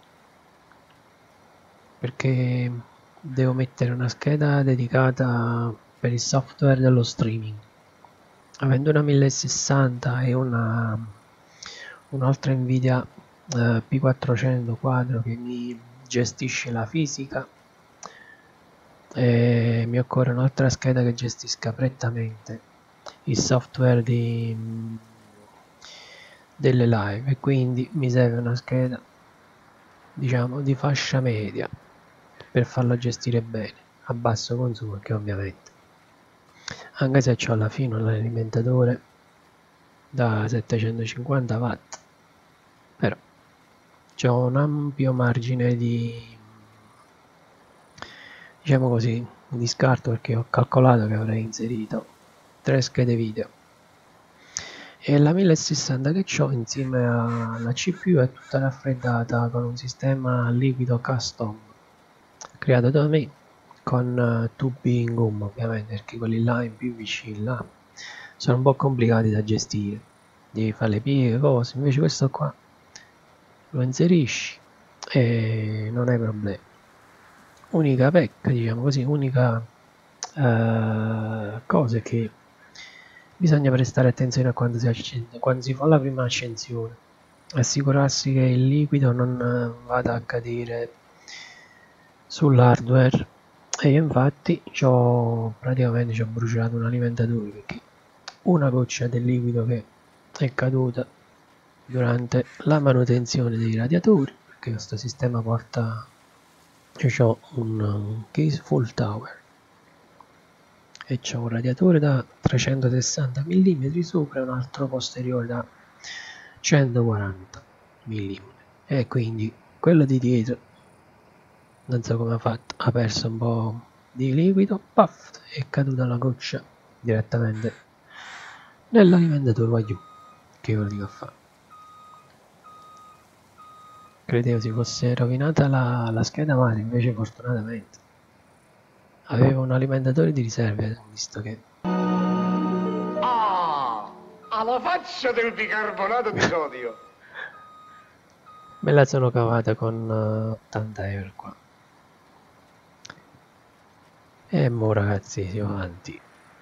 Speaker 1: perché devo mettere una scheda dedicata per il software dello streaming. Avendo una mille sessanta e una un'altra Nvidia eh, P quattrocento quadro che mi gestisce la fisica, e mi occorre un'altra scheda che gestisca prettamente il software di delle live, e quindi mi serve una scheda, diciamo, di fascia media per farlo gestire bene, a basso consumo, che ovviamente, anche se ho alla fine un alimentatore da settecentocinquanta watt, però c'ho un ampio margine di, diciamo così, di scarto, perché ho calcolato che avrei inserito tre schede video. E la mille sessanta che ho insieme alla C P U è tutta raffreddata con un sistema liquido custom creato da me con uh, tubi in gomma, ovviamente, perché quelli là in P V C là sono un po' complicati da gestire, devi fare le pieghe, cose. Invece questo qua lo inserisci e non hai problemi. Unica pecca, diciamo così, unica uh, cosa è che bisogna prestare attenzione a quando si accende, quando si fa la prima accensione, assicurarsi che il liquido non vada a cadere sull'hardware. E io infatti c'ho praticamente ci ho bruciato un alimentatore, perché una goccia del liquido che è caduta durante la manutenzione dei radiatori, perché questo sistema porta, io ho un, un case full tower e c'ho un radiatore da trecentosessanta millimetri sopra e un altro posteriore da centoquaranta millimetri, e quindi quello di dietro non so come ha fatto, ha perso un po' di liquido, puff, è caduta la goccia direttamente nell'alimentatore voglio, che io dico a fare. Credevo si fosse rovinata la, la scheda madre, invece fortunatamente avevo un alimentatore di riserva, visto che...
Speaker 2: Ah, alla faccia del bicarbonato di sodio.
Speaker 1: Me la sono cavata con uh, ottanta euro qua. E mo ragazzi si va avanti.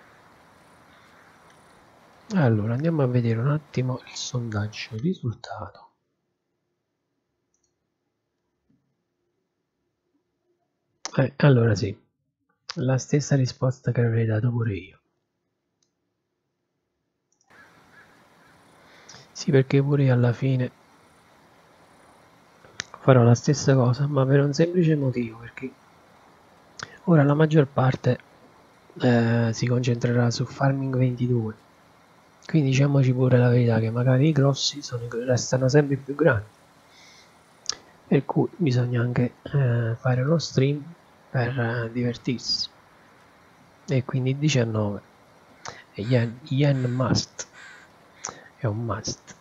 Speaker 1: Allora andiamo a vedere un attimo il sondaggio risultato. Eh, allora sì, la stessa risposta che avrei dato pure io. Sì, perché pure io alla fine farò la stessa cosa, ma per un semplice motivo, perché ora la maggior parte eh, si concentrerà su Farming ventidue, quindi diciamoci pure la verità che magari i grossi sono, restano sempre più grandi, per cui bisogna anche eh, fare uno stream per eh, divertirsi, e quindi diciannove yen, yen must, è un must.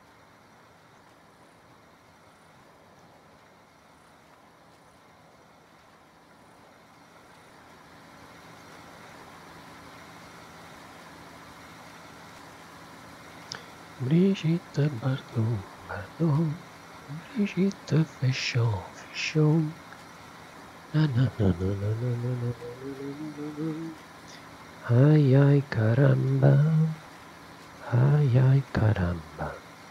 Speaker 1: Brigitte Bardot, Bardot, Brigitte Fichon, Fichon. Na na na na na na na na na na na. Ai ai caramba, ai ai caramba.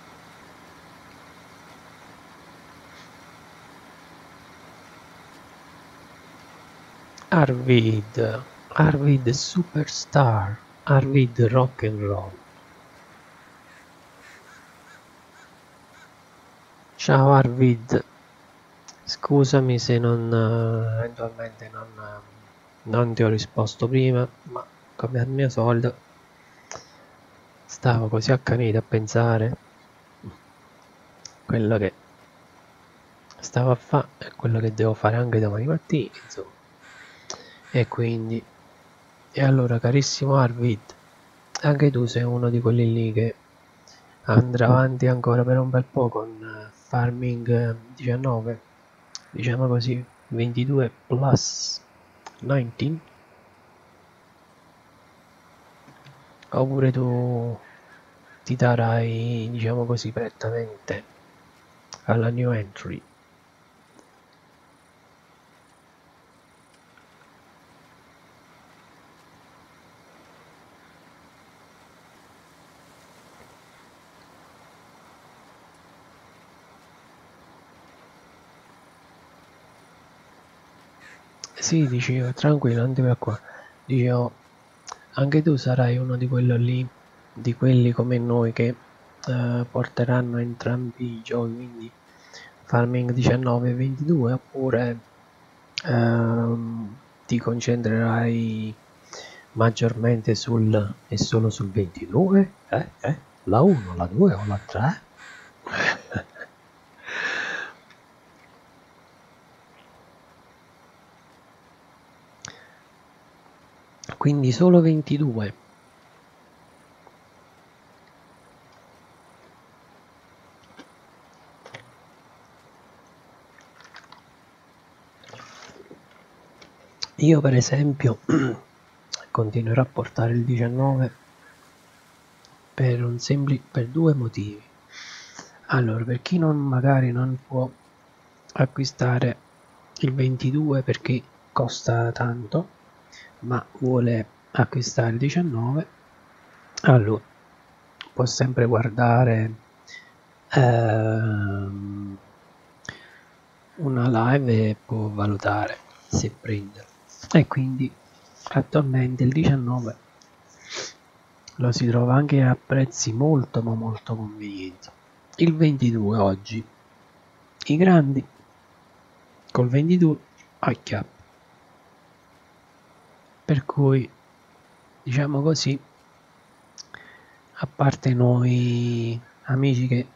Speaker 1: Arvid, Arvid Superstar, Arvid Rock and Roll. Ciao Arvid, scusami se non uh, eventualmente non, uh, non ti ho risposto prima, ma come al mio solito stavo così accanito a pensare quello che stavo a fare e quello che devo fare anche domani mattina, insomma. E quindi, e allora carissimo Arvid, anche tu sei uno di quelli lì che andrà avanti ancora per un bel po' con uh, Farming diciannove, diciamo così, ventidue plus diciannove, oppure tu ti darai, diciamo così, prettamente alla new entry. Sì, dicevo, tranquillo, non ti preoccupare. Dicevo, anche tu sarai uno di quello lì, di quelli come noi che eh, porteranno entrambi i giochi, quindi Farming diciannove e ventidue, oppure ehm, ti concentrerai maggiormente sul e solo sul ventidue? Eh? Eh? La uno, la due o la tre? Quindi solo ventidue. Io per esempio continuerò a portare il diciannove per, un sempli per due motivi. Allora, per chi non magari non può acquistare il ventidue perché costa tanto, ma vuole acquistare il diciannove, allora può sempre guardare ehm, una live e può valutare se prendere. E quindi attualmente il diciannove lo si trova anche a prezzi molto ma molto convenienti. Il ventidue oggi, i grandi col ventidue a chiappo, per cui diciamo così, a parte noi amici che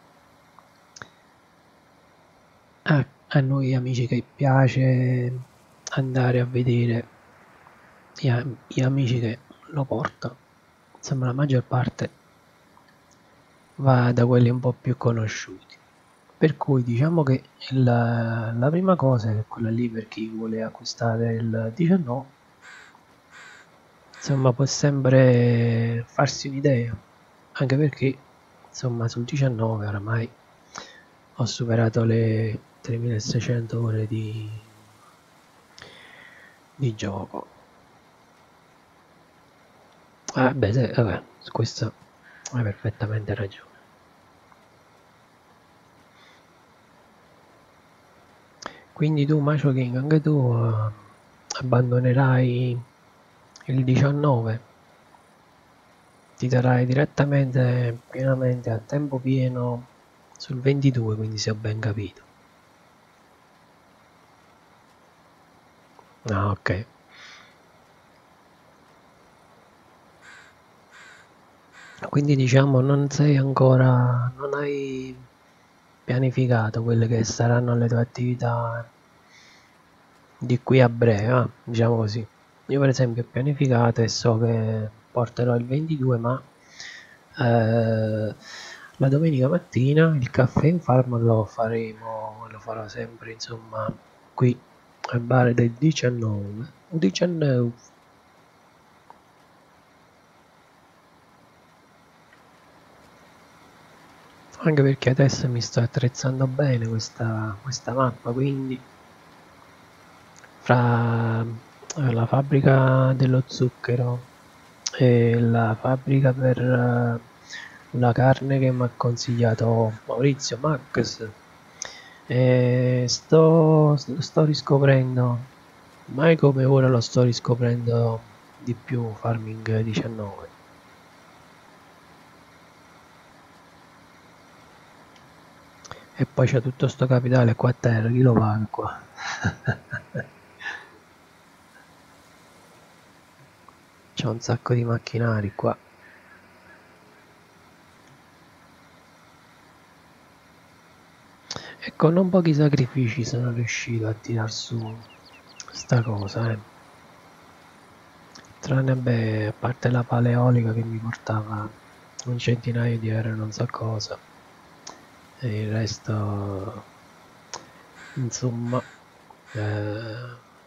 Speaker 1: a, a noi amici che piace andare a vedere gli, gli amici che lo portano, insomma la maggior parte va da quelli un po' più conosciuti, per cui diciamo che la, la prima cosa è quella lì per chi vuole acquistare il diciannove, insomma può sempre farsi un'idea, anche perché insomma sul diciannove oramai ho superato le tremilaseicento ore di, di gioco. Ah, beh, se, vabbè, su questo hai perfettamente ragione. Quindi tu, Macho King, anche tu uh, abbandonerai il diciannove? Ti darai direttamente, pienamente, a tempo pieno sul ventidue, quindi se ho ben capito. Ah, ok. Quindi diciamo non sei ancora, non hai pianificato quelle che saranno le tue attività di qui a breve, ah, diciamo così. Io per esempio ho pianificato e so che porterò il ventidue, ma eh, la domenica mattina il caffè in farm lo faremo, lo farò sempre insomma qui al bar del diciannove. diciannove. Anche perché adesso mi sto attrezzando bene questa, questa mappa, quindi fra la fabbrica dello zucchero e la fabbrica per uh, la carne che mi ha consigliato Maurizio Max, e sto, sto riscoprendo, mai come ora lo sto riscoprendo di più Farming diciannove. E poi c'è tutto sto capitale qua a terra, chi lo paga qua? C'è un sacco di macchinari qua. E con non pochi sacrifici sono riuscito a tirar su sta cosa, eh. Tranne, beh, a parte la paleolica che mi portava un centinaio di euro e non so cosa. E il resto, insomma, eh,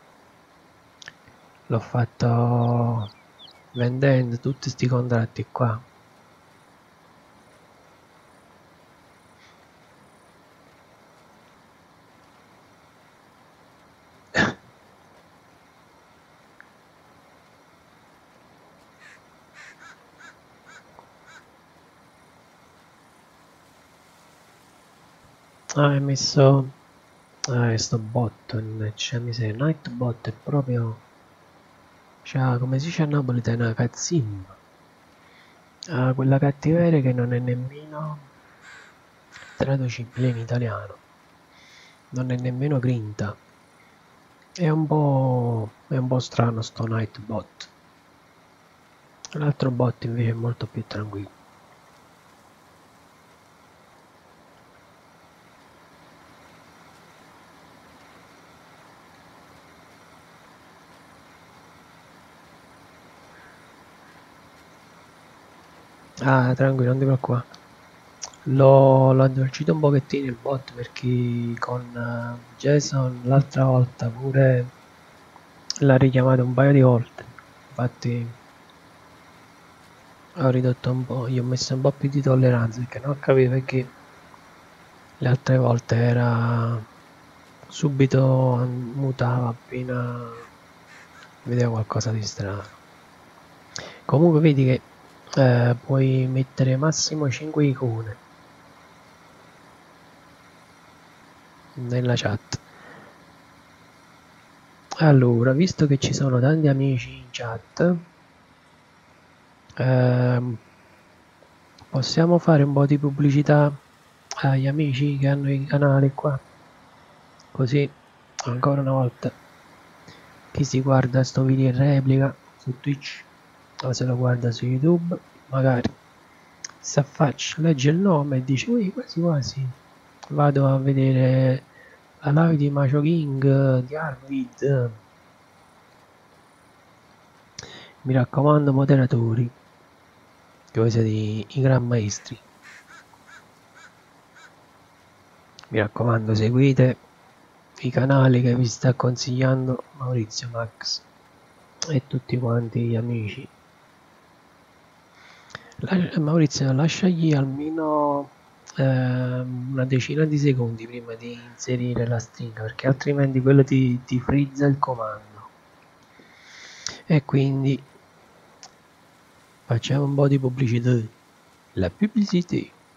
Speaker 1: l'ho fatto vendendo tutti sti contratti qua. Ah, hai messo ah, sto bot, cioè mi sei Nightbot è proprio, cioè come si dice a Napoli, è una cazzimma. Ah, quella cattiveria che non è nemmeno traducibile in italiano, non è nemmeno grinta, è un po' è un po' strano sto Nightbot. L'altro bot invece è molto più tranquillo. Ah, tranquillo, non ti preoccupare. L'ho, l'ho addolcito un pochettino il bot perché con uh, Jason l'altra volta pure l'ha richiamato un paio di volte, infatti ho ridotto un po', gli ho messo un po' più di tolleranza perché non capivo perché le altre volte era subito mutava appena vedeva qualcosa di strano. Comunque vedi che eh, puoi mettere massimo cinque icone nella chat. Allora, visto che ci sono tanti amici in chat, ehm, possiamo fare un po' di pubblicità agli amici che hanno i canali qua, così ancora una volta chi si guarda sto video in replica su Twitch o se lo guarda su YouTube magari si affaccia, legge il nome e dice ui quasi quasi vado a vedere la live di Macho King, di Arvid. Mi raccomando moderatori, che voi siete i, i gran maestri, mi raccomando seguite i canali che vi sta consigliando Maurizio Max e tutti quanti gli amici. La, Maurizio lasciagli almeno eh, una decina di secondi prima di inserire la stringa perché altrimenti quello ti, ti frizza il comando. E quindi facciamo un po' di pubblicità. La pubblicità.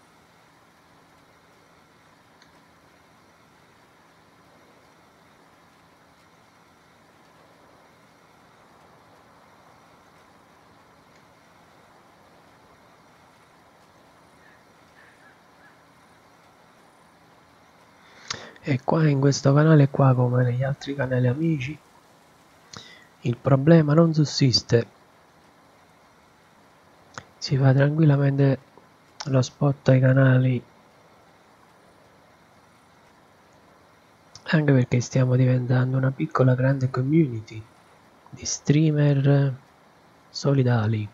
Speaker 1: E qua in questo canale qua come negli altri canali amici il problema non sussiste, si fa tranquillamente lo spot ai canali, anche perché stiamo diventando una piccola grande community di streamer solidali.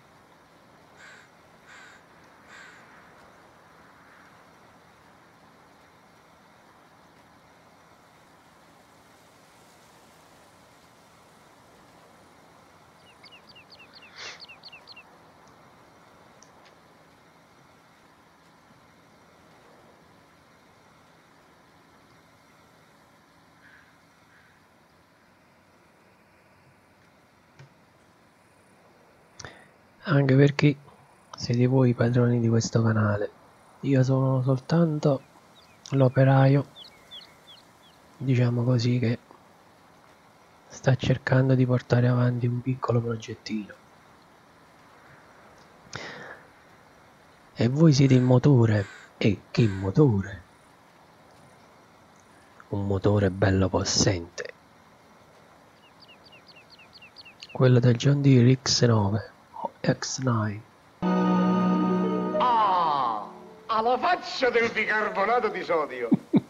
Speaker 1: Anche perché siete voi i padroni di questo canale, io sono soltanto l'operaio, diciamo così, che sta cercando di portare avanti un piccolo progettino e voi siete il motore. E che motore? Un motore bello possente, quello del John Deere X nove o X nove.
Speaker 2: Ah, alla faccia del bicarbonato di sodio.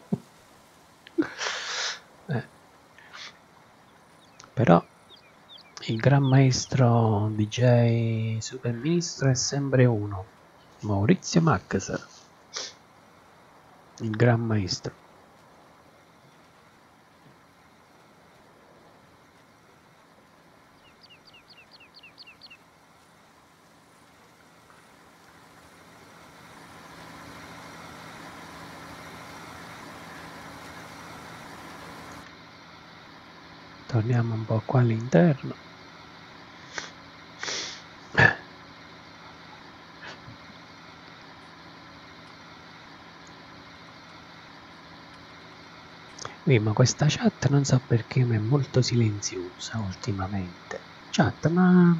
Speaker 1: eh. Però il gran maestro D J Super Ministro è sempre uno, Maurizio Max, il gran maestro. Torniamo un po' qua all'interno. Qui, ma questa chat non so perché ma è molto silenziosa ultimamente. Chat, ma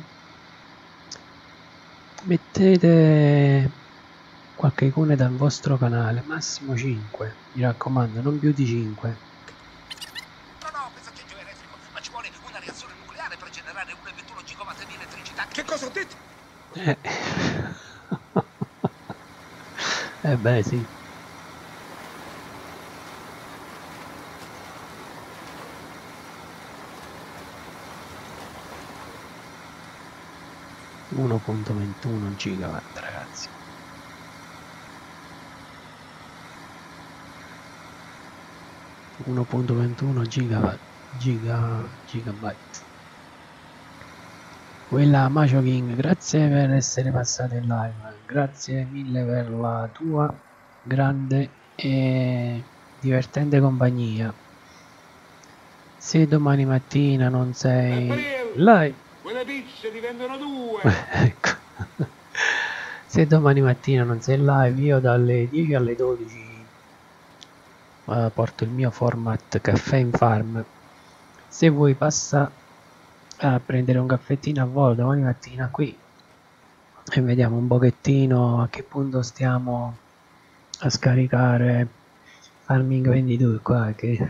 Speaker 1: mettete qualche icona dal vostro canale, massimo cinque, mi raccomando, non più di cinque.
Speaker 2: Che cosa ho detto?
Speaker 1: Eh, eh beh sì. uno virgola ventuno gigawatt ragazzi. uno virgola ventuno gigawatt, giga, gigabyte. Quella Macio King, grazie per essere passato in live, grazie mille per la tua grande e divertente compagnia. Se domani mattina non sei live,
Speaker 2: Quelle pizze diventano due.
Speaker 1: ecco. Se domani mattina non sei live, io dalle dieci alle dodici uh, porto il mio format caffè in farm. Se vuoi passa a prendere un caffettino a volo domani mattina qui e vediamo un pochettino a che punto stiamo a scaricare Farming ventidue qua, che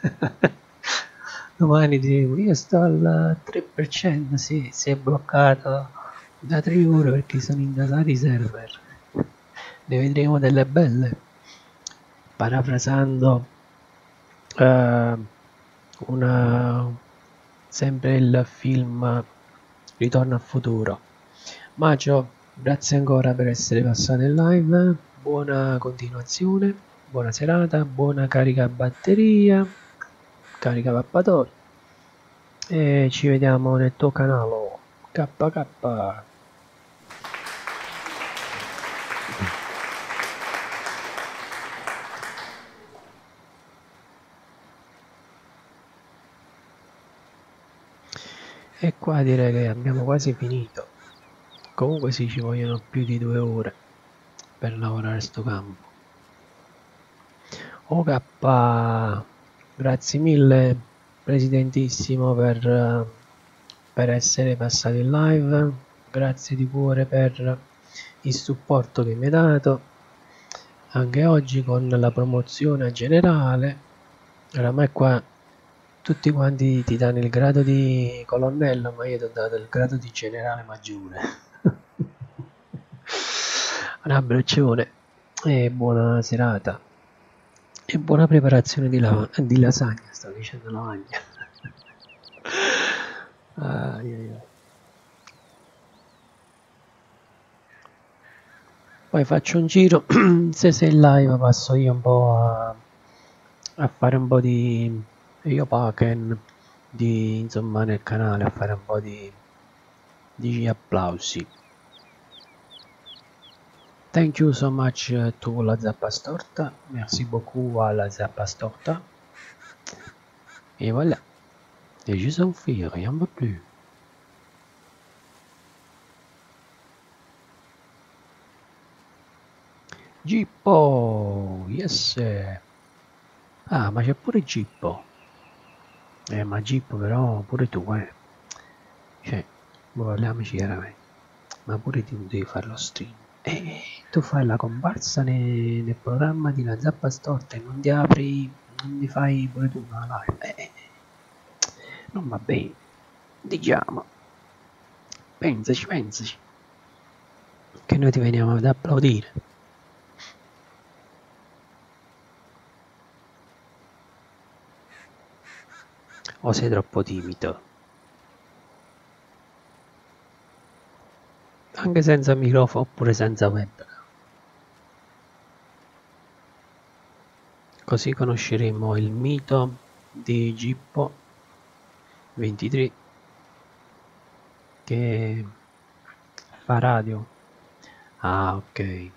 Speaker 1: domani ti dico io sto al tre per cento, sì, si è bloccato da tre ore perché sono indasati i server. Ne vedremo delle belle, parafrasando uh, una sempre il film Ritorno al futuro. Macio, grazie ancora per essere passato in live, buona continuazione, buona serata, buona carica batteria, carica pappatori e ci vediamo nel tuo canale K K. E qua direi che abbiamo quasi finito. Comunque sì, ci vogliono più di due ore per lavorare sto campo. O K, grazie mille presidentissimo per, per essere passato in live, grazie di cuore per il supporto che mi hai dato anche oggi con la promozione generale. Oramai qua tutti quanti ti danno il grado di colonnello, ma io ti ho dato il grado di generale maggiore. Un abbraccione e buona serata e buona preparazione di, la di lasagna, stavo dicendo lavagna. Ai, ai, ai. Poi faccio un giro, se sei in live passo io un po' a, a fare un po' di io Paken di insomma nel canale, a fare un po' di, di applausi. Thank you so much to la zappa storta, merci beaucoup à la zappa storta. Et voilà, et je s'en fais, rien ne va plus. Gippo, yes. Ah, ma c'è pure Gippo. Eh, ma Gippo però pure tu, eh. Cioè, parliamoci chiaramente. Ma pure tu devi fare lo stream. Eh, tu fai la comparsa nel, nel programma di la zappa storta e non ti apri, non ti fai pure tu una live. Eh, non va bene. Diciamo. Pensaci, pensaci. Che noi ti veniamo ad applaudire. O sei troppo timido? Anche senza microfono oppure senza webcam. Così conosceremo il mito di Gippo ventitré che fa radio. Ah, ok. E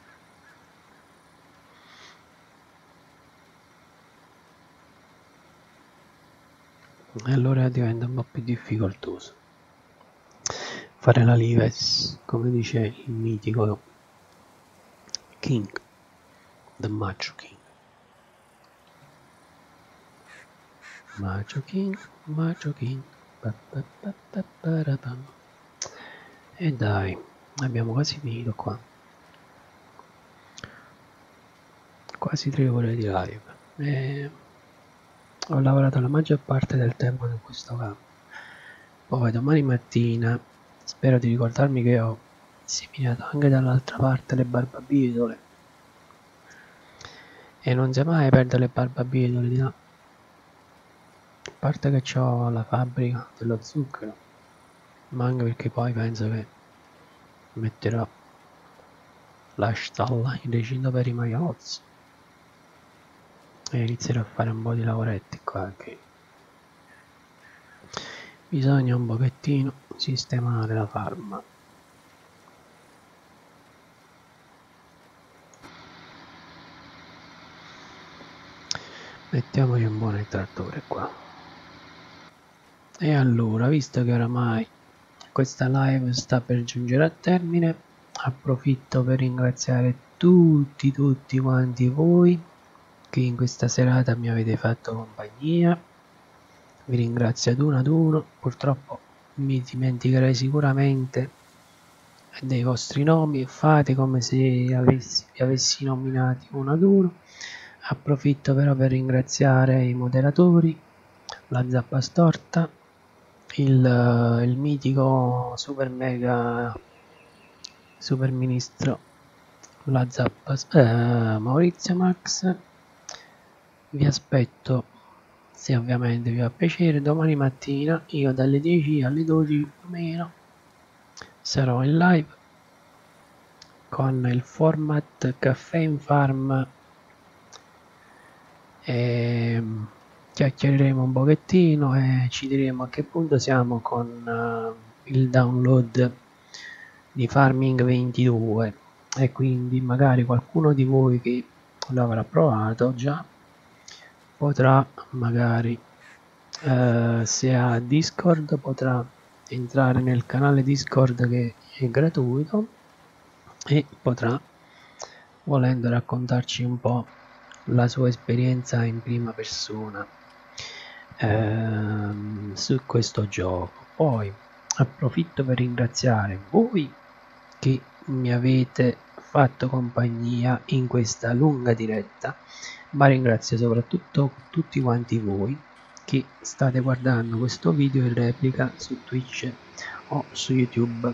Speaker 1: allora diventa un po' più difficoltoso fare la lives, come dice il mitico King, The Macho King. Macho King, Macho King. Pa, pa, pa, pa, pa, pa. E dai, abbiamo quasi finito qua. Quasi tre ore di live. E ho lavorato la maggior parte del tempo in questo campo. Poi domani mattina spero di ricordarmi che ho seminato anche dall'altra parte le barbabietole. E non sai mai perdere le barbabietole di là. A parte che ho la fabbrica dello zucchero, ma anche perché poi penso che metterò la stalla in recinto per i maialozzi e inizierò a fare un po' di lavoretti qua che bisogna un pochettino sistemare la farma. Mettiamoci un buon esttrattore qua. E allora, visto che oramai questa live sta per giungere a termine, approfitto per ringraziare tutti tutti quanti voi che in questa serata mi avete fatto compagnia. Vi ringrazio ad uno ad uno, purtroppo mi dimenticherei sicuramente dei vostri nomi e fate come se avessi, vi avessi nominati uno ad uno. Approfitto però per ringraziare i moderatori, la Zappa Storta, il, il mitico super mega super ministro la Zappa, eh, Maurizio Max. Vi aspetto, se ovviamente vi fa piacere, domani mattina io dalle dieci alle dodici più o meno sarò in live con il format Caffè in Farm e chiacchiereremo un pochettino e ci diremo a che punto siamo con uh, il download di Farming ventidue, e quindi magari qualcuno di voi che lo avrà provato già potrà magari uh, se ha Discord potrà entrare nel canale Discord che è gratuito e potrà, volendo, raccontarci un po' la sua esperienza in prima persona ehm, su questo gioco. Poi approfitto per ringraziare voi che mi avete fatto compagnia in questa lunga diretta, ma ringrazio soprattutto tutti quanti voi che state guardando questo video in replica su Twitch o su YouTube.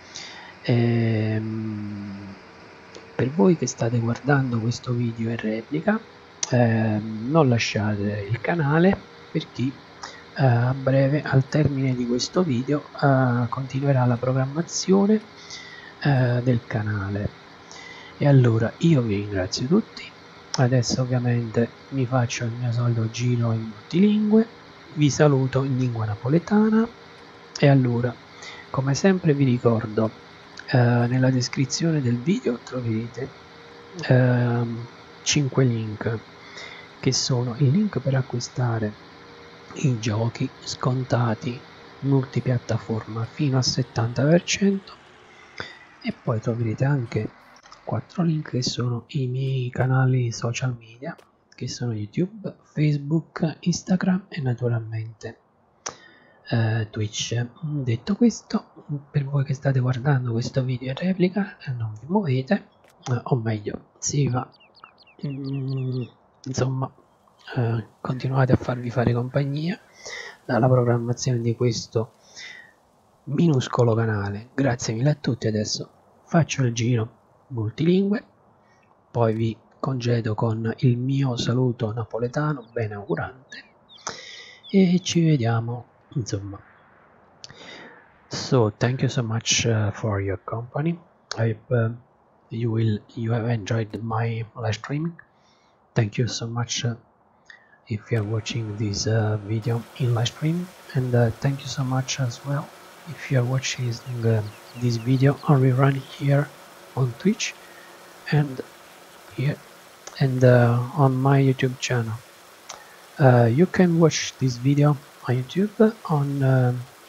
Speaker 1: Ehm, per voi che state guardando questo video in replica, eh, non lasciate il canale, perché eh, a breve, al termine di questo video, eh, continuerà la programmazione eh, del canale. E allora io vi ringrazio tutti. Adesso ovviamente mi faccio il mio solito giro in multilingue, vi saluto in lingua napoletana e allora, come sempre vi ricordo, Uh, nella descrizione del video troverete uh, cinque link, che sono il link per acquistare i giochi scontati multipiattaforma fino al settanta per cento, e poi troverete anche quattro link che sono i miei canali social media, che sono YouTube, Facebook, Instagram e naturalmente Uh, Twitch. Detto questo, per voi che state guardando questo video in replica e non vi muovete, uh, o meglio si va, mm, insomma uh, continuate a farvi fare compagnia dalla programmazione di questo minuscolo canale. Grazie mille a tutti. Adesso faccio il giro multilingue, poi vi congedo con il mio saluto napoletano ben augurante e ci vediamo. Insomma, so thank you so much uh, for your company. I hope uh, you will you have enjoyed my live streaming. Thank you so much uh, if you are watching this uh, video in live stream, and uh, thank you so much as well if you are watching uh, this video on rerun here on Twitch and here and uh, on my YouTube channel. Uh, you can watch this video on YouTube on uh,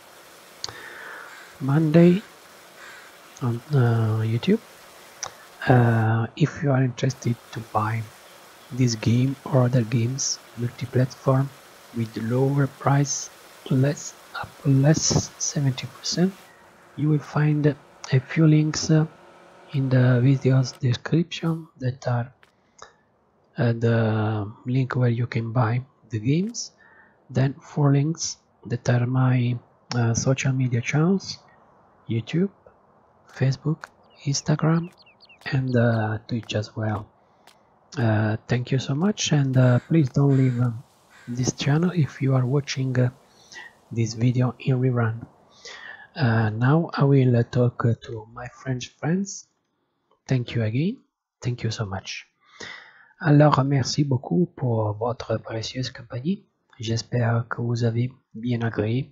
Speaker 1: Monday on uh, YouTube. Uh, if you are interested to buy this game or other games multi-platform with lower price, less up less seventy percent, you will find a few links uh, in the video's description that are uh, the link where you can buy the games. Then four links that are my uh, social media channels: YouTube, Facebook, Instagram, and uh, Twitch as well. Uh, thank you so much, and uh, please don't leave uh, this channel if you are watching uh, this video in rerun. Uh, now I will uh, talk uh, to my French friends. Thank you again. Thank you so much. Alors, merci beaucoup pour votre précieuse compagnie. J'espère que vous avez bien agréé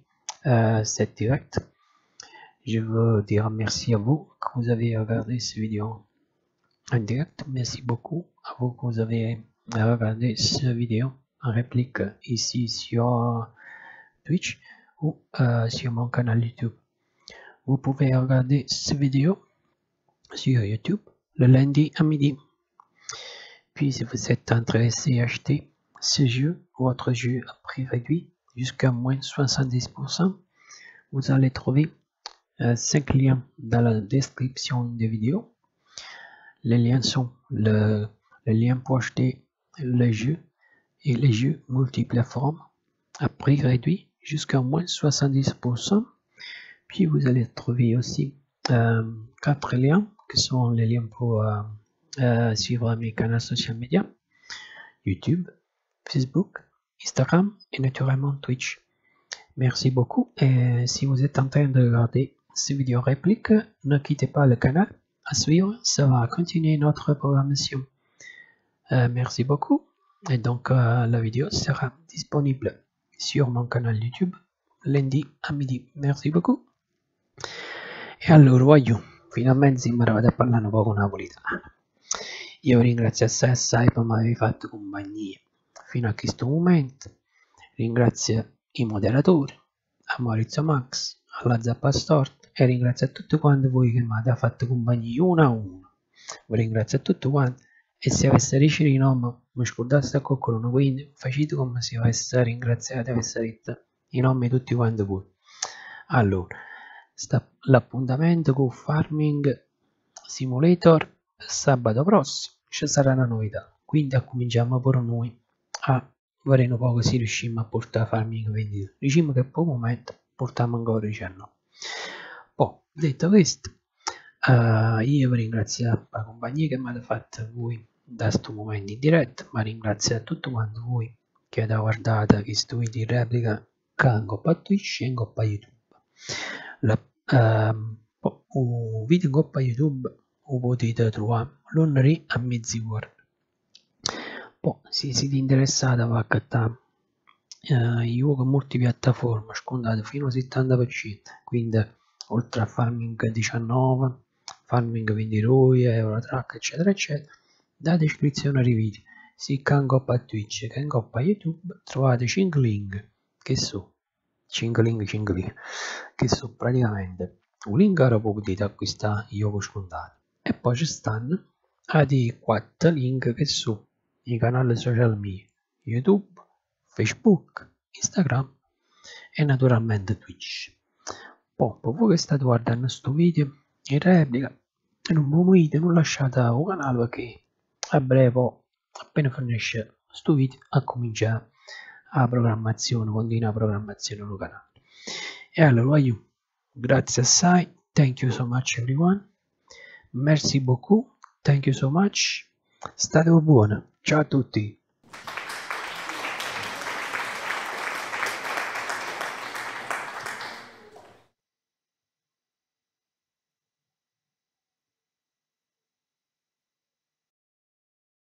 Speaker 1: euh, cette direct. Je veux dire merci à vous que vous avez regardé cette vidéo en direct. Merci beaucoup à vous que vous avez regardé cette vidéo en réplique ici sur Twitch ou euh, sur mon canal YouTube. Vous pouvez regarder cette vidéo sur YouTube le lundi à midi. Puis si vous êtes intéressé à acheter ce jeu, votre jeu à prix réduit jusqu'à moins soixante-dix pour cent, vous allez trouver euh, cinq liens dans la description des vidéos. Les liens sont le, le lien pour acheter le jeu et les jeux multiplateformes à prix réduit jusqu'à moins soixante-dix pour cent. Puis vous allez trouver aussi euh, quatre liens qui sont les liens pour euh, euh, suivre mes canaux social media, YouTube, Facebook, Instagram et naturellement Twitch. Merci beaucoup et si vous êtes en train de regarder ces vidéos répliques, ne quittez pas le canal. À suivre, ça va continuer notre programmation. Euh, merci beaucoup et donc euh, la vidéo sera disponible sur mon canal YouTube lundi a midi. Merci beaucoup. E allora voglio finalmente imparare a parlare un po' napoletano. Io vi ringrazio assai assai per avermi fatto compagnia fino a questo momento. Ringrazio i moderatori, a Maurizio Max, alla Zappa Storta e ringrazio a tutti quanti voi che mi avete fatto compagnia uno a uno. Vi ringrazio a tutti quanti e se avesse riuscito i nomi mi scordate a qualcuno, quindi facete come se avesse ringraziato, avesse detto i nomi di tutti quanti voi. Allora, l'appuntamento con Farming Simulator sabato prossimo ci sarà una novità, quindi cominciamo pure noi a vedere un po' se riusciamo a portare Farming ventidue. Diciamo che per il momento portiamo ancora diciannove. Poi detto questo, uh, io vi ringrazio per la compagnia che mi avete fatto voi da questo momento in diretta, ma ringrazio a tutti quanti voi che avete guardato questo video in replica che in coppa a Twitch e in coppa a YouTube. La, uh, un video in coppa YouTube lo potete trovare lunedì a mezzogiorno. Poi se siete interessati a accattare uh, i giochi multipiattaforma scontato fino al settanta per cento, quindi oltre a Farming diciannove, Farming ventidue, Eurotrack eccetera eccetera, da descrizione ai video sia in coppa a Twitch che in coppa a YouTube trovate cinque link che sono cinque link cinque link che sono praticamente un link dove potete acquistare i giochi scontati e poi ci stanno altri quattro link che sono i canali social media YouTube, Facebook, Instagram e naturalmente Twitch. Poi per voi che state guardando questo video in replica e non vi muovete, non lasciate un canale perché a breve appena finisce questo video a cominciare la programmazione, continua la programmazione del canale. E allora voglio grazie assai, thank you so much everyone, merci beaucoup, thank you so much, state buoni, ciao a tutti.